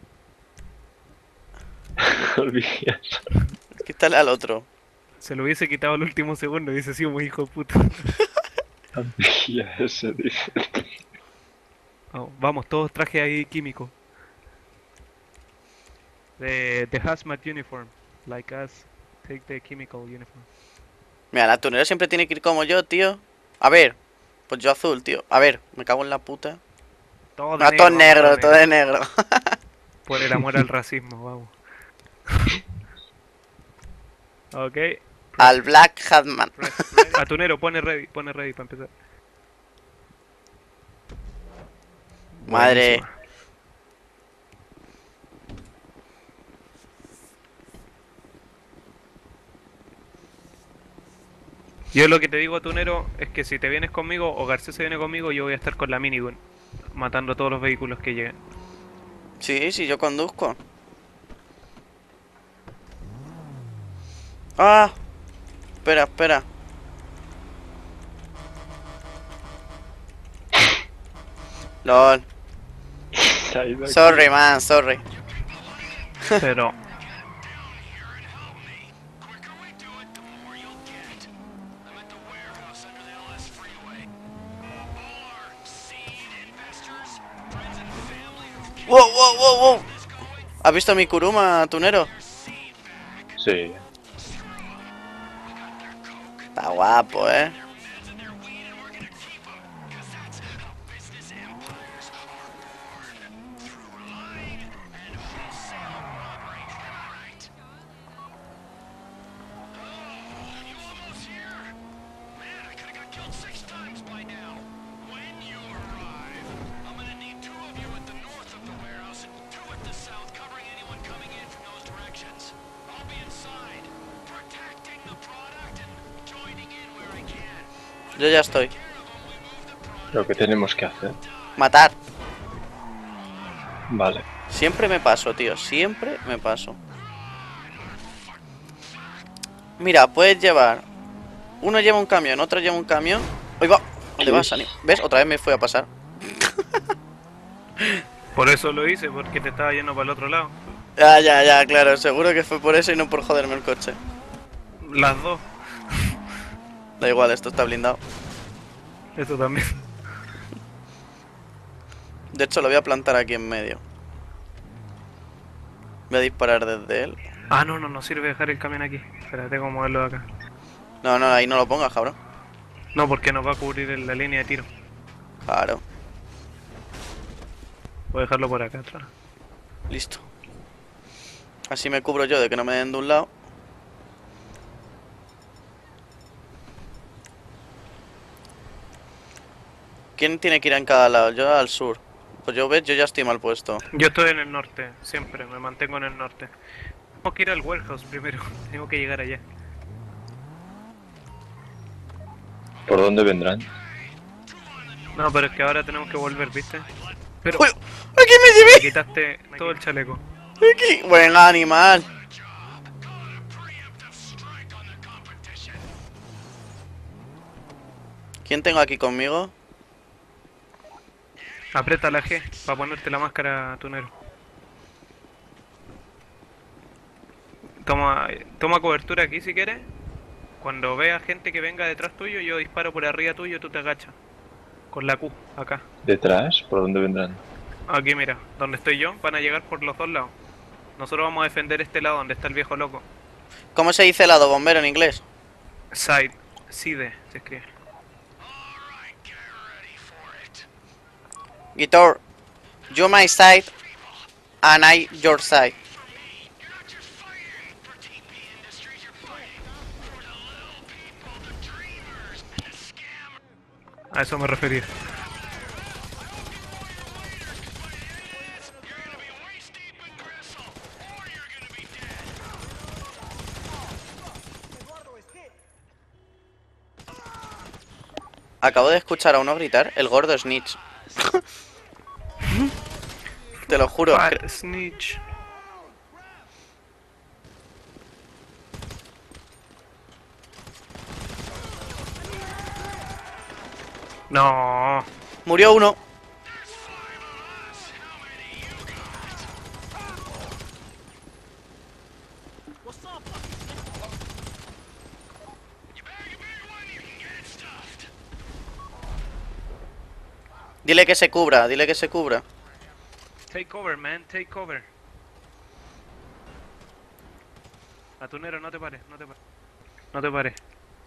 Al vigía. Quítale al otro. Se lo hubiese quitado al último segundo, dice sí, muy hijo de puta. Al vigía ese, dice. Oh, vamos, todos trajes ahí químicos. The hazmat uniform, like us, take the chemical uniform. Mira, la tunera siempre tiene que ir como yo, tío. A ver, pues yo azul, tío. A ver, me cago en la puta. Todo no, todo negro, todo de negro. Por el amor al racismo, vamos. Ok. Al Black Hatman. Atunero, pone ready para empezar. Madre. Buenísima. Yo lo que te digo, Atunero, es que si te vienes conmigo o Garcés se viene conmigo, yo voy a estar con la minigun, matando a todos los vehículos que lleguen. Sí, yo conduzco. Ah, espera. LOL. Sorry, man, sorry. Pero... Wow. ¿Has visto mi Kuruma, Tunero? Sí. Está guapo, Yo ya estoy. Lo que tenemos que hacer. Matar. Vale. Siempre me paso, tío. Siempre me paso. Mira, puedes llevar... Uno lleva un camión, otro lleva un camión. ¡Ahí va! ¿Dónde vas, Ani? ¿Ves? Otra vez me fui a pasar. Por eso lo hice, porque te estaba yendo para el otro lado. Ya, claro. Seguro que fue por eso y no por joderme el coche. Las dos. Da igual, esto está blindado. Eso también. De hecho, lo voy a plantar aquí en medio. Voy a disparar desde él. Ah, no sirve dejar el camión aquí. Espérate cómo moverlo de acá. No, ahí no lo pongas, cabrón. No, porque nos va a cubrir en la línea de tiro. Claro. Voy a dejarlo por acá atrás. Listo. Así me cubro yo de que no me den de un lado. ¿Quién tiene que ir en cada lado? Yo al sur. Pues yo ya estoy mal puesto. Yo estoy en el norte, siempre, me mantengo en el norte. Tengo que ir al warehouse primero, tengo que llegar allá. ¿Por dónde vendrán? No, pero es que ahora tenemos que volver, ¿viste? Pero... ¡Uy! ¡Aquí me llevé! Me quitaste todo el chaleco. Aquí. Buen animal. ¿Quién tengo aquí conmigo? Aprieta la G para ponerte la máscara, Tunero. Toma cobertura aquí si quieres. Cuando veas gente que venga detrás tuyo, yo disparo por arriba tuyo, tú te agachas. Con la Q, acá. ¿Detrás? ¿Por dónde vendrán? Aquí, mira, donde estoy yo, van a llegar por los dos lados. Nosotros vamos a defender este lado donde está el viejo loco. ¿Cómo se dice lado bombero en inglés? Side, side, se escribe. Guitar, you my side and I your side. A eso me refería. Acabo de escuchar a uno gritar, el gordo Snitch. Te lo juro. Fat snitch. No. Murió uno. Dile que se cubra, dile que se cubra. Take cover, man, take cover. Atunero, no te pares, no te pares. No te pares.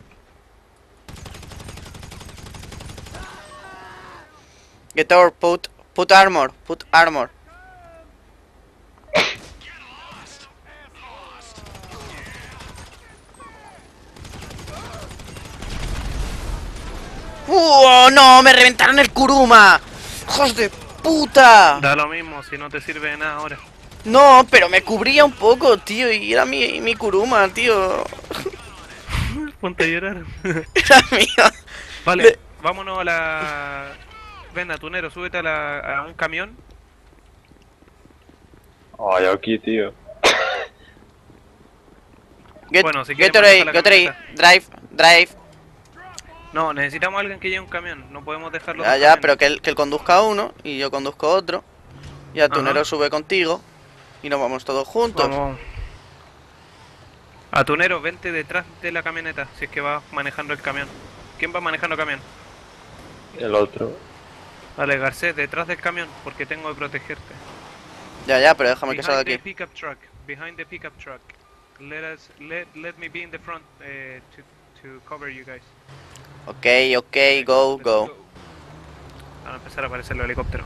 Get over, put armor, put armor. No! ¡Me reventaron el Kuruma! ¡Hijos de puta! Da lo mismo, si no te sirve de nada ahora. No, pero me cubría un poco, tío, y era mi Kuruma, tío. Ponte a llorar. Era mío. Vale, vámonos a la... Ven, Atunero, súbete a un camión. Ay, aquí, tío. Bueno, si Get quieres ready, drive. No, necesitamos a alguien que lleve un camión, no podemos dejarlo. Ya, pero que él conduzca uno y yo conduzco otro. Y Atunero sube contigo y nos vamos todos juntos. Vamos. Atunero, vente detrás de la camioneta, si es que vas manejando el camión. ¿Quién va manejando el camión? El otro. Vale, Garcés, detrás del camión, porque tengo que protegerte. Ya, pero déjame que salga aquí. Behind the pickup truck. Let me be in the front to cover you guys. Ok, go. Van a empezar a aparecer los helicópteros.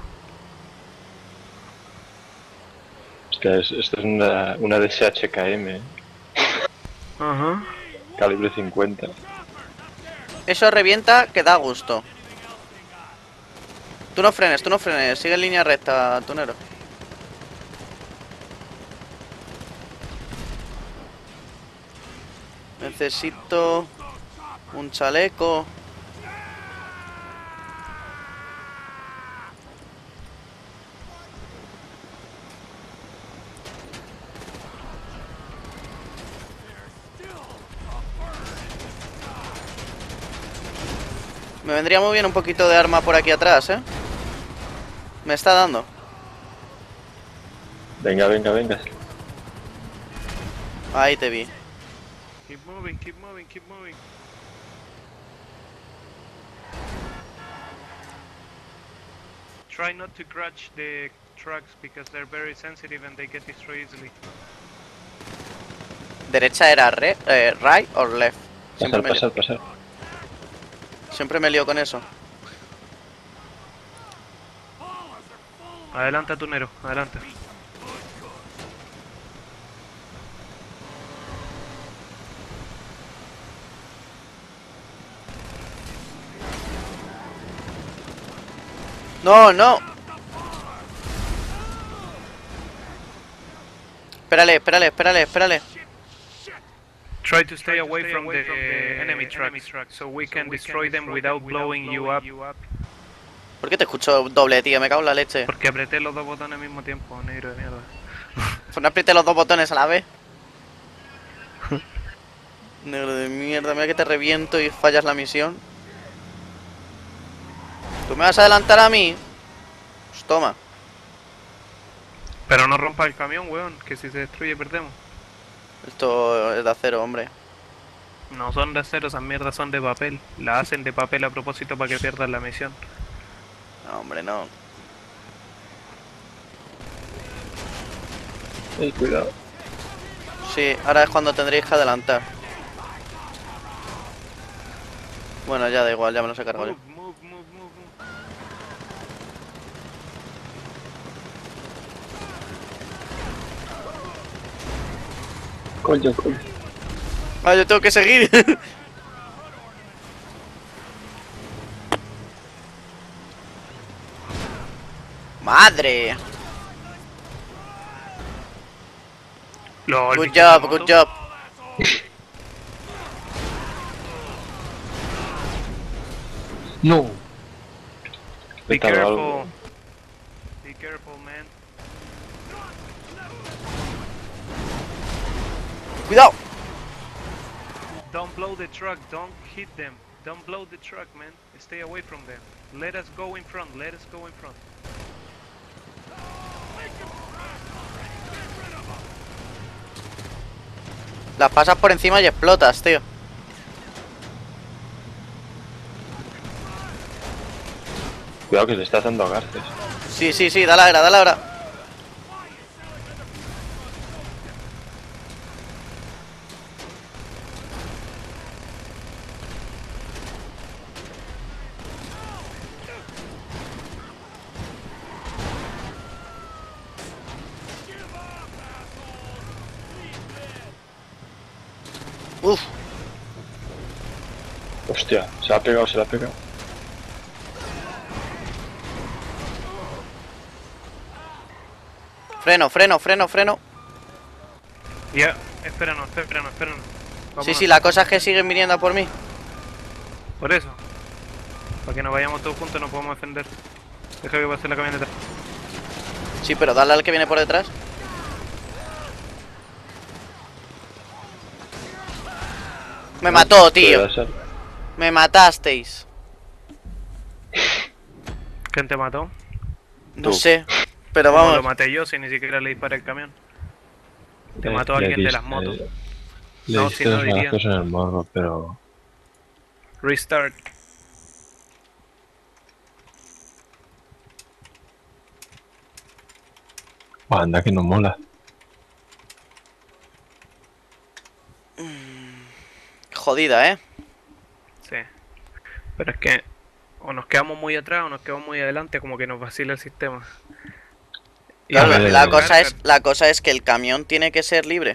Hostia, esto es una DSHKM. Ajá. Calibre 50. Eso revienta que da gusto. Tú no frenes, sigue en línea recta, Tunero. Necesito un chaleco. Me vendría muy bien un poquito de arma por aquí atrás, ¿eh? Me está dando. Venga. Ahí te vi. Keep moving. Try not to crush the trucks because they're very sensitive and they get destroyed easily. ¿Derecha era right or left? Pasar. Siempre me lío con eso. Adelante, Atunero, adelante. No. Espérale. Try to stay away from the enemy trucks so we can destroy them without blowing you up. ¿Por qué te escucho doble, tío? Me cago en la leche. Porque apreté los dos botones al mismo tiempo, negro de mierda. Pues no apriete los dos botones a la vez. Negro de mierda, mira que te reviento y fallas la misión. ¿Tú me vas a adelantar a mí? Pues toma. Pero no rompa el camión, weón, que si se destruye perdemos. Esto es de acero, hombre. No son de acero, esas mierdas son de papel. La hacen de papel a propósito para que pierdas la misión. No, hombre, no. Cuidado. Sí, ahora es cuando tendréis que adelantar. Bueno, ya da igual, ya me los he cargado yo. Coño. Ah, yo tengo que seguir. Madre. LOL, Good ¿viste esa job, moto? good job. No. Be Petado careful. algo. Be careful, man. Cuidado. Don't blow the truck, don't hit them. Don't blow the truck, man. Stay away from them. Let us go in front, let us go in front. Las pasas por encima y explotas, tío. Cuidado que le estás dando a Garces. Sí, sí, sí, dale ahora, dale ahora. Uf. Hostia, se la ha pegado, se la ha pegado. Freno, freno, freno, freno. Ya, espéranos. Sí, Vámonos. sí, la cosa es que siguen viniendo a por mí. Por eso. Para que nos vayamos todos juntos nos podemos defender. Deja que pase la camioneta. Sí, pero dale al que viene por detrás. Me mató, tío. Puede ser. Me matasteis. ¿Quién te mató? No Tú. sé. Pero ¿Cómo vamos. lo maté yo si ni siquiera le disparé el camión? Te mató Le alguien de las diste- motos. Le No, diste si no dos diría. balazos en el morro, pero... Restart. Anda que no mola. Jodida, ¿eh? Sí. Pero es que o nos quedamos muy atrás o nos quedamos muy adelante, como que nos vacila el sistema. Y Claro, ahora la cosa es que el camión tiene que ser libre.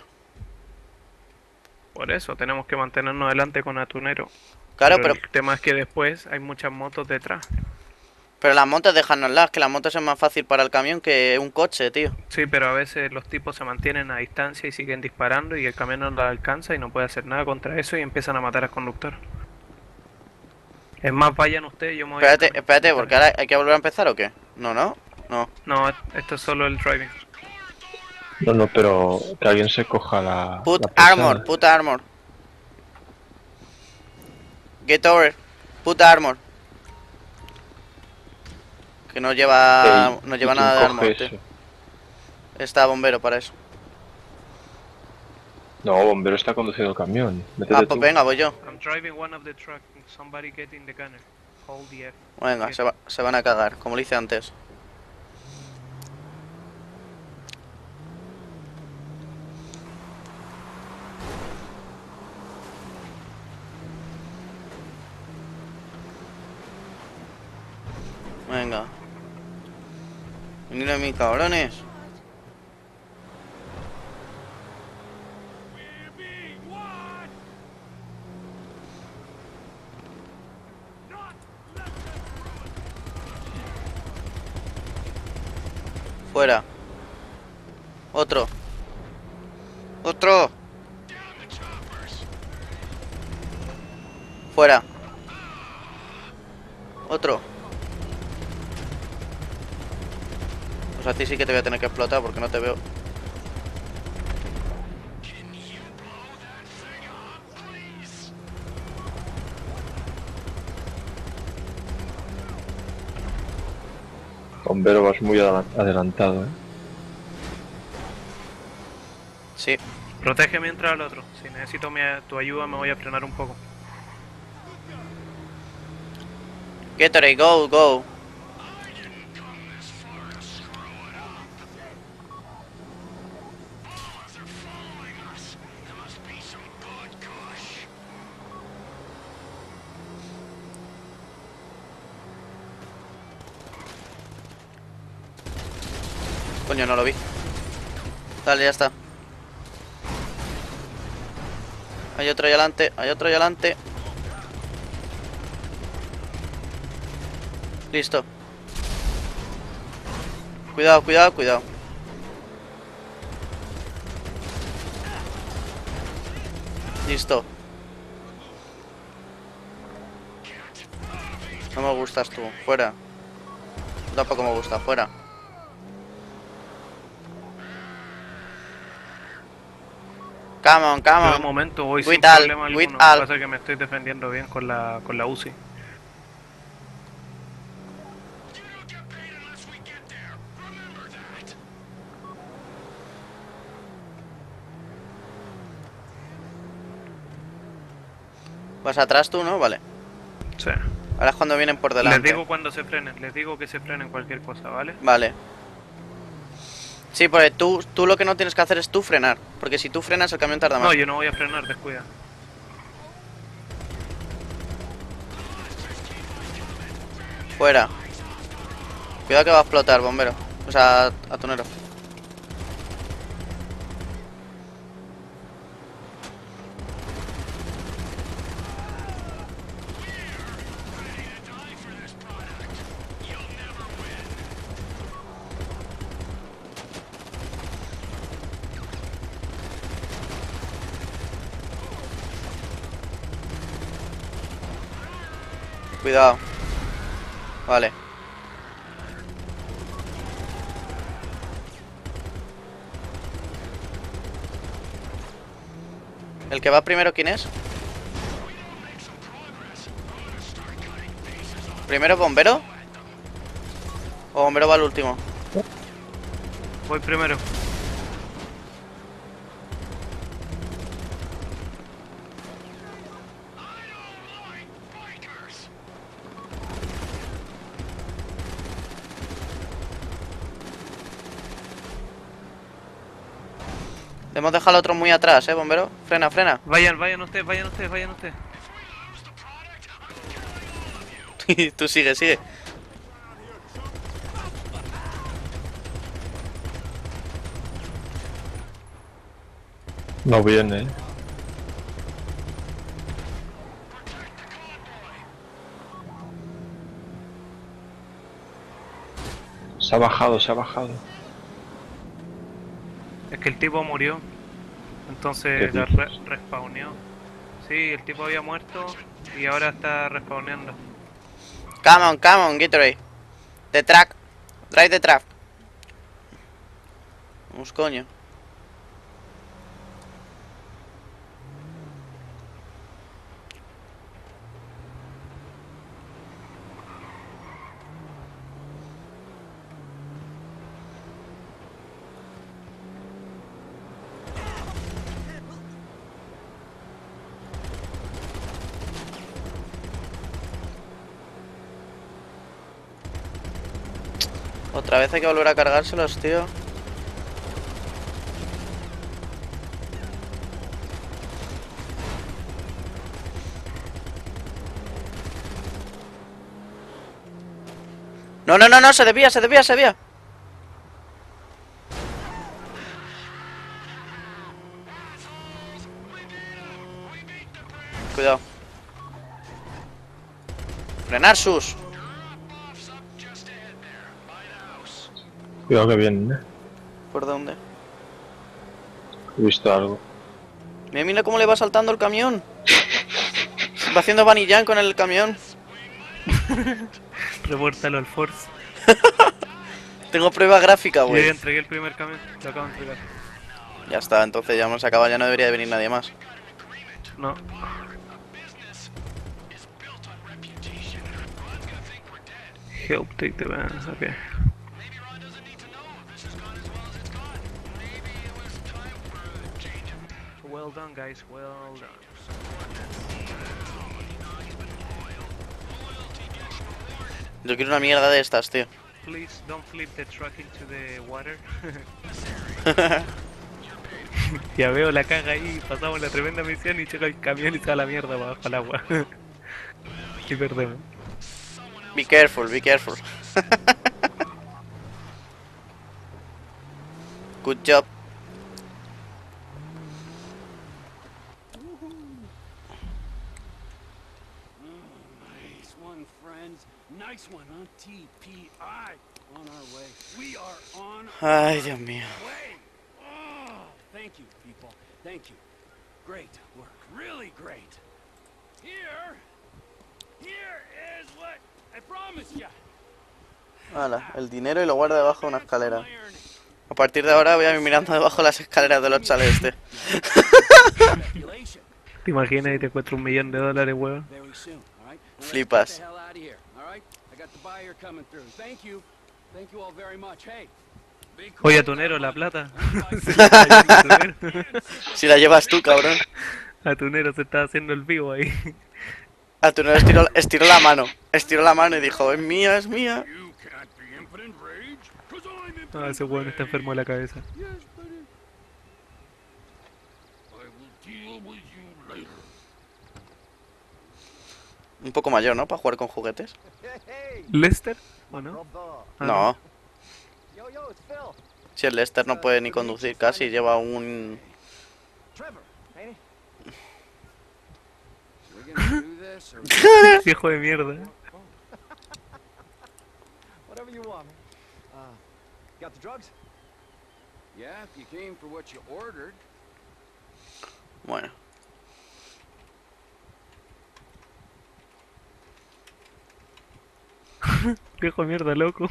por eso tenemos que mantenernos adelante con Atunero. Claro, pero pero el tema es que después hay muchas motos detrás. las motos déjanoslas, que las motos es más fácil para el camión que un coche, tío. Sí, pero a veces los tipos se mantienen a distancia y siguen disparando y el camión no la alcanza y no puede hacer nada contra eso y empiezan a matar al conductor. Es más, vayan ustedes, yo me voy al Espérate, camión. espérate, porque ahora hay que volver a empezar o qué? No, no, no. No, esto es solo el driving. No, pero que alguien se coja la... Put la pesada. armor, put armor. Get over. Put armor. Que no lleva. Ey, No ¿y lleva quién nada de coge armor, eso? tío. Está bombero para eso. No, bombero está conduciendo el camión. Métete Ah, pues tú. venga, voy yo. I'm driving one of the truck. Somebody get in the gunner. Hold the F. Venga, se van a cagar, como lo hice antes. Venga. Venid a mí, cabrones. Fuera. Otro. Otro. Fuera. Otro. Pues a ti sí que te voy a tener que explotar porque no te veo. Bombero, vas muy adelantado, ¿eh? Sí. Protege mientras al otro. Si necesito tu ayuda me voy a frenar un poco. Gatorade, go, go. Coño, no lo vi. Dale, ya está. Hay otro ahí adelante, hay otro ahí adelante. Listo. Cuidado, cuidado, cuidado. Listo. No me gustas tú, fuera. Tampoco me gusta, fuera. Come on, come Yo de on. momento voy sin With all, problema with alguno. all. Pasa que me estoy defendiendo bien con la UCI. Vas atrás tú, ¿no? Vale. Sí. Ahora es cuando vienen por delante. Les digo cuando se frenen, les digo que se frenen cualquier cosa, ¿vale? Vale. Sí, porque tú lo que no tienes que hacer es tú frenar. Porque si tú frenas, el camión tarda más. No, yo no voy a frenar, descuida. Fuera. Cuidado que va a explotar, bombero. O sea, atunero. Cuidado. Vale. ¿El que va primero quién es? ¿Primero bombero? ¿O bombero va al último? Voy primero. Hemos dejado al otro muy atrás, bombero. Frena, frena. Vayan ustedes, vayan ustedes, vayan ustedes. Tú sigue, sigue. No viene. Se ha bajado, se ha bajado. Es que el tipo murió. Entonces ¿Qué la dices? respawneó. Sí, el tipo había muerto y ahora está respawneando. Come on, Gatorade. The track. Drive the track. Vamos, coño. Otra vez hay que volver a cargárselos, tío. No, no, no, no, se desvía, se desvía, se desvía. Cuidado. Frenar sus. Cuidado que vienen, ¿Por dónde? He visto algo. Mira, mira cómo le va saltando el camión. Va haciendo Bunny Jump con el camión. Repórtalo al Force. Tengo prueba gráfica, Yo ya güey. entregué el primer camión, lo acabo de entregar. Ya está, entonces ya hemos acabado, ya no debería de venir nadie más. No. Help take the van, okay. Well done guys, well done. Yo quiero una mierda de estas, tío. Please don't flip the truck into the water. Ya veo la caga ahí, pasamos la tremenda misión y choca el camión y se va a la mierda para abajo al agua. Y perdemos. Be careful, be careful. Good job. Nice one, friends. Nice one on TPI. On our way. We are on Ay, Dios mío. way. Oh, thank you, people. Thank you. Great work. Really great. Here is what I promised you. Hala, el dinero y lo guardo debajo de una escalera. A partir de ahora voy a ir mirando debajo de las escaleras de los chalets este. ¿Te imaginas y te encuentras $1.000.000, weón? Very soon, all right? Now let's Flipas. get the hell out of here, all right? I got the buyer coming through. Thank you. Thank you all very much. Hey. be cool Oye, now, Atunero, la huh? plata. Si la llevas tú, cabrón. Atunero se está haciendo el vivo ahí. Atunero estiró la mano. Estiró la mano y dijo, es mía, es mía. Ah, ese weón está enfermo de la cabeza. Un poco mayor, ¿no? Para jugar con juguetes. ¿Lester? ¿O no? Ah, No. Si el Lester no puede ni conducir casi, lleva un... Sí, hijo de mierda. Whatever you want. Got the drugs? Yeah, if you came for what you ordered. Bueno. Viejo de mierda, loco.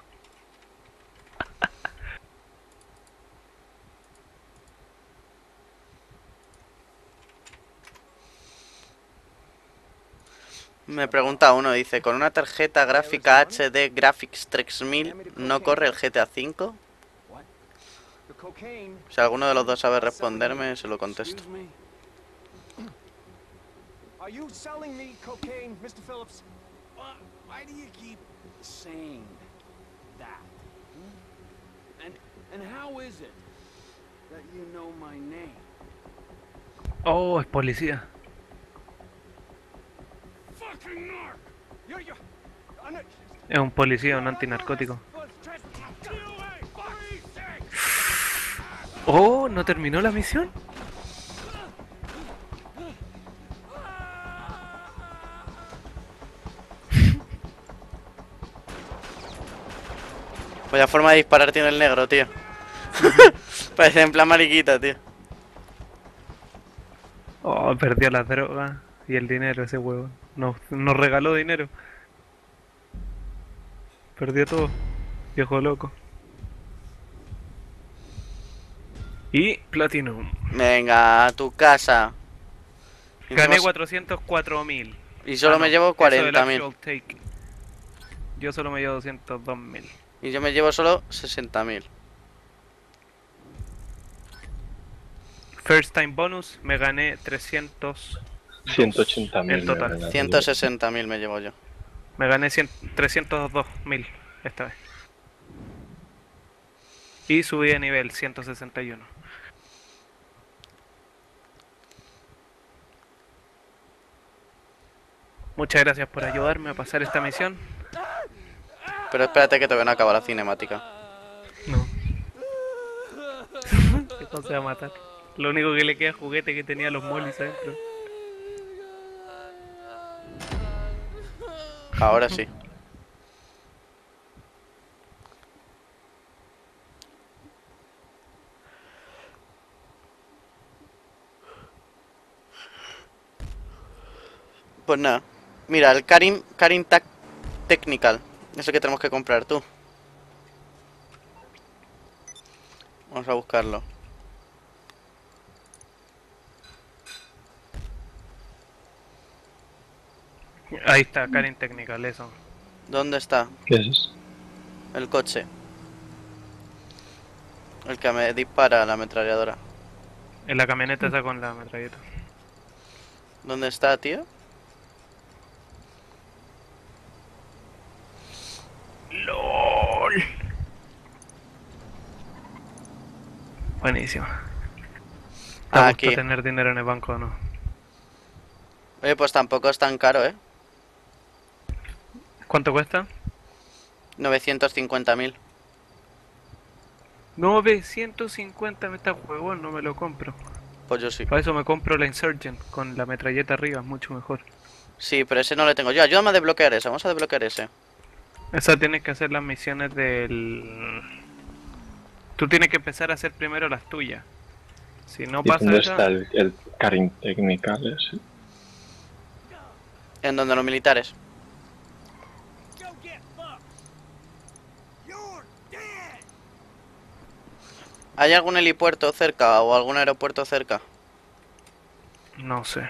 Me pregunta uno, dice, ¿con una tarjeta gráfica HD Graphics 3000 no corre el GTA V? Si alguno de los dos sabe responderme, se lo contesto. Are you selling me cocaine, Mr. Phillips? Why do you keep saying that? And how is it that you know my name? Oh, es policía. Fucking narc! You're Es un policía, un antinarcótico. Oh, ¿no terminó la misión? Vaya forma de disparar tiene el negro, tío. Parece en plan mariquita, tío. Oh, perdió las drogas y el dinero ese huevo. Nos regaló dinero. Perdió todo. Viejo loco. Y Platinum. Venga, a tu casa. Gané Hicimos- 404.000. Y solo me llevo eso del 40.000. actual take. Yo solo me llevo 202.000. Y yo me llevo solo 60.000. First time bonus me gané 300. 180.000. En total. 160.000 me llevo yo. Me gané 302.000 esta vez. Y subí de nivel 161. Muchas gracias por ayudarme a pasar esta misión. Pero espérate que todavía no acaba la cinemática. No. ¿Qué cosa se va a matar? Lo único que le queda es juguete que tenía los molis adentro. Ahora sí. Pues nada. Mira, el Karin Technical. Eso que tenemos que comprar tú. Vamos a buscarlo. Ahí está, Karin Technical, eso. ¿Dónde está? ¿Qué es? El coche. El que me dispara la ametralladora. En la camioneta esa con la metralleta. ¿Dónde está, tío? LOL. Buenísimo. ¿Te gusta Aquí. tener dinero en el banco o no? Oye, pues tampoco es tan caro, ¿eh? ¿Cuánto cuesta? 950.000. 950 me está huevón, no me lo compro. Pues yo sí. Para eso me compro la Insurgent con la metralleta arriba, es mucho mejor. Sí, pero ese no le tengo yo. Ayúdame a desbloquear ese. Vamos a desbloquear ese. Esa tienes que hacer las misiones del... Tú tienes que empezar a hacer primero las tuyas. Si no ¿Y pasa dónde esa... está el Karin Technical ese? En donde los militares. ¿Hay algún helipuerto cerca o algún aeropuerto cerca? No sé.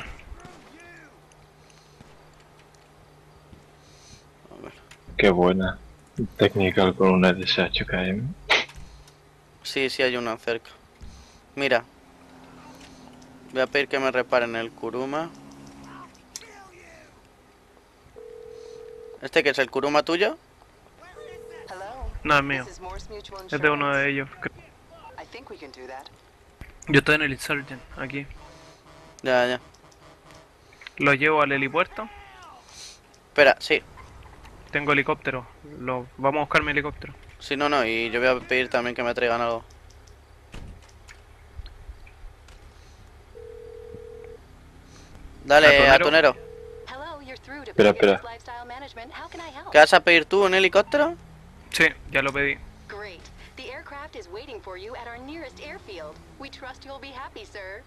Qué buena. Technical con una DSHKM. Sí, sí hay uno cerca. Mira. Voy a pedir que me reparen el Kuruma. ¿Este que es el Kuruma tuyo? No, es mío. Es de uno de ellos. Yo estoy en el Insurgent, aquí. Ya, ya. Lo llevo al helipuerto. Espera, sí. Tengo helicóptero. Vamos a buscar mi helicóptero. Sí, no, no. Y yo voy a pedir también que me traigan algo. Dale, atunero. Espera, espera. ¿Qué vas a pedir tú, un helicóptero? Sí, ya lo pedí. Great. The aircraft is waiting for you at our nearest airfield. We trust you'll be happy, sir.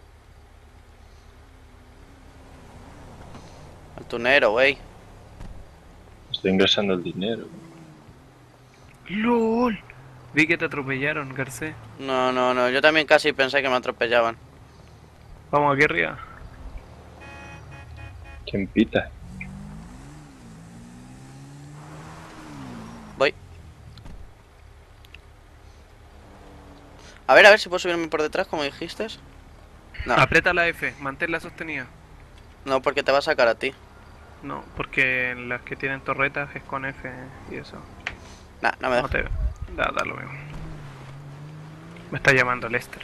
Atunero, wey. Estoy ingresando el dinero. ¡Lol! Vi que te atropellaron, Garcés. No, no, no. Yo también casi pensé que me atropellaban. Vamos aquí arriba. ¿Quién pita? Voy. A ver si puedo subirme por detrás, como dijiste. No. Aprieta la F, manténla sostenida. No, porque te va a sacar a ti. No, porque en las que tienen torretas es con F y eso. Nah, no me deja. Da lo mismo. Me está llamando Lester.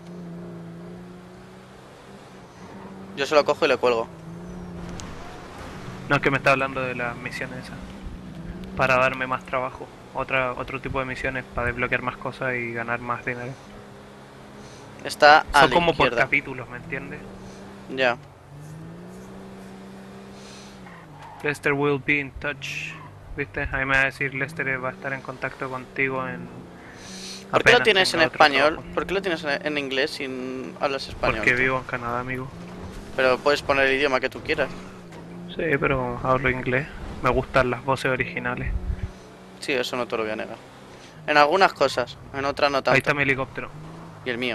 Yo se lo cojo y le cuelgo. No, es que me está hablando de las misiones esas. Para darme más trabajo. Otro tipo de misiones para desbloquear más cosas y ganar más dinero. Está a Son la como izquierda. por capítulos, ¿me entiendes? Ya. Lester will be in touch. ¿Viste? Ahí me va a decir Lester va a estar en contacto contigo en... ¿Por qué lo apenas tienes en tenga otro español? trabajo. ¿Por qué lo tienes en inglés si hablas español? Porque vivo en Canadá, amigo. Pero puedes poner el idioma que tú quieras. Sí, pero hablo inglés. Me gustan las voces originales. Sí, eso no te lo voy a negar. En algunas cosas, en otras no tanto. Ahí está mi helicóptero. Y el mío.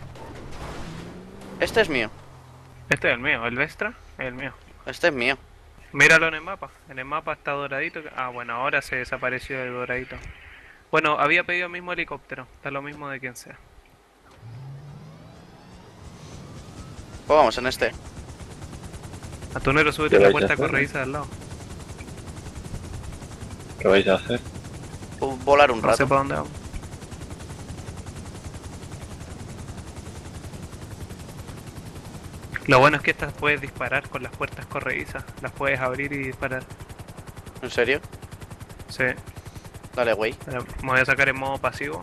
Este es mío. Este es el mío, el Vestra es el mío. Este es mío. Míralo en el mapa. En el mapa está doradito. Ah, bueno, ahora se desapareció el doradito. Bueno, había pedido el mismo helicóptero. Está lo mismo de quien sea. Pues vamos en este. Atunero, súbete a ¿Qué la vais a puerta hacer? corrediza de al lado. ¿Qué vais a hacer? Volar un No sé rato. para dónde vamos. Lo bueno es que estas puedes disparar con las puertas corredizas. Las puedes abrir y disparar. ¿En serio? Sí. Dale, güey. Me voy a sacar en modo pasivo.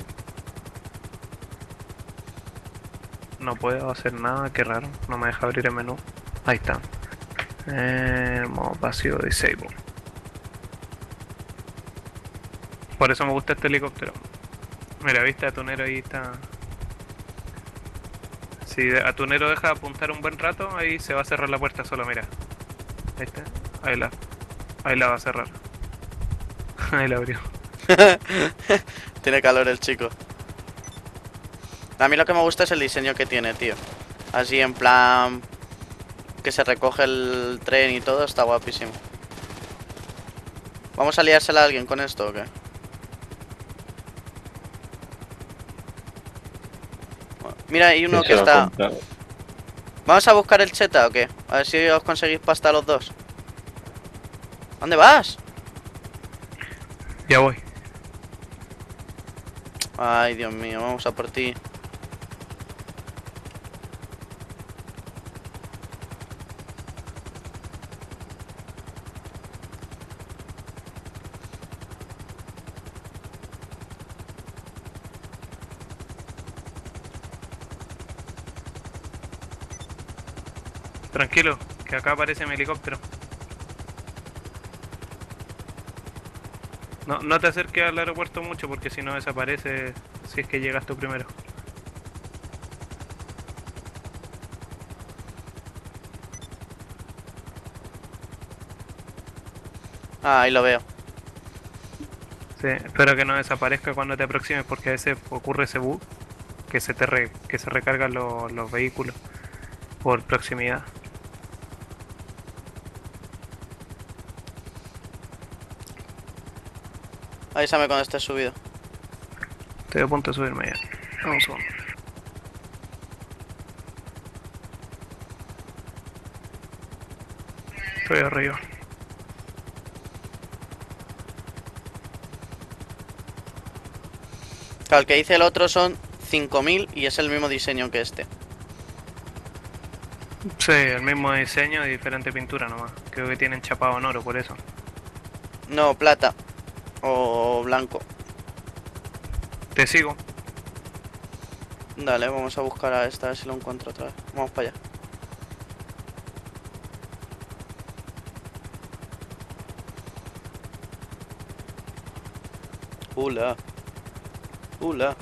No puedo hacer nada, qué raro. No me deja abrir el menú. Ahí está. Modo pasivo disable. Por eso me gusta este helicóptero. Mira, viste, Atunero ahí está. Si Atunero deja de apuntar un buen rato, ahí se va a cerrar la puerta solo, mira. Ahí está. Ahí la va a cerrar. Ahí la abrió. Tiene calor el chico. A mí lo que me gusta es el diseño que tiene, tío. Así en plan... que se recoge el tren y todo, está guapísimo. ¿Vamos a liársela a alguien con esto o qué? Mira, hay uno que está... ¿Vamos a buscar el cheta o qué? A ver si os conseguís pasta los dos. ¿Dónde vas? Ya voy. Ay, Dios mío, vamos a por ti. Tranquilo, que acá aparece mi helicóptero. No te acerques al aeropuerto mucho porque si no desaparece si es que llegas tú primero. Ah, ahí lo veo. Sí, espero que no desaparezca cuando te aproximes porque a veces ocurre ese bug que que se recargan los vehículos por proximidad. Avísame cuando estés subido. Estoy a punto de subirme ya. Vamos un segundo. Estoy arriba. Claro, el que dice el otro son 5000 y es el mismo diseño que este. Sí, el mismo diseño y diferente pintura nomás. Creo que tienen chapado en oro por eso. No, plata. O blanco. Te sigo. Dale, vamos a buscar a esta, a ver si lo encuentro otra vez. Vamos para allá. Hola. Hola.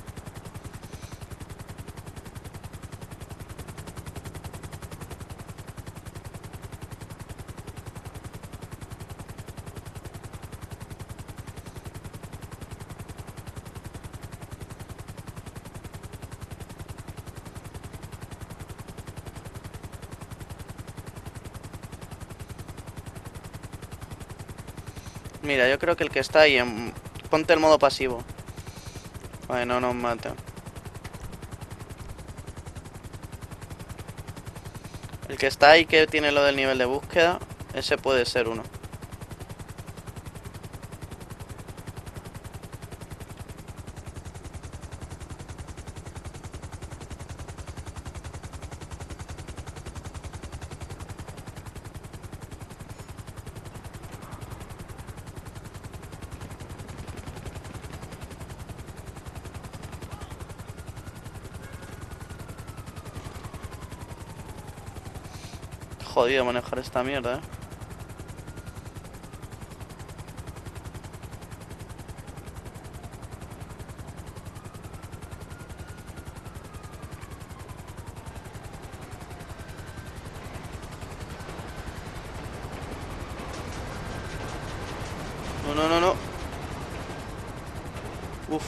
Mira, yo creo que el que está ahí en... Ponte el modo pasivo. Vale, no nos mata. El que está ahí que tiene lo del nivel de búsqueda, ese puede ser uno. Jodido manejar esta mierda, eh. No, no, no, no. Uf.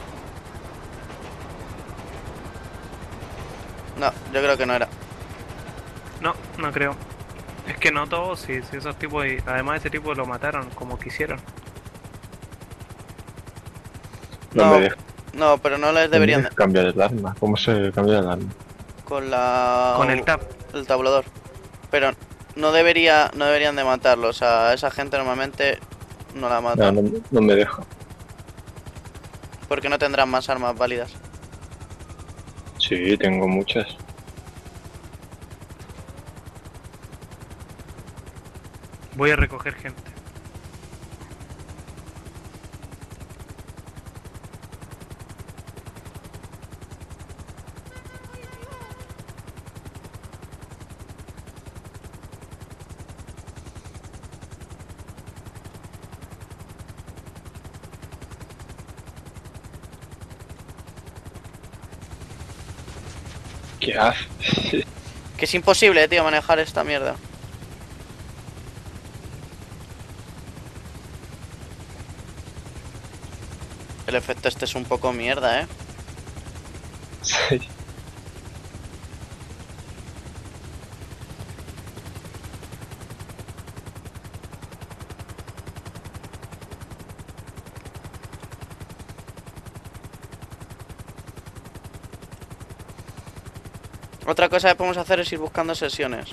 No, yo creo que no era. No creo. Es que no todos, si esos tipos, y además ese tipo lo mataron como quisieron. No, no, pero no les deberían de... cambiar el arma. ¿Cómo se cambia el arma? Con la... Con el tab. El tabulador. Pero no deberían de matarlo. O sea, esa gente normalmente no la mata. No me deja. Porque no tendrán más armas válidas. Sí, tengo muchas. Voy a recoger gente. ¿Qué haces? Que es imposible, tío, manejar esta mierda. El efecto este es un poco mierda, ¿eh? Sí. Otra cosa que podemos hacer es ir buscando sesiones.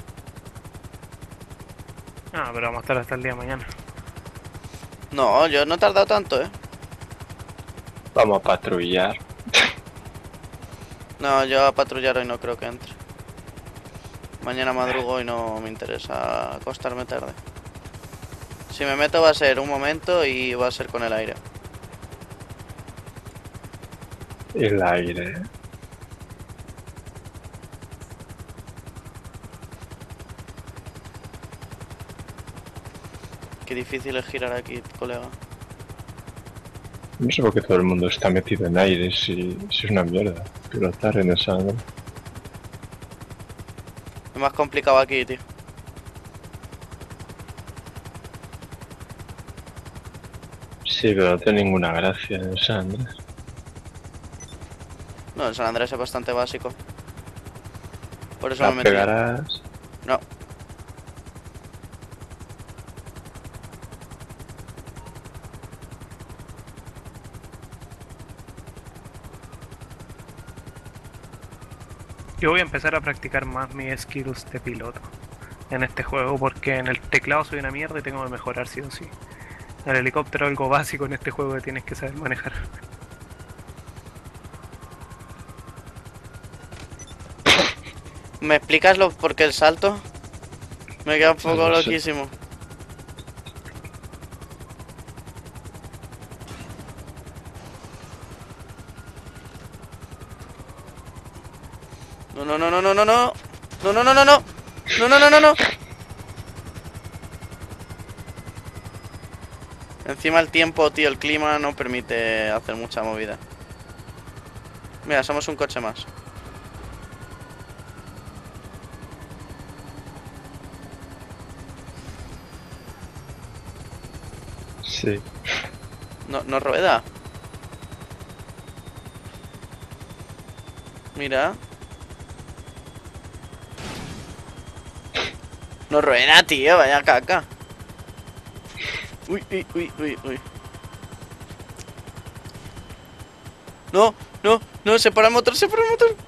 Ah, pero vamos a estar hasta el día de mañana. No, yo no he tardado tanto, ¿eh? Vamos a patrullar. No, yo a patrullar hoy no creo que entre. Mañana madrugo y no me interesa acostarme tarde. Si me meto va a ser un momento y va a ser con el aire. El aire. Qué difícil es girar aquí, colega. No sé por qué todo el mundo está metido en aire si es una mierda. Pilotar en esa... ¿no? Es más complicado aquí, tío. Sí, pero no tiene ninguna gracia en San Andrés. No, el San Andrés es bastante básico. Por eso La me metí. pegarás... No. Yo voy a empezar a practicar más mis skills de piloto en este juego porque en el teclado soy una mierda y tengo que mejorar sí o sí. El helicóptero es algo básico en este juego que tienes que saber manejar. ¿Me explicas por qué el salto? Me queda un poco No sé. loquísimo. No, no, no, no, no, no, no. No, no, no, no, no. No, no, no, no, no. Encima el tiempo, tío, el clima no permite hacer mucha movida. Mira, somos un coche más. Sí. No, no rueda. Mira. No rueda, tío, vaya caca. Uy, uy, uy, uy, uy. No, no, no, se para el motor, se para el motor.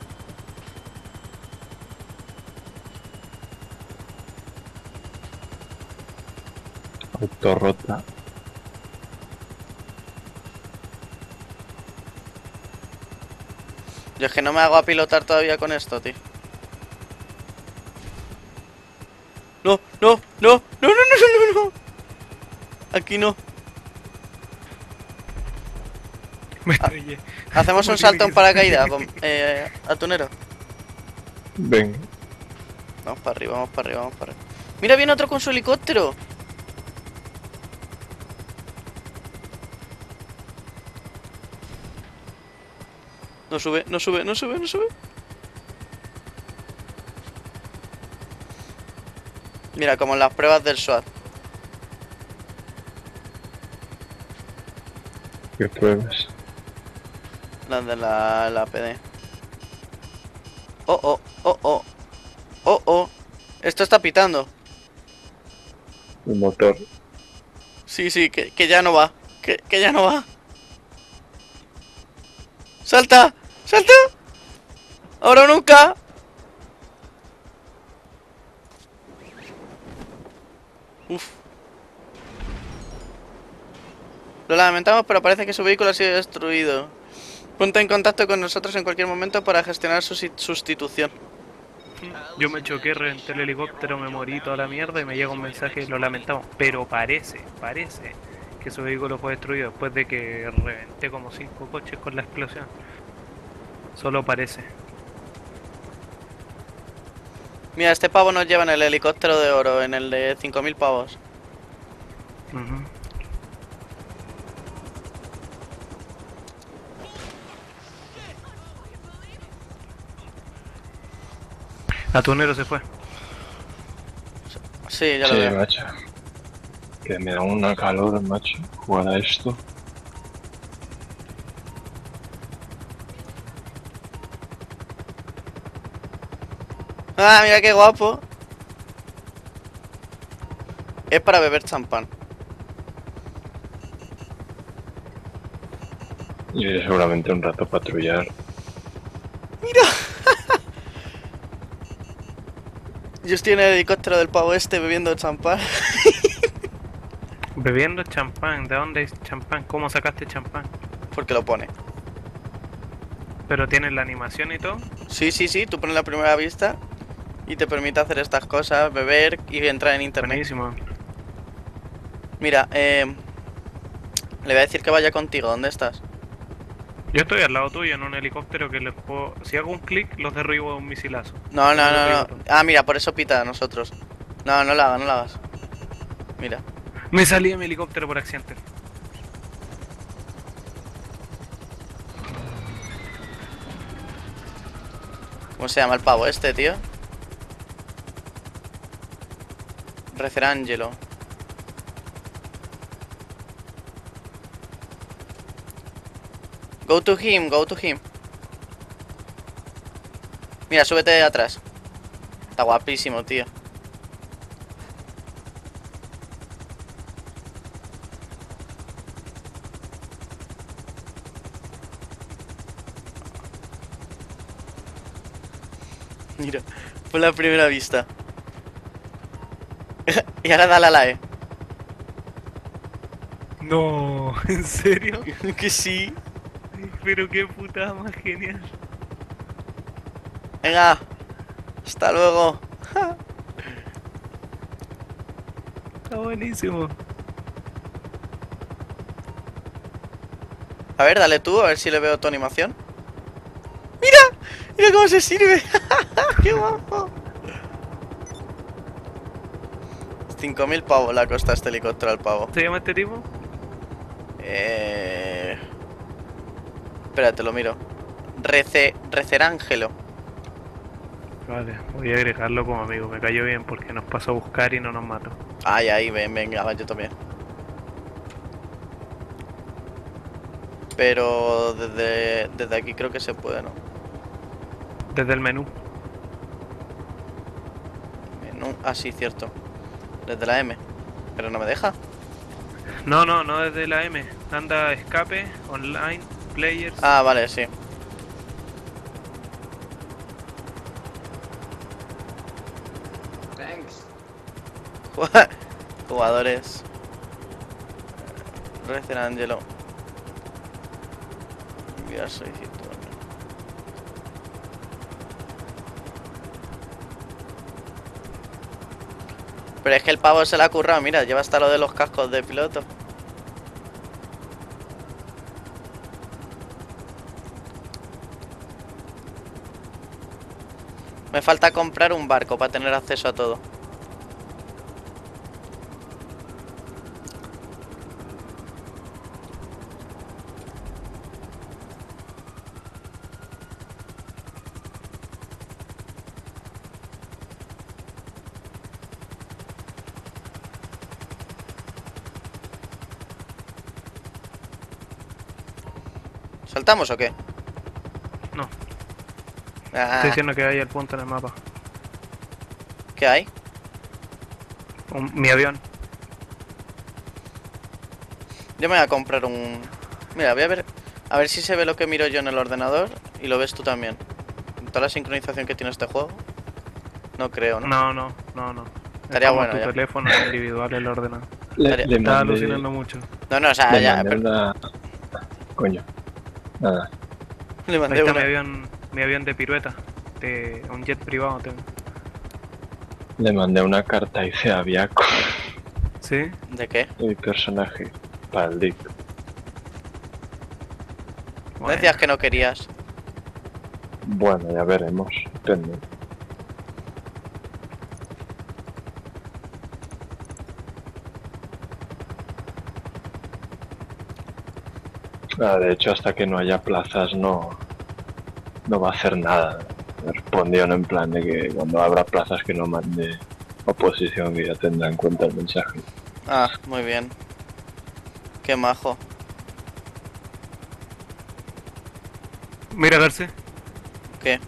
Autorrota. Yo es que no me hago a pilotar todavía con esto, tío. No, no, no, no, no, no, no, no. Aquí no. Me estrellé. Hacemos un salto en paracaídas, atunero. Venga. Vamos para arriba, vamos para arriba, vamos para arriba. Mira, viene otro con su helicóptero. No sube, no sube, no sube, no sube. Mira, como en las pruebas del SWAT. ¿Qué pruebas? Las de la PD. Oh, oh, oh, oh. Oh, oh. Esto está pitando. El motor. Sí, sí, que ya no va. Que ya no va. ¡Salta! ¡Salta! ¡Ahora o nunca! Uf. Lo lamentamos, pero parece que su vehículo ha sido destruido. Ponte en contacto con nosotros en cualquier momento para gestionar su sustitución. Yo me choqué, reventé el helicóptero, me morí toda la mierda y me llega un mensaje y lo lamentamos. Pero parece que su vehículo fue destruido después de que reventé como 5 coches con la explosión. Solo parece. Mira, este pavo nos lleva en el helicóptero de oro, en el de 5000 pavos. Atunero se fue. Sí, ya lo Sí, veo. macho. Que me da una calor, macho, jugar a esto. Ah, mira qué guapo. Es para beber champán. Y iré seguramente un rato a patrullar. Mira. Yo estoy en el helicóptero del pavo este bebiendo champán. Bebiendo champán. ¿De dónde es champán? ¿Cómo sacaste champán? Porque lo pone. ¿Pero tienes la animación y todo? Sí, sí, sí, tú pones la primera vista y te permite hacer estas cosas, beber y entrar en internet. Buenísimo. Mira, le voy a decir que vaya contigo, ¿dónde estás? Yo estoy al lado tuyo en un helicóptero que les puedo... Si hago un clic, los derribo de un misilazo. No, no. Ah, mira, por eso pita a nosotros. No, no la hagas, no la hagas. Mira. Me salí de mi helicóptero por accidente. ¿Cómo se llama el pavo este, tío? Recerangelo. Go to him, go to him. Mira, súbete de atrás. Está guapísimo, tío. Mira, por la primera vista. Y ahora dale a la E. No, ¿en serio? Que sí. Pero qué putada más genial. Venga. Hasta luego. Está buenísimo. A ver, dale tú, a ver si le veo tu animación. ¡Mira! ¡Mira cómo se sirve! ¡Qué guapo! 5.000 pavos le ha costado este helicóptero al pavo. ¿Se llama este tipo? Espérate, lo miro. Recerangelo. Vale, voy a agregarlo como amigo. Me cayó bien porque nos pasó a buscar y no nos mató. Ay, ahí, venga, yo también. Pero desde aquí creo que se puede, ¿no? Desde el menú. Menú, ah, sí, cierto. Desde la M. Pero no me deja. No desde la M. Anda escape, online, players. Ah, vale, sí. Thanks. Jugadores. Recerangelo. Enviar solicitud. Pero es que el pavo se la ha currado, mira, lleva hasta lo de los cascos de piloto. Me falta comprar un barco para tener acceso a todo. ¿Saltamos o qué? No. Ah, Estoy diciendo que hay el punto en el mapa. ¿qué hay? Mi avión. Yo me voy a comprar un... Mira, voy a ver si se ve lo que miro yo en el ordenador y lo ves tú también. Toda la sincronización que tiene este juego. No creo, ¿no? No. Estaría Es como bueno tu ya. teléfono individual el ordenador. Le Estaba mandé- alucinando mucho. No, o sea, le ya... mandé pero- una... Coño. Nada. Le Ahí mandé está una... mi avión de pirueta. De un jet privado tengo. Le mandé una carta y se Aviaco. ¿Sí? ¿De qué? Mi personaje. Para el Dick. ¿No decías que no querías? Bueno, ya veremos. Depende. De hecho, hasta que no haya plazas no va a hacer nada. Me respondieron en plan de que cuando habrá plazas que no mande oposición, que ya tendrá en cuenta el mensaje. Ah, muy bien. Qué majo. Mira, Garce. ¿Qué?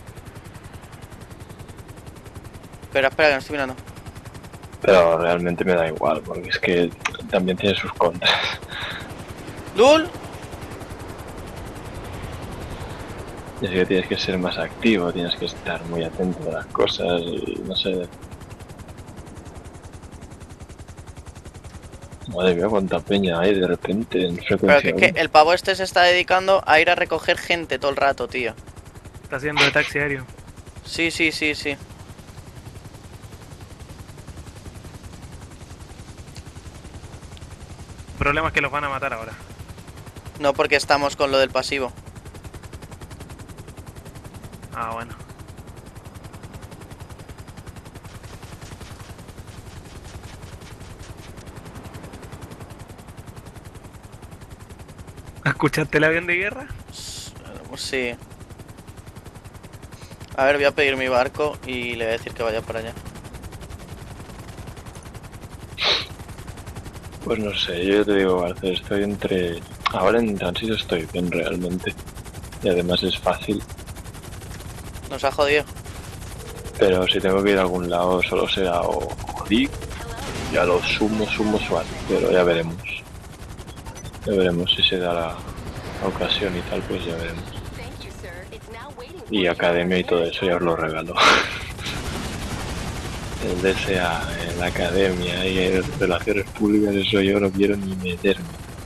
Espera, que no estoy mirando. Pero realmente me da igual, porque es que también tiene sus contras. ¡Lul! Y es que tienes que ser más activo, tienes que estar muy atento a las cosas y no sé. Madre mía, cuánta peña hay de repente en Pero frecuencia. que el pavo este se está dedicando a ir a recoger gente todo el rato, tío. Está haciendo de taxi aéreo. Sí. El problema es que los van a matar ahora. No porque estamos con lo del pasivo. Ah, bueno. ¿Escuchaste el avión de guerra? Sí. A ver, voy a pedir mi barco y le voy a decir que vaya para allá. Pues no sé, yo te digo, García, estoy entre... Ahora en tránsito estoy bien realmente. Y además es fácil. Nos ha jodido. Pero si tengo que ir a algún lado solo será o Dick, ya lo sumo suave. Pero ya veremos. Ya veremos si se da la ocasión y tal, pues ya veremos. Y academia y todo eso ya os lo regalo. El DSA, la academia y en relaciones públicas, eso yo no quiero ni meterme.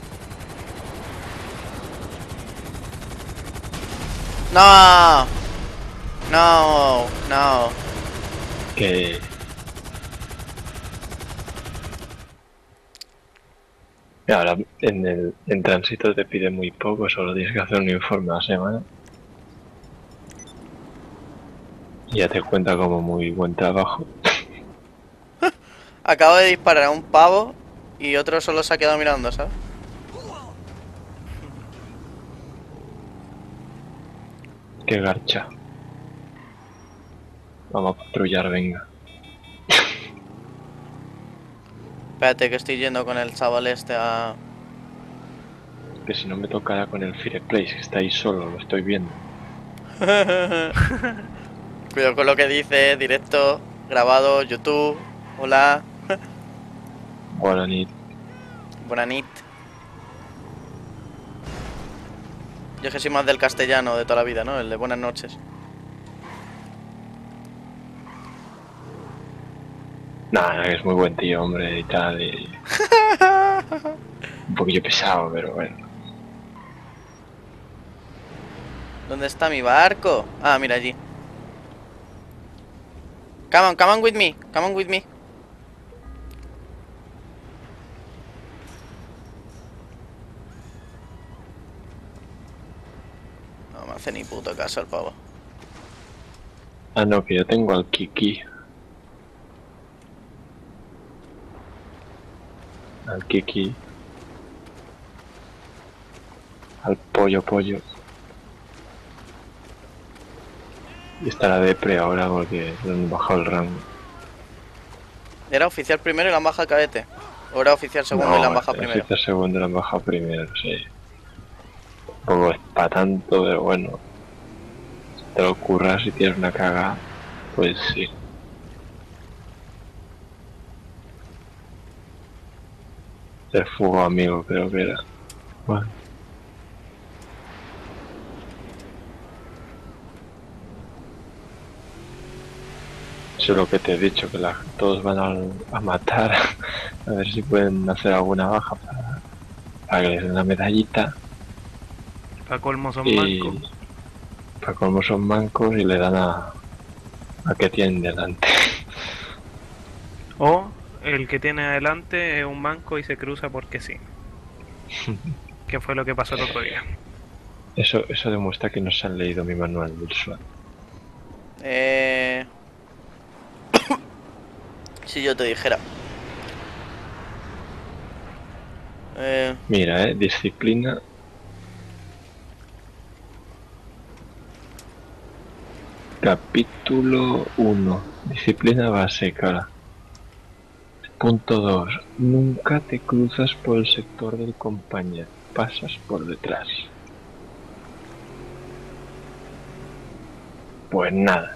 ¡No! No, no. Que... Ahora en tránsito te pide muy poco, solo tienes que hacer un informe a la semana. Y ya te cuenta como muy buen trabajo. Acabo de disparar a un pavo y otro solo se ha quedado mirando, ¿sabes? Qué garcha. Vamos a patrullar, venga. Espérate que estoy yendo con el chaval este a... Que si no me tocará con el Fireplace, que está ahí solo, lo estoy viendo. Cuidado con lo que dice, directo, grabado, YouTube. Hola. Buena nit. Buena nit. Yo es que soy más del castellano de toda la vida, ¿no? El de buenas noches. Nada, que es muy buen tío, hombre, y tal, y... Un poquillo pesado, pero bueno. ¿Dónde está mi barco? Ah, mira allí. Come on with me, come on with me. No me hace ni puto caso el pavo. Ah, no, que yo tengo al Kiki. Al Kiki. Al pollo. Y estará de pre ahora porque le han bajado el rango. ¿Era oficial primero y la han bajado cadete? ¿O era oficial segundo y la han bajado primero? Oficial segundo y la han bajado primero, sí. Un poco es para tanto, pero bueno. Si te lo curras y tienes una caga, pues sí. El fuego amigo creo que era. Bueno. Eso es lo que te he dicho, que todos van a matar, a ver si pueden hacer alguna baja para que les den una medallita. Para colmo son Y mancos. para colmo son mancos y le dan a que tienen delante. O el que tiene adelante es un manco y se cruza porque sí. Que fue lo que pasó el otro día. Eso demuestra que no se han leído mi manual del SWAT. Si yo te dijera. Mira, disciplina. Capítulo 1. Disciplina básica. Punto 2. Nunca te cruzas por el sector del compañero. Pasas por detrás. Pues nada.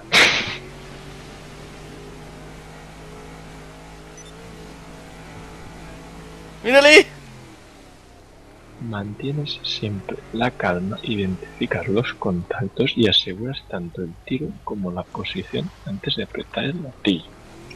¡Mírale! Mantienes siempre la calma, identificas los contactos y aseguras tanto el tiro como la posición antes de apretar el gatillo.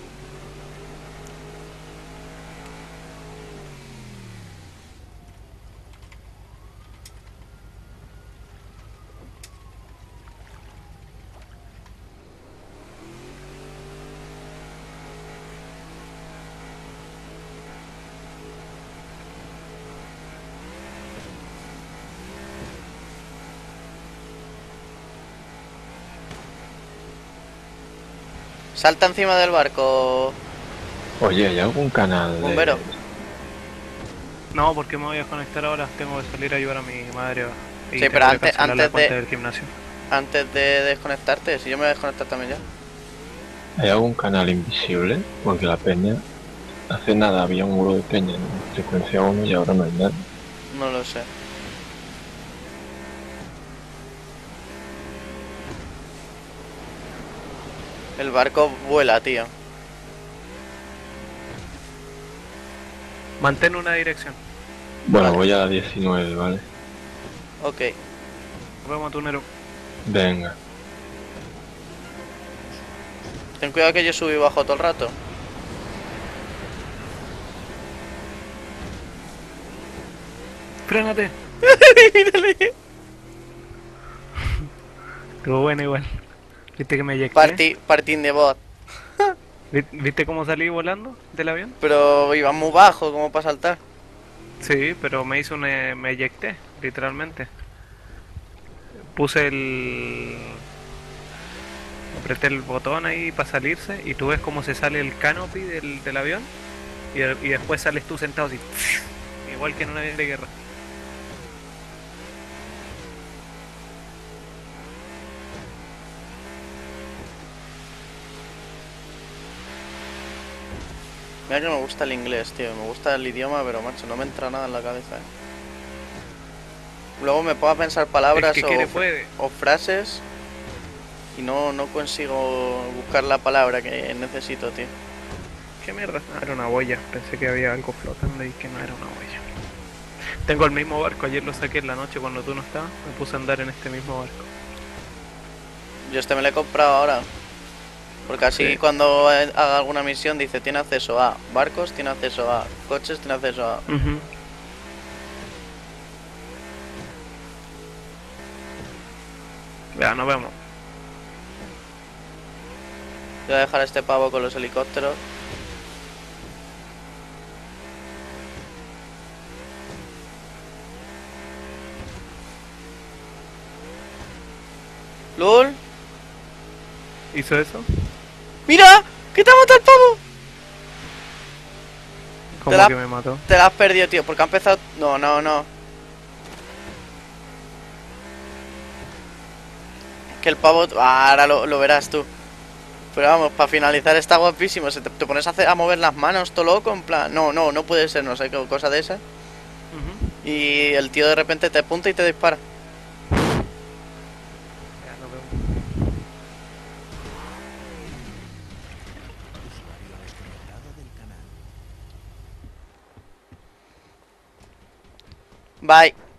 Salta encima del barco. Oye, ¿hay algún canal de... Bombero. No, porque me voy a desconectar ahora. Tengo que salir a ayudar a mi madre. Y Sí, tengo pero que antes, cancelar la antes cuenta de del gimnasio. antes de desconectarte, si yo me voy a desconectar también ya. ¿Hay algún canal invisible? Porque la peña... Hace nada había un muro de peña en frecuencia 1 y ahora no hay nada. No lo sé. El barco vuela, tío. Mantén una dirección. Bueno, Vale. voy a la 19, ¿vale? Ok. Nos vemos, tunero. Venga. Ten cuidado que yo subo y bajo todo el rato. Frénate. Mírale. Estuvo bueno igual. ¿Viste que me eyecté? Partín de bot. ¿Viste cómo salí volando del avión? Pero iba muy bajo, ¿cómo para saltar? Sí, pero me hizo me eyecté, literalmente. Puse el... Apreté el botón ahí para salirse y tú ves cómo se sale el canopy del avión y después sales tú sentado así. Igual que en un avión de guerra. Mira que me gusta el inglés, tío. Me gusta el idioma, pero macho, no me entra nada en la cabeza, Luego me pongo a pensar palabras El que quiere puede. o frases y no consigo buscar la palabra que necesito, tío. ¿Qué mierda? Ah, era una boya. Pensé que había algo flotando y que no era una boya. Tengo el mismo barco. Ayer lo saqué en la noche cuando tú no estabas. Me puse a andar en este mismo barco. Yo este me lo he comprado ahora. Porque así Sí. cuando haga alguna misión dice tiene acceso a barcos, tiene acceso a coches, tiene acceso a... Ya, nos vemos. Voy a dejar a este pavo con los helicópteros. ¡Lul! ¿Hizo eso? ¡Mira! ¡Que te ha matado el pavo! ¿Cómo que me mató? Te la has perdido, tío, porque ha empezado... No. Que el pavo... ahora lo verás tú. Pero vamos, para finalizar está guapísimo. Te pones a mover las manos todo loco, en plan... No puede ser, no sé qué cosa de esa. Y el tío de repente te apunta y te dispara. Ya, nos vemos. Bye.